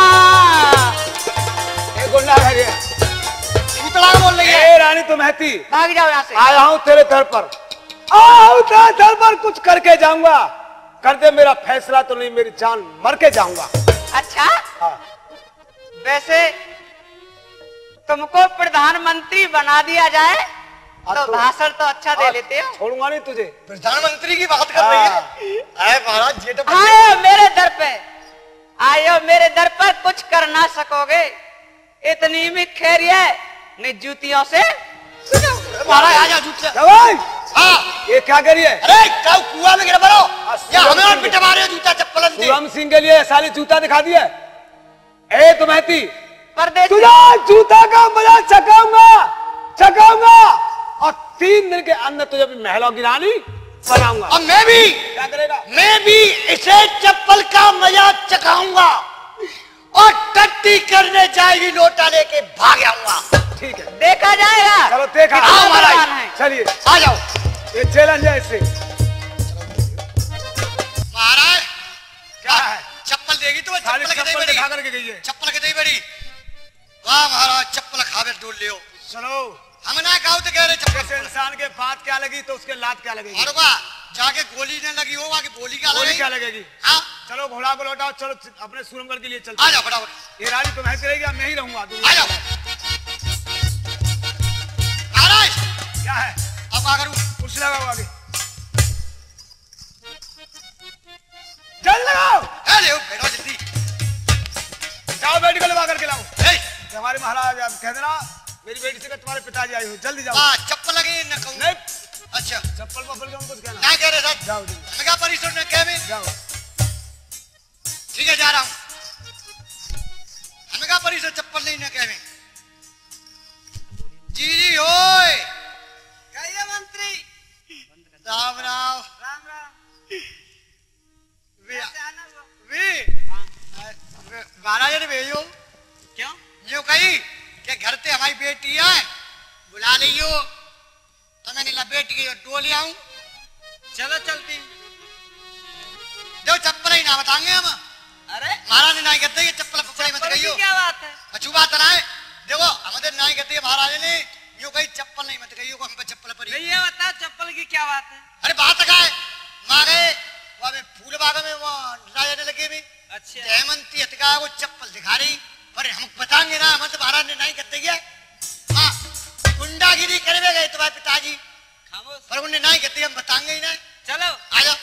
[SPEAKER 6] गुंडा है ये
[SPEAKER 2] इतना बोल रही है।
[SPEAKER 6] रानी तो बहती
[SPEAKER 4] भाग जाओ यहाँ से।
[SPEAKER 6] आया हूँ तेरे दर पर, आया हूँ तेरे दर पर, कुछ करके जाऊंगा। कर दे मेरा फैसला तो नहीं मेरी जान मर के जाऊंगा।
[SPEAKER 4] अच्छा
[SPEAKER 6] हाँ।
[SPEAKER 4] वैसे तुमको प्रधानमंत्री बना दिया जाए तो भाषण तो अच्छा दे लेते हो।
[SPEAKER 6] छोड़ूंगा नहीं तुझे।
[SPEAKER 2] प्रधानमंत्री की बात कर रही है। अरे महाराज ये तो
[SPEAKER 4] आयो मेरे दर पे, आयो मेरे दर पर, कुछ कर ना सकोगे, इतनी भी खैरियत है नहीं जूतियों से।
[SPEAKER 2] महाराज आ जा जूते।
[SPEAKER 6] हाँ ये क्या करिए?
[SPEAKER 2] अरे काऊ कुआं में गिरा बरो या हमें और पिटा मारे जूता चप्पल से।
[SPEAKER 6] सूरम सिंह के लिए साली जूता दिखा दिया। ए तो महती
[SPEAKER 4] परदेसी
[SPEAKER 6] तुझे जूता का मजा चखाऊंगा और 3 दिन के अंदर तुझे भी महलों की रानी बनाऊंगा।
[SPEAKER 2] अब मैं भी
[SPEAKER 6] क्या करेगा?
[SPEAKER 2] मैं भी इसे चप्पल का मजा चखाऊंगा और टट्टी करने जाएगी लोटा लेके भाग आऊंगा।
[SPEAKER 6] ठीक है
[SPEAKER 4] देखा जाएगा।
[SPEAKER 6] चलो देखा।
[SPEAKER 2] आओ महाराज।
[SPEAKER 6] चलिए
[SPEAKER 2] आ जाओ।
[SPEAKER 6] ये चैलेंज है इससे।
[SPEAKER 2] महाराज
[SPEAKER 6] क्या है?
[SPEAKER 2] चप्पल देगी तो
[SPEAKER 6] साली
[SPEAKER 2] चप्पल के
[SPEAKER 6] चप्पल
[SPEAKER 2] बड़ी
[SPEAKER 6] दिखा करके गई है।
[SPEAKER 2] चप्पल के बड़ी। वाह महाराज चप्पल खावे डोल लियो।
[SPEAKER 6] चलो
[SPEAKER 2] हम ना गाँव तो कह रहे
[SPEAKER 6] जैसे
[SPEAKER 2] चप्पल
[SPEAKER 6] इंसान के बात क्या लगी तो उसके लात क्या लगेगी?
[SPEAKER 2] और वाह जाके गोली न लगी होगा कि बोली क्या
[SPEAKER 6] गोली
[SPEAKER 2] लगेगी?
[SPEAKER 6] क्या लगेगी?
[SPEAKER 2] हाँ
[SPEAKER 6] चलो घोड़ा को लौटाओ, चलो अपने सूरमगढ़ के लिए चलते
[SPEAKER 2] आ
[SPEAKER 6] हैं।
[SPEAKER 2] जाओ फटाफट।
[SPEAKER 6] ये रानी तो महती रहेगी, मैं ही रहूंगा।
[SPEAKER 2] आ जाओ महाराज।
[SPEAKER 6] क्या है?
[SPEAKER 2] अब आ करूं?
[SPEAKER 6] कुछ लगाओ आगे, जल्दी लगाओ।
[SPEAKER 2] अरे ओ बैठो जल्दी।
[SPEAKER 6] जाओ बेटी को लगा करके लाओ।
[SPEAKER 2] ए
[SPEAKER 6] हमारे महाराज आप कह देना मेरी बेटी से कि तुम्हारे पिताजी आए हो, जल्दी जाओ।
[SPEAKER 2] वाह चप्पल लगी न कहूं।
[SPEAKER 6] नहीं
[SPEAKER 2] अच्छा
[SPEAKER 6] चप्पल वप्पल का कुछ कहना।
[SPEAKER 2] क्या कह रहे साहब?
[SPEAKER 6] जाओ जल्दी
[SPEAKER 2] मैं कहा परिसर ने कह में
[SPEAKER 6] जाओ।
[SPEAKER 2] ठीक है जा रहा हूं। हमें कहा परिसर चप्पल नहीं न कह में। जी होए
[SPEAKER 5] कहिए मंत्री।
[SPEAKER 2] राम राम।
[SPEAKER 5] राम राम।
[SPEAKER 2] वे
[SPEAKER 5] कैसे आना हुआ?
[SPEAKER 2] वे महाराज ने भेजो
[SPEAKER 5] क्यों?
[SPEAKER 2] यूं कही कि घर से हमारी बेटी है बुला लियो तो मैंने ला बेटी की डोली आऊं।
[SPEAKER 5] चलो चलती।
[SPEAKER 2] जो चप्पल ही ना बताएंगे हम।
[SPEAKER 5] अरे
[SPEAKER 2] महाराज ने नाई कहते चप्पल पकड़े मत
[SPEAKER 5] चप्पल की
[SPEAKER 2] कहियो।
[SPEAKER 5] क्या बात है?
[SPEAKER 2] अच्छी बात है ना। देखो हमारे नाई कहते महाराज ने यूं कही चप्पल नहीं मत कहियो, हम पे चप्पल पड़ी।
[SPEAKER 5] नहीं ये बता चप्पल की क्या बात है?
[SPEAKER 2] अरे बात का है मारे वहां में फूल बाग में वो राजा लगे में
[SPEAKER 5] अच्छा
[SPEAKER 2] हेमंती हतका वो चप्पल दिखा रही पर हम बताएंगे ना। हम तो महाराज ने नहीं कहते गया। हाँ गुंडागिरी करवे गए तुम्हारे पिताजी
[SPEAKER 5] खामोश।
[SPEAKER 2] पर उन्हें नहीं कहते हम बताएंगे ही ना।
[SPEAKER 5] चलो
[SPEAKER 2] आ जाओ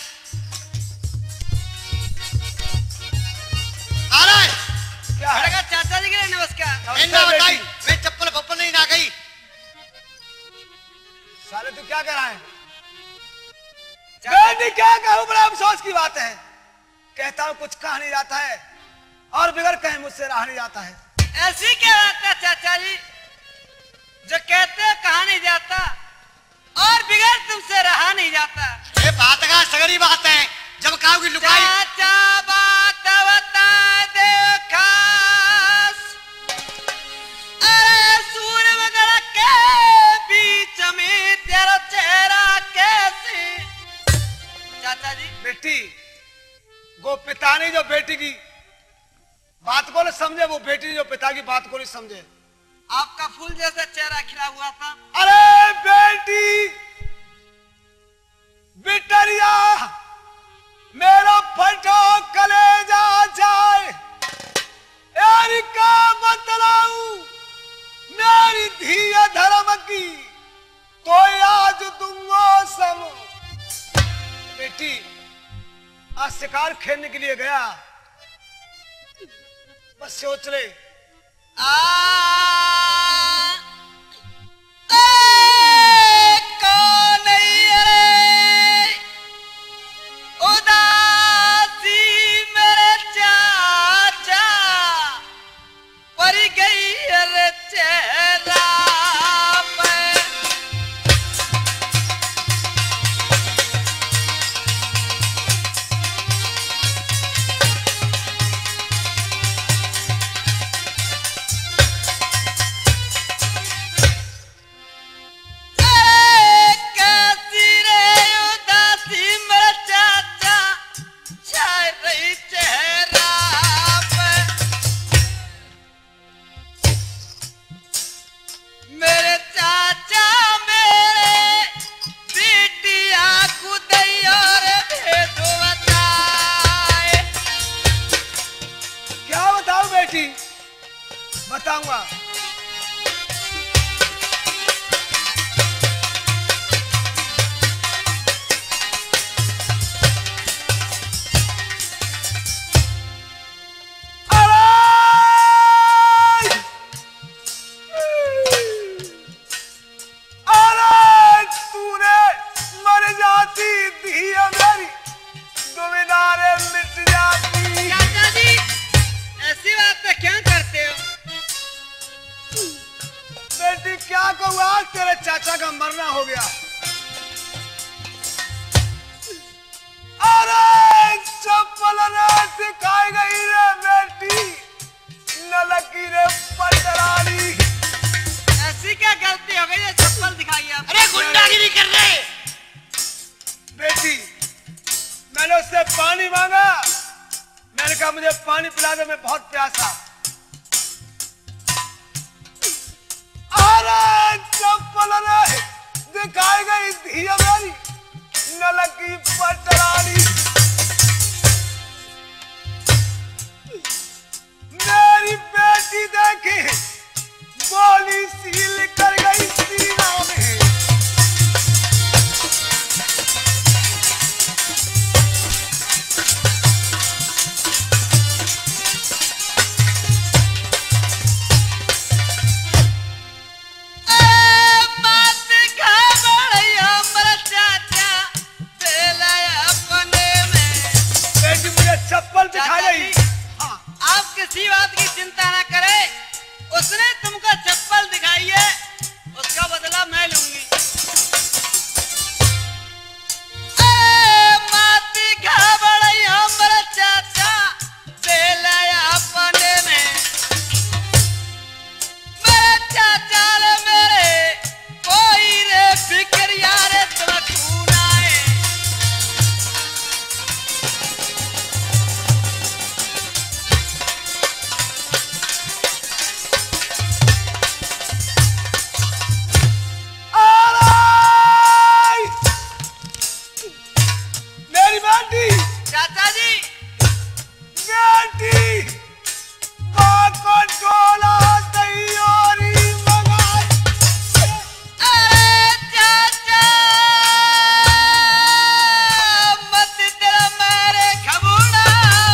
[SPEAKER 2] महाराज।
[SPEAKER 6] क्या है?
[SPEAKER 5] अरे चाचा जी के लिए नमस्कार।
[SPEAKER 2] इन्ना बताई मैं चप्पल बप्पल नहीं ना गई।
[SPEAKER 6] साले तू क्या कह रहा है?
[SPEAKER 5] चाचा
[SPEAKER 6] बेटी क्या कहूँ, बड़ा अफसोस की बात है। कहता हूँ कुछ कहा नहीं जाता है और बिगड़ कहीं मुझसे रहा नहीं जाता है।
[SPEAKER 5] ऐसी क्या बात है चाचा जी जो कहते हैं कहा नहीं जाता और बिगड़ तुमसे रहा नहीं जाता?
[SPEAKER 2] ये बात का सगरी बात है। जब कहा की लुकाई
[SPEAKER 5] चाचा बात बता दे खास, अरे सूर्य वगैरह के बीच में तेरा चेहरा कैसे? चाचा जी
[SPEAKER 6] बेटी वो पिता नहीं जो बेटी की बात को नहीं समझे, वो बेटी जो पिता की बात को नहीं समझे।
[SPEAKER 5] आपका फूल जैसा चेहरा खिला हुआ था।
[SPEAKER 6] अरे बेटी बिटरिया मेरा फटो कलेजा जाए यार का बतलाऊं मेरी धिया धर्म की तो आज दूंगा सम। बेटी आज शिकार खेलने के लिए गया, बस सोच ले।
[SPEAKER 5] कौन रे उदासी मेरे चाचा पर गई रे चेहरा पे।
[SPEAKER 6] बताऊंगा। क्या कहूँ, आज तेरे चाचा का मरना हो गया। अरे चप्पल दिखाई गई रे बेटी, न लगी रे पटरानी।
[SPEAKER 5] ऐसी क्या गलती हो गई है, चप्पल दिखाई आप?
[SPEAKER 2] अरे गुंडागिरी कर रहे।
[SPEAKER 6] बेटी मैंने उससे पानी मांगा, मैंने कहा मुझे पानी पिला दे, मैं बहुत प्यासा। अरे चप्पल दिखाई गई थी मेरी, न लगी पटरानी। मेरी बेटी देखी गोली सील कर गई सीना में। चप्पल दिखा गई।
[SPEAKER 5] हाँ, आप किसी बात की चिंता ना करें, उसने तुमको चप्पल दिखाई है, उसका बदला मैं लूंगी। माती घबराई हमारा चाचा बेलाया अपने में। मेरे चाचा रे मेरे कोई रे फिक्र यार तुम खून आए।
[SPEAKER 6] चाचा जी बेटी बाको डोला तैयारी मंगाई।
[SPEAKER 5] अरे चाचा मत तेरा मेरे खबूड़ा।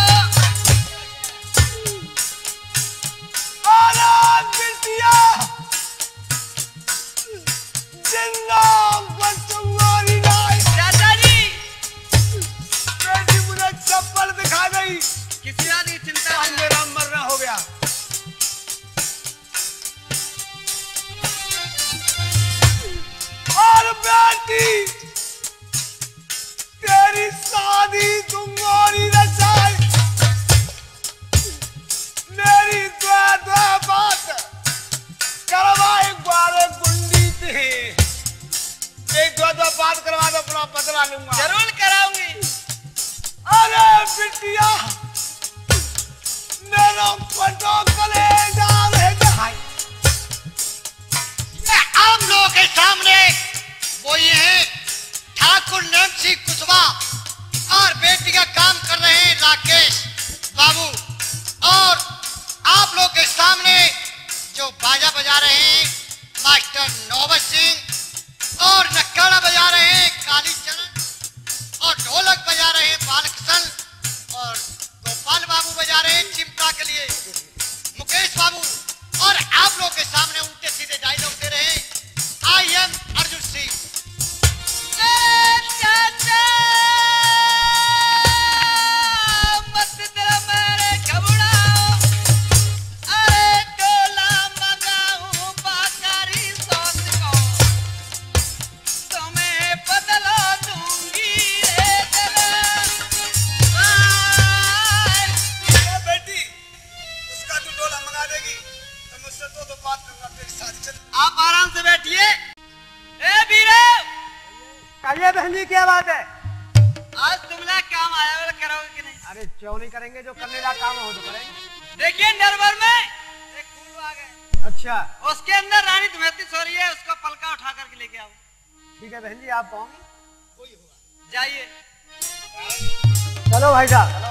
[SPEAKER 6] अरे बिटिया जिंदा बचूंगी नहीं।
[SPEAKER 5] चाचा जी
[SPEAKER 6] चप्पल दिखा गई,
[SPEAKER 5] किसी बात की चिंता
[SPEAKER 6] आज मेरा मरना हो गया। और बेटी तेरी शादी तुम्हारी रचाई, मेरी दो बात करवाए ग्वारे गुंडी थी। एक दो बात करवा दो, अपना बदला लूंगा।
[SPEAKER 5] जरूर कराऊंगी।
[SPEAKER 6] अरे बिटिया मेरा पटो कलेजा रह जाए।
[SPEAKER 2] आम लोगों के सामने वो ये है ठाकुर नैन्सी कुशवाहा और बेटी का काम कर रहे हैं राकेश बाबू, और आप लोग के सामने जो बाजा बजा रहे हैं मास्टर नौबत सिंह, और नक्कारा बजा रहे हैं कालीचरण, और ढोलक बजा रहे हैं बालकृष्ण, और गोपाल बाबू बजा रहे हैं चिमटा के लिए। आइए बहन जी, क्या बात है?
[SPEAKER 5] आज तुमने काम आया वाला करोगे कि नहीं?
[SPEAKER 2] अरे क्यों नहीं करेंगे, जो करने का काम हो तो करेंगे।
[SPEAKER 5] देखिए नरवर में एक फूल आ गए।
[SPEAKER 2] अच्छा
[SPEAKER 5] उसके अंदर रानी धुमती सो रही है, उसका पलका उठा करके लेके आओ।
[SPEAKER 2] ठीक है बहन जी, आप पाओगे?
[SPEAKER 5] जाइए।
[SPEAKER 2] चलो भाई साहब।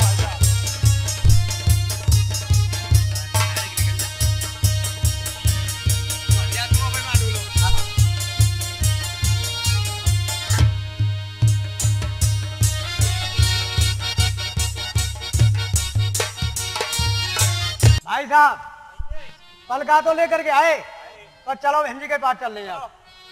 [SPEAKER 2] भाई साहब पलका तो लेकर के आए, पर चलो बहन जी के पास चल ले जाओ।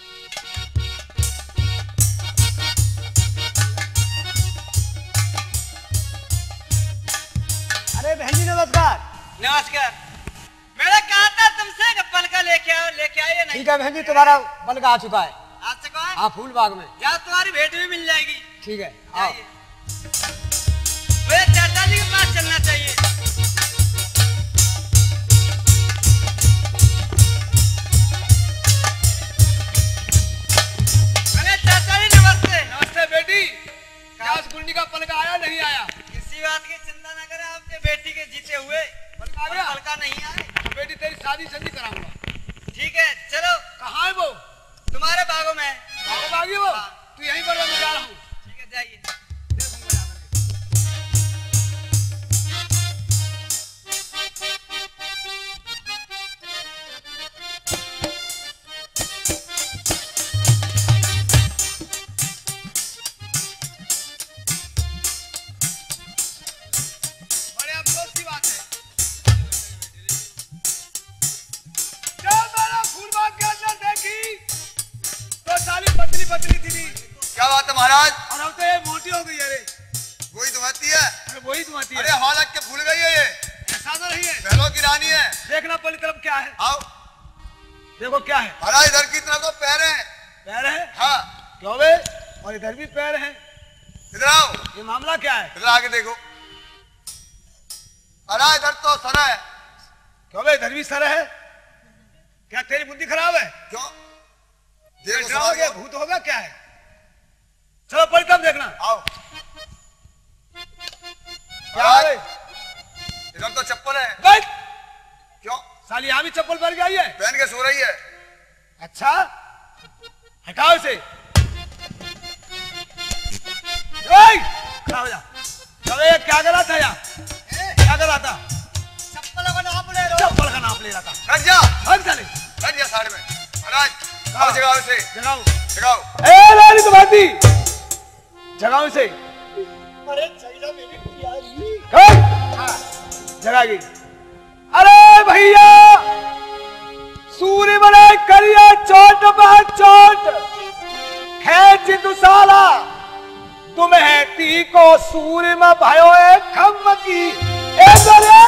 [SPEAKER 2] अरे बहन जी नमस्कार।
[SPEAKER 5] नमस्कार। मैंने कहा था तुमसे कि पलका लेके आओ, लेके आइए नहीं।
[SPEAKER 2] ठीक है बहन जी, तुम्हारा पलका आ चुका है।
[SPEAKER 5] आज से कौन?
[SPEAKER 2] हाँ, फूल बाग में।
[SPEAKER 5] या तुम्हारी भेंट भी मिल जाएगी।
[SPEAKER 2] ठीक है आओ।
[SPEAKER 5] मुझे चाचा जी के पास चलना चाहिए। अरे चाचा जी नमस्ते।
[SPEAKER 6] नमस्ते बेटी, क्या उस गुंडी का पलका आया नहीं आया?
[SPEAKER 5] किसी बात की चिंता न करें, आपके बेटी के जीते हुए
[SPEAKER 6] पलका आ गया?
[SPEAKER 5] पलका नहीं आए।
[SPEAKER 6] तो बेटी तेरी शादी संधि कराऊंगा।
[SPEAKER 5] ठीक है चलो।
[SPEAKER 6] कहाँ है वो?
[SPEAKER 5] तुम्हारे बागों में।
[SPEAKER 6] बागों बागी वो?
[SPEAKER 5] हाँ।
[SPEAKER 6] तू यहीं पर मैं जा रहा हूँ।
[SPEAKER 5] ठीक है जाइए।
[SPEAKER 6] देखूंगा जा करके। बड़े अफसोस की बात है, जब मैंने फूल बाग के अंदर देखी तो साली पतली पतली थी।
[SPEAKER 7] क्या बात है महाराज?
[SPEAKER 6] और अब तो ये मोटी हो गई। अरे
[SPEAKER 7] वही तुम्हारी है?
[SPEAKER 6] अरे वही तुम्हारी है।
[SPEAKER 7] अरे हवा लग के भूल गई है ये।
[SPEAKER 6] ऐसा तो नहीं है।
[SPEAKER 7] बैलों की रानी है।
[SPEAKER 6] देखना पहली तरफ क्या है।
[SPEAKER 7] आओ
[SPEAKER 6] देखो क्या है।
[SPEAKER 7] महाराज, इधर की तरफ तो पैर है।
[SPEAKER 6] पैर है?
[SPEAKER 7] हाँ
[SPEAKER 6] क्यों बे? और इधर भी पैर है।
[SPEAKER 7] इधर आओ,
[SPEAKER 6] ये मामला क्या है?
[SPEAKER 7] इधर आके देखो। महाराज इधर तो सर है।
[SPEAKER 6] क्यों बे? इधर भी सर है। क्या तेरी बुद्धि खराब है?
[SPEAKER 7] क्यों? देखो
[SPEAKER 6] बेटा हो
[SPEAKER 7] समझ
[SPEAKER 6] गया,
[SPEAKER 7] लो।
[SPEAKER 6] भूत हो गया, क्या है? चलो पहले तब देखना।
[SPEAKER 7] आओ
[SPEAKER 6] क्या है?
[SPEAKER 7] इधर तो चप्पल है।
[SPEAKER 6] बैठ।
[SPEAKER 7] क्यों?
[SPEAKER 6] साली यहाँ भी चप्पल पहन के आई है?
[SPEAKER 7] पहन के सो रही है।
[SPEAKER 6] अच्छा हटाओ इसे। खड़ा हो जा। चलो ये क्या कर रहा था यार? क्या कर रहा था?
[SPEAKER 5] चप्पलों का नाप ले लो।
[SPEAKER 6] चप्पल का नाप ले रहा था।
[SPEAKER 7] हट जा,
[SPEAKER 6] हट साले।
[SPEAKER 7] हट जा साइड में। महाराज आओ, जगाओ इसे,
[SPEAKER 6] जगाओ।
[SPEAKER 7] जगाओ।
[SPEAKER 6] ए लाली तुम्हारी जगाओ इसे।
[SPEAKER 5] अरे चाहिए मेरी प्यारी।
[SPEAKER 6] जगा गई। अरे भैया सूर्य बने करिया चोट बहुत चोट खेच दुसाला तुम्हें ती को सूर्य में भयो है खम की ए करे।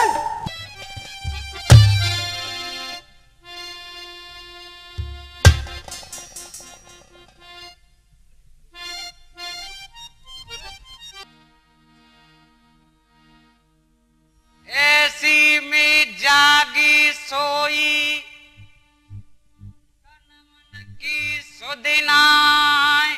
[SPEAKER 5] ऐसी में जागी सोई की सुदिनाय।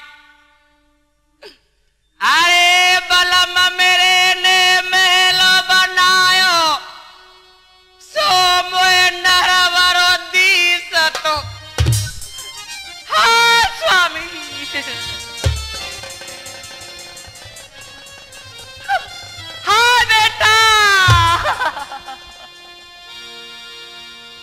[SPEAKER 5] अरे बलम मेरे ने महल बनायो सो मोए नरवरो दीस तो। हाँ स्वामी। हाँ बेटा।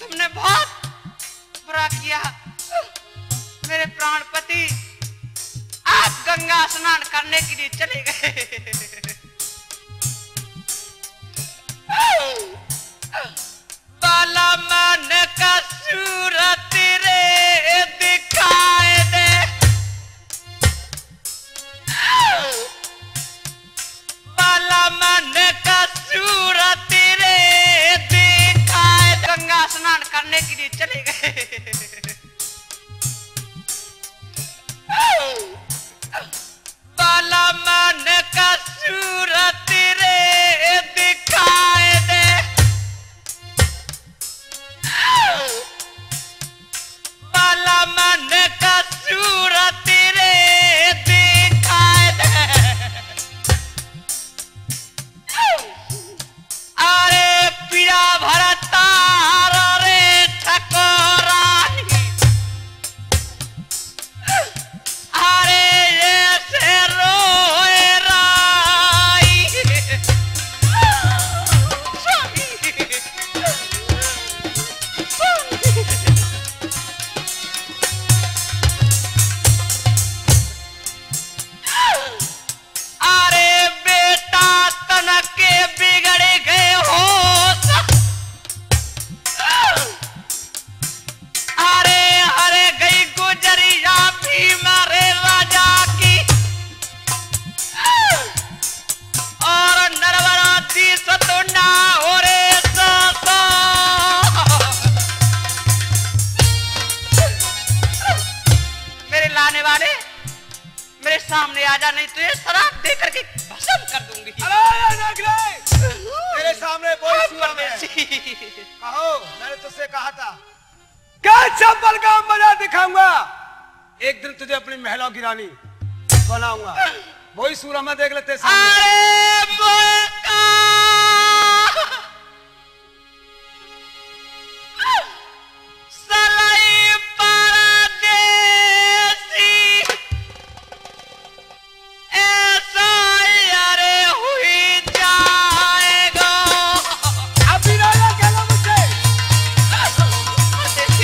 [SPEAKER 4] तुमने बहुत बुरा किया। मेरे प्राणपति आप गंगा स्नान करने के लिए चले गए। बाला मन का सूरत रे दिखाए दे, बाला मन का सूरत रे दिखाए दे। गंगा स्नान करने के लिए चले गए। बाला मन का सूरत रे दिखाए दे, बाला मन का सूरत रे दिखाए दे। अरे पिया भरता रे ठकोरानी, अरे ये से रोए राई। स्वामी, अरे बेटा तन के बिगड़ गए हो, अरे हरे गई गुजरिया भी मारे राजा की, और नरवरा दी सतुना हो रे सतो। मेरे लाने वाले मेरे सामने आ जा, नहीं तो ये शराब दे करके भस्म कर दूंगी।
[SPEAKER 6] तेरे सामने बोल
[SPEAKER 4] परदेसी।
[SPEAKER 6] कहो, मैंने तुझसे कहा था क्या चप्पल का मजा दिखाऊंगा, एक दिन तुझे अपनी महलों की रानी बनाऊंगा। वही सूरत में देख लेते सामने।
[SPEAKER 4] अरे मौका सलाई परदेसी, ऐसा यारे हुई जाएगा।
[SPEAKER 6] अभी राजा कहना मुझे।
[SPEAKER 4] परदेसी,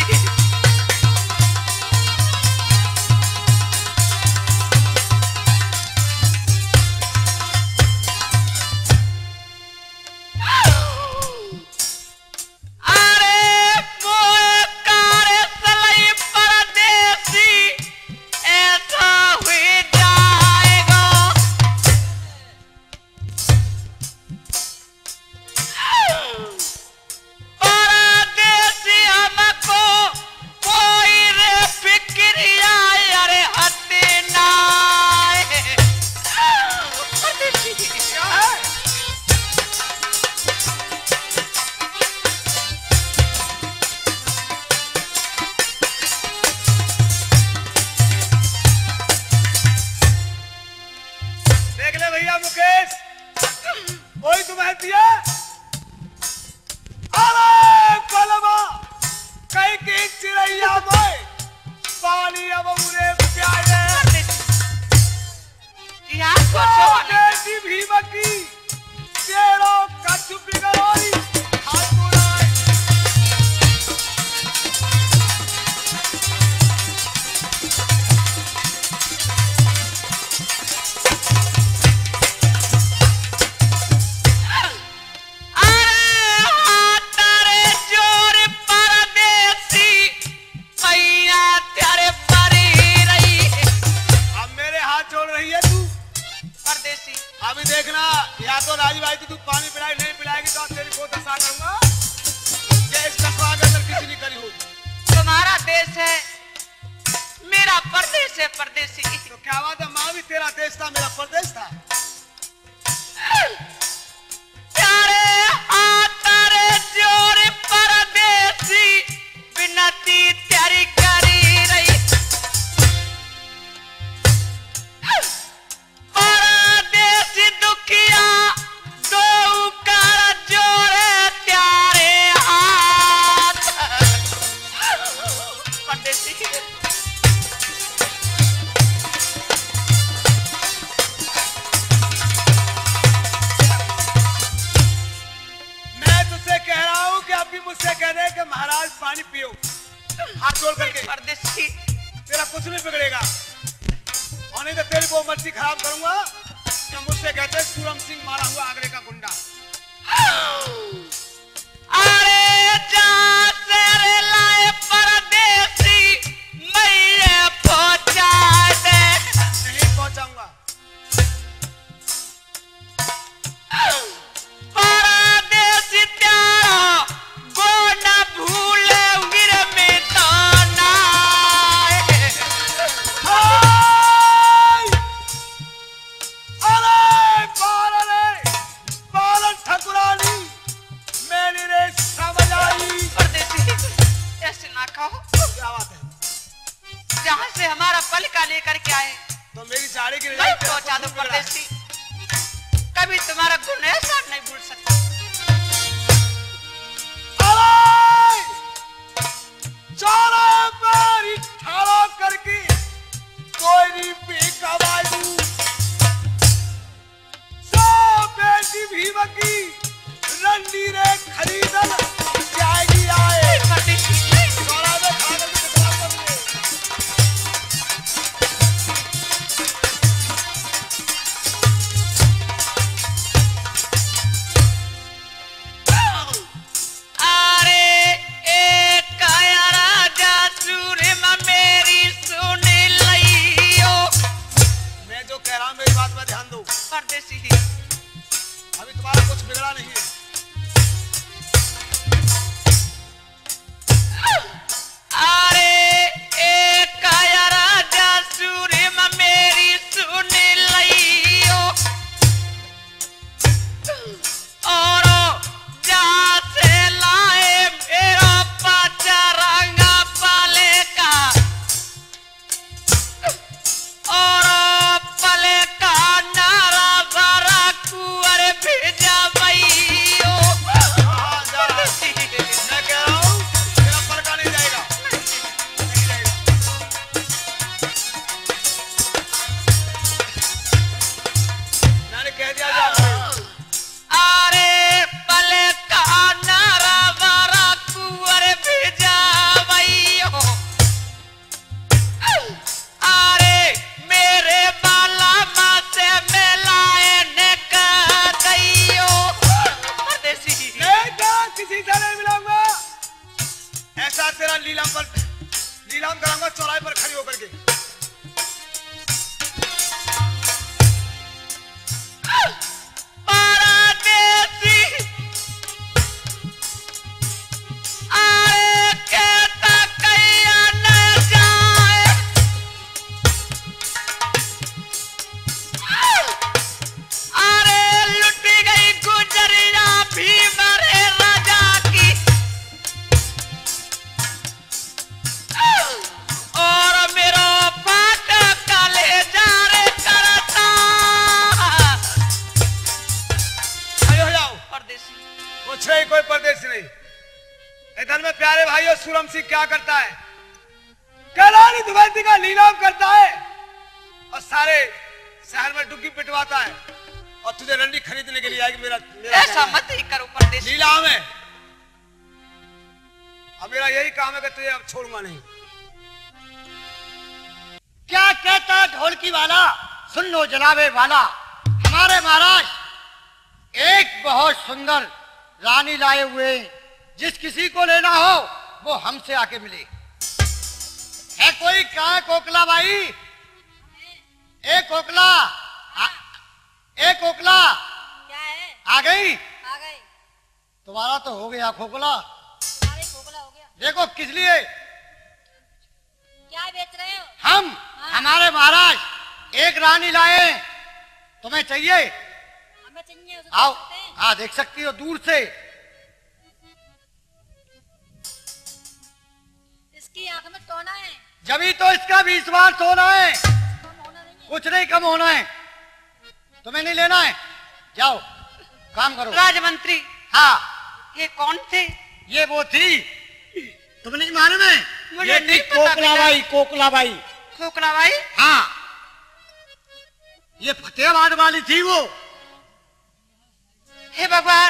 [SPEAKER 6] में बिगड़ेगा और नहीं तो तेरी वो मर्जी खराब करूंगा जो मुझसे कहते सूरम सिंह मारा हुआ आगरे का गुंडा।
[SPEAKER 5] अरे जा तेरे लाए परदेसी मैं पहुंचा दे।
[SPEAKER 6] नहीं पहुंचाऊंगा।
[SPEAKER 5] परदेसी तेरा गो न भूले गिर में ताना।
[SPEAKER 6] अरे बालन ठकुरानी मेरी रे समझ आई।
[SPEAKER 4] परदेसी ऐसे ना कहो।
[SPEAKER 6] क्या बात है?
[SPEAKER 4] जहाँ से हमारा पल का लेकर के आए
[SPEAKER 6] तो मेरी साड़ी की
[SPEAKER 4] नहीं पहुंचा दो परदेसी। कभी तुम्हारा गुण ऐसा नहीं भूल सकता।
[SPEAKER 6] अरे चारा मेरी ठाड़ा करके कोई नहीं बेकवालू सब बेटी भीम की रंडी रे खरीदन जाएगी आए।
[SPEAKER 4] परदेसी
[SPEAKER 6] चारा में खाने की दुकान कर दे।
[SPEAKER 5] अरे एक राजा सूरमा मेरी सुन लियो।
[SPEAKER 6] मैं जो कह रहा हूँ मेरी बात में ध्यान दो।
[SPEAKER 4] परदेसी
[SPEAKER 6] अभी तुम्हारा कुछ बिगड़ा नहीं है।
[SPEAKER 5] अरे एक राजा सूरमा मेरी सुन लियो। और जहाँ से लाए मेरा पाचा रंगा पाले का और पले का नारा भरा कुंवर भेजा भैयो।
[SPEAKER 6] हाँ, जा रहा है। मैं कह रहा हूँ तेरा परका नहीं जाएगा। नहीं जाएगा। मैंने कह दिया जा
[SPEAKER 5] अरे पले का नारा भरा कुंवर भेजा भैयो। अरे मेरे बाला माँ से मिलाए ने कह दैयो।
[SPEAKER 4] परदेसी
[SPEAKER 6] नहीं क्या किसी से नहीं मिलाऊंगा। ऐसा तेरा नीलाम कराऊंगा चौराहे पर खड़ी होकर के।
[SPEAKER 5] परदेसी अरे कहता कहिया न जाए। अरे लुट गई गुजरिया भीम रे राजा की। और मेरा पाट काले जा रे करता।
[SPEAKER 6] आयो हो जाओ।
[SPEAKER 4] परदेसी
[SPEAKER 6] कुछ नहीं कोई परदेसी नहीं। इधर में प्यारे भाइयों सूरम सिंह क्या करता है? कैलानी दुबैती का नीलाम करता है और सारे शहर में डुग्गी पिटवाता है और तुझे रंडी खरीदने के लिए आएगी। मेरा
[SPEAKER 4] ऐसा मत ही करो परदेसी।
[SPEAKER 6] नीलाम है। अब मेरा यही काम है कि तुझे अब छोड़ूंगा नहीं।
[SPEAKER 2] क्या कहता ढोलकी वाला? सुन लो जनाबे वाला, हमारे महाराज एक बहुत सुंदर रानी लाए हुए हैं। जिस किसी को लेना हो वो हमसे आके मिले। है कोई? कहाँ कोकला भाई? ए कोकला, ए कोकला
[SPEAKER 8] क्या है?
[SPEAKER 2] आ गई?
[SPEAKER 8] आ गए।
[SPEAKER 2] तुम्हारा तो हो गया खोखला।
[SPEAKER 8] सारे खोखला हो गया।
[SPEAKER 2] देखो किस लिए
[SPEAKER 8] क्या बेच रहे हो?
[SPEAKER 2] हम हमारे महाराज एक रानी लाए हैं। तुम्हें चाहिए?
[SPEAKER 8] हमें चाहिए उसे
[SPEAKER 2] आओ।
[SPEAKER 8] देख सकते हैं?
[SPEAKER 2] हाँ देख सकती हो दूर से।
[SPEAKER 8] इसकी आंख में टोना है।
[SPEAKER 2] जभी तो इसका 20 बार सोना है।
[SPEAKER 8] कम होना नहीं है।
[SPEAKER 2] कुछ नहीं कम होना है। तुम्हें नहीं लेना है? जाओ काम करो।
[SPEAKER 4] राजमंत्री
[SPEAKER 2] हाँ
[SPEAKER 4] ये कौन थे?
[SPEAKER 2] ये वो थी। तुम्हें नहीं मालूम है?
[SPEAKER 4] मुझे
[SPEAKER 2] ये
[SPEAKER 4] नहीं
[SPEAKER 2] थी
[SPEAKER 4] पता
[SPEAKER 2] कोकला
[SPEAKER 4] बेटा।
[SPEAKER 2] बाई, कोकला बाई।
[SPEAKER 4] खोखला भाई
[SPEAKER 2] हाँ ये फतेहाबाद वाली थी वो।
[SPEAKER 4] हे भगवान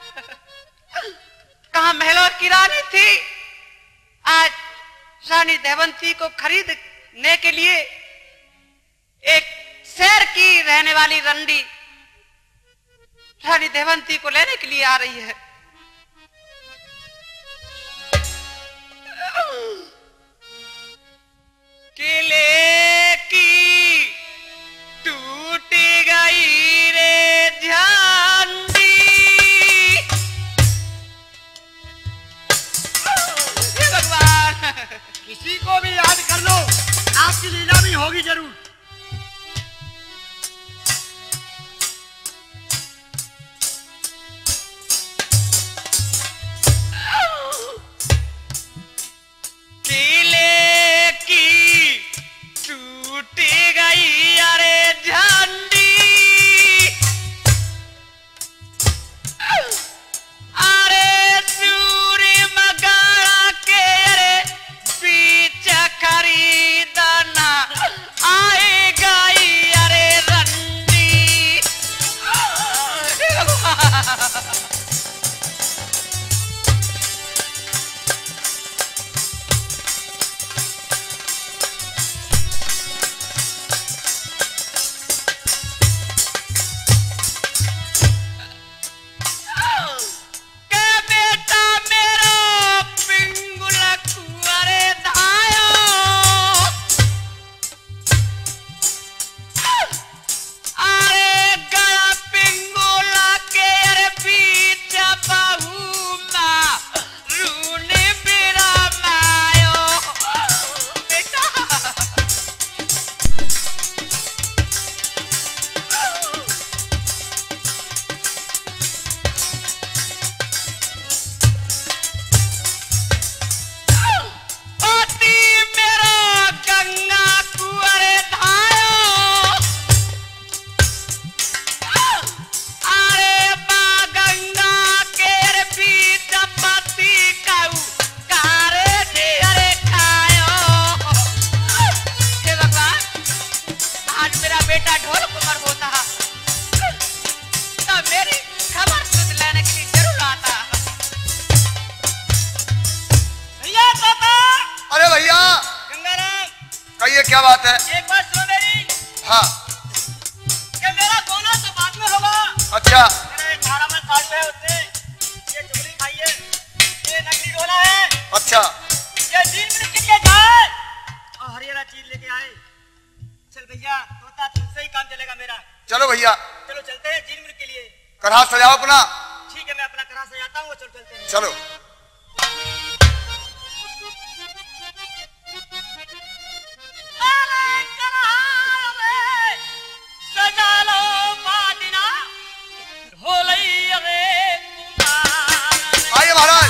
[SPEAKER 4] कहाँ महलों की रानी थी, आज रानी देवंती को खरीद ने के लिए एक शहर की रहने वाली रंडी रानी देवंती को लेने के लिए आ रही है। किले की टूट गई रे झंडी। भगवान
[SPEAKER 2] किसी को भी याद कर लो, आपकी लीला भी होगी जरूर।
[SPEAKER 4] किले की टूट गई अरे झंडी। अरे सूर्य मगाड़ा के अरे बीच खरीदना आए गई अरे रंडी।
[SPEAKER 7] क्या बात है?
[SPEAKER 5] एक बात सुनो मेरी।
[SPEAKER 7] हाँ।
[SPEAKER 5] कि मेरा कोना तो बाद में होगा।
[SPEAKER 7] अच्छा।
[SPEAKER 5] मेरा 18 मन साल है उसने ये चुगली खाई है, ये नकली ढोला है।
[SPEAKER 7] अच्छा।
[SPEAKER 5] ये 3 मिनट के लिए जाए और हरियाणा चीज लेके आए। चल भैया तोता तुमसे ही काम चलेगा मेरा।
[SPEAKER 7] चलो भैया।
[SPEAKER 5] चलो चलते हैं 3 मिनट के लिए।
[SPEAKER 7] कढ़ा सजाओ अपना।
[SPEAKER 5] ठीक है मैं अपना कढ़ा सजाता हूँ, चलो चलते हैं।
[SPEAKER 7] चलो। आइए महाराज।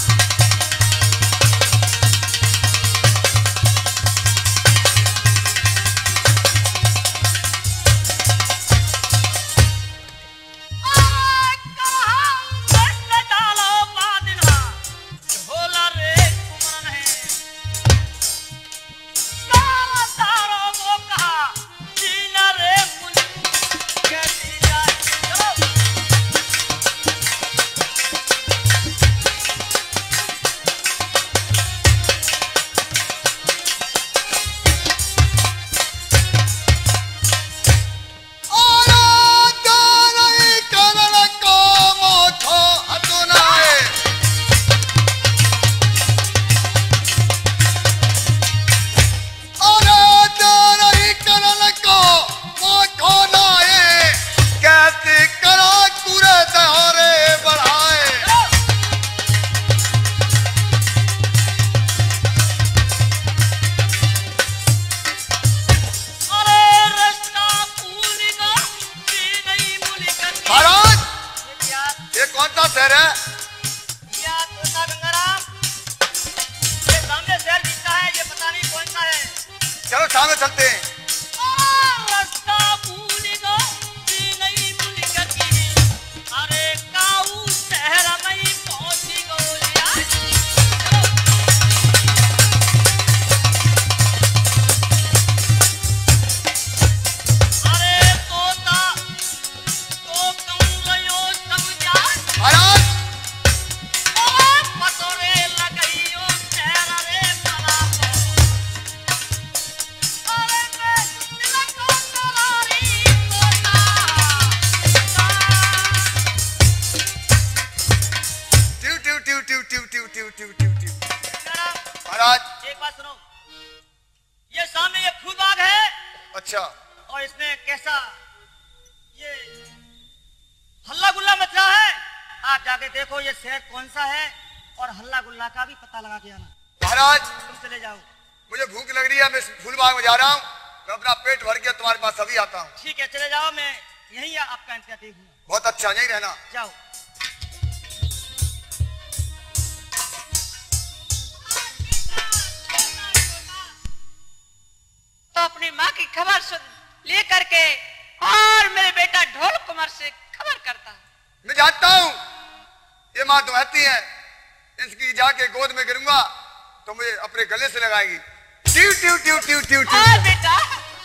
[SPEAKER 7] चलो सामने चलते हैं। महाराज
[SPEAKER 5] एक बात सुनो, ये सामने ये फूल बाग है।
[SPEAKER 7] अच्छा।
[SPEAKER 5] और इसमें कैसा ये हल्ला गुल्ला मच रहा है। आप जाके देखो ये शहर कौन सा है और हल्ला गुल्ला का भी पता लगा के आना।
[SPEAKER 7] महाराज
[SPEAKER 5] तुम चले जाओ।
[SPEAKER 7] मुझे भूख लग रही है, मैं फूल बाग में जा रहा हूँ, मैं अपना पेट भर के तुम्हारे पास अभी आता हूँ।
[SPEAKER 5] ठीक है चले जाओ, मैं यहीं आपका इंतजार देखूंगा।
[SPEAKER 7] बहुत अच्छा, यहीं रहना।
[SPEAKER 5] जाओ। तो अपनी माँ की खबर सुन ले करके और मेरे बेटा ढोल कुमार से खबर करता है।
[SPEAKER 7] मैं जानता हूँ ये माँ दुहती है, इसकी जाके गोद में गिरूंगा तो मुझे अपने गले से लगाएगी। ट्यू ट्यू ट्यू ट्यू ट्यू ट्यू।
[SPEAKER 5] बेटा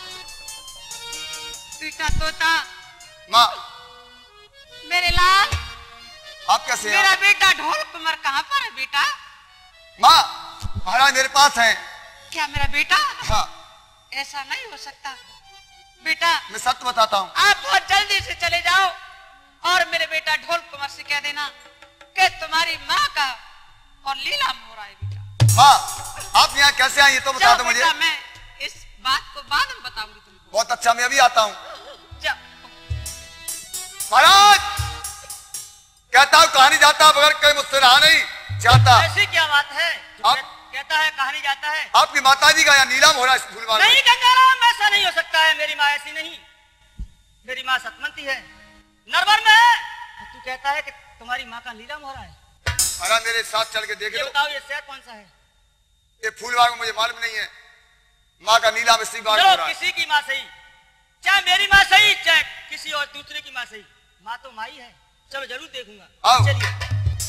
[SPEAKER 5] बेटा तोता।
[SPEAKER 7] माँ
[SPEAKER 5] मेरे लाल,
[SPEAKER 7] आप कैसे हैं?
[SPEAKER 5] मेरा बेटा ढोल कुमार कहाँ पर है बेटा?
[SPEAKER 7] माँ महाराज मेरे पास हैं।
[SPEAKER 5] क्या मेरा बेटा?
[SPEAKER 7] हाँ।
[SPEAKER 5] ऐसा नहीं हो सकता बेटा।
[SPEAKER 7] मैं सत्य बताता हूँ।
[SPEAKER 5] आप बहुत जल्दी से चले जाओ और मेरे बेटा ढोल कुमार से कह देना कि तुम्हारी माँ का और लीलाम हो रहा है बेटा।
[SPEAKER 7] माँ आप यहाँ कैसे आई ये तो बता दो मुझे।
[SPEAKER 5] मैं इस बात को बाद में बताऊंगी तुमको।
[SPEAKER 7] बहुत अच्छा, मैं अभी आता हूँ।
[SPEAKER 5] जाओ।
[SPEAKER 7] महाराज कहता हूँ कहानी जाता मगर कोई मुझसे रहा नहीं चाहता।
[SPEAKER 5] ऐसी क्या बात है?
[SPEAKER 7] आप
[SPEAKER 5] कहता है कहानी जाता है।
[SPEAKER 7] आपकी माताजी का यहाँ नीलाम हो रहा है इस फूल बाग में।
[SPEAKER 5] नहीं गंगाराम, ऐसा नहीं हो सकता है। मेरी माँ ऐसी नहीं, मेरी माँ सतमंती है, नरवर में है। तू कहता है कि तुम्हारी माँ का नीलाम हो रहा है।
[SPEAKER 7] महाराज मेरे साथ चल के देख लो।
[SPEAKER 5] बताओ ये शहर कौन सा है?
[SPEAKER 7] ये फूल बाग में मुझे मालूम नहीं है। माँ का नीलाम इसी बाग में हो रहा है।
[SPEAKER 5] किसी की माँ सही, चाहे मेरी माँ सही, चाहे किसी और दूसरे की माँ सही, माँ तो माँ ही है। चलो जरूर देखूंगा।
[SPEAKER 7] आओ।
[SPEAKER 5] चलिए।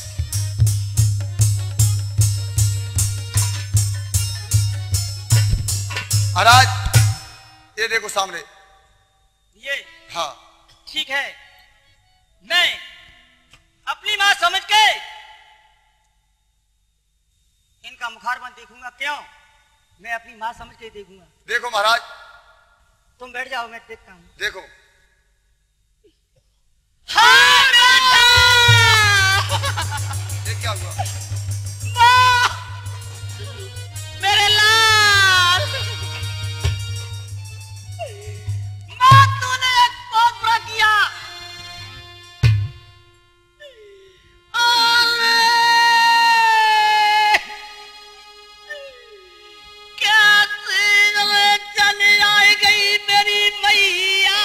[SPEAKER 7] महाराज ये देखो सामने।
[SPEAKER 5] ये
[SPEAKER 7] हाँ
[SPEAKER 5] ठीक है, मैं अपनी माँ समझ के इनका मुखारबन देखूंगा। क्यों? मैं अपनी माँ समझ के देखूंगा।
[SPEAKER 7] देखो महाराज।
[SPEAKER 5] तुम बैठ जाओ, मैं देखता हूँ।
[SPEAKER 7] देखो।
[SPEAKER 5] हाँ बेटा।
[SPEAKER 7] ये क्या हुआ?
[SPEAKER 5] मेरे लाल, माँ तूने एक बहुत बुरा किया। कैसे चले आई गई मेरी मैया,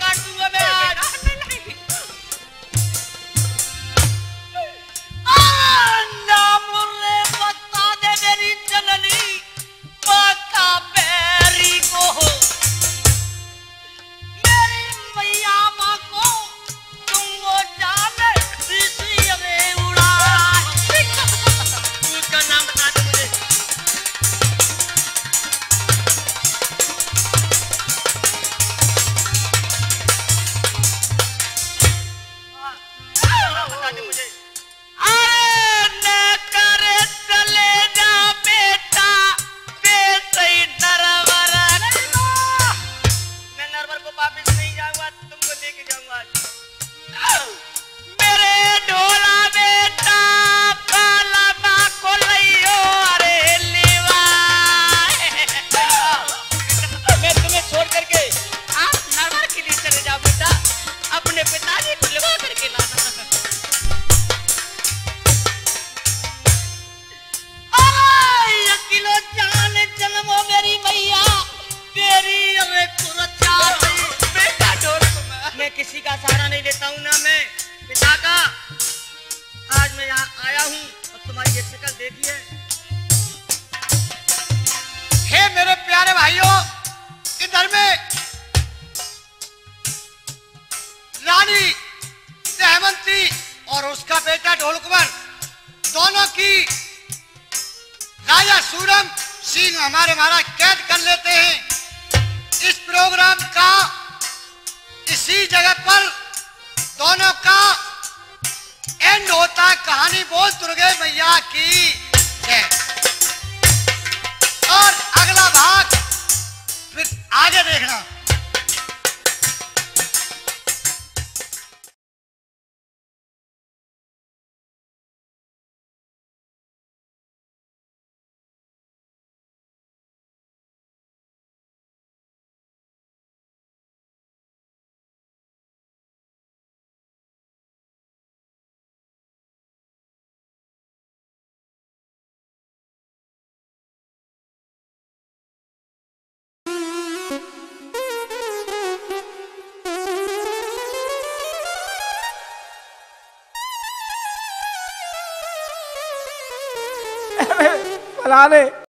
[SPEAKER 5] काट दूंगा मैं आज। नाम रे बता दे मेरी जननी पक्का पैरी को, मेरी मैया माँ को तुम वो जाने ऋषि रे उड़ा। उसका नाम बता दे मुझे। बता दे मुझे। अरे न करे चले जा बेटा सही नरवर। मैं नरवर को वापस नहीं जाऊंगा, तुमको लेके जाऊंगा। मेरे ढोला बेटा काला को लियो अरे लेवा। मैं तुम्हें छोड़ करके आप नरवर के लिए चले जाओ बेटा, अपने पिताजी को लगा करके लाना। किलो जान जन्मो मेरी मैया तेरी अरे कुरचा बेटा ढोल को मैं किसी का सहारा नहीं लेता हूँ ना, मैं पिता का। आज मैं यहाँ आया हूँ और तुम्हारी ये शक्ल देखिए।
[SPEAKER 2] हे मेरे प्यारे भाइयों, इधर में रानी सहमंती और उसका बेटा ढोलकवर दोनों की राजा सूरम सिंह हमारे महाराज कैद कर लेते हैं। इस प्रोग्राम का इसी जगह पर दोनों का एंड होता है। कहानी बोल दुर्गे मैया की है और अगला भाग फिर आगे देखना।
[SPEAKER 6] फलाने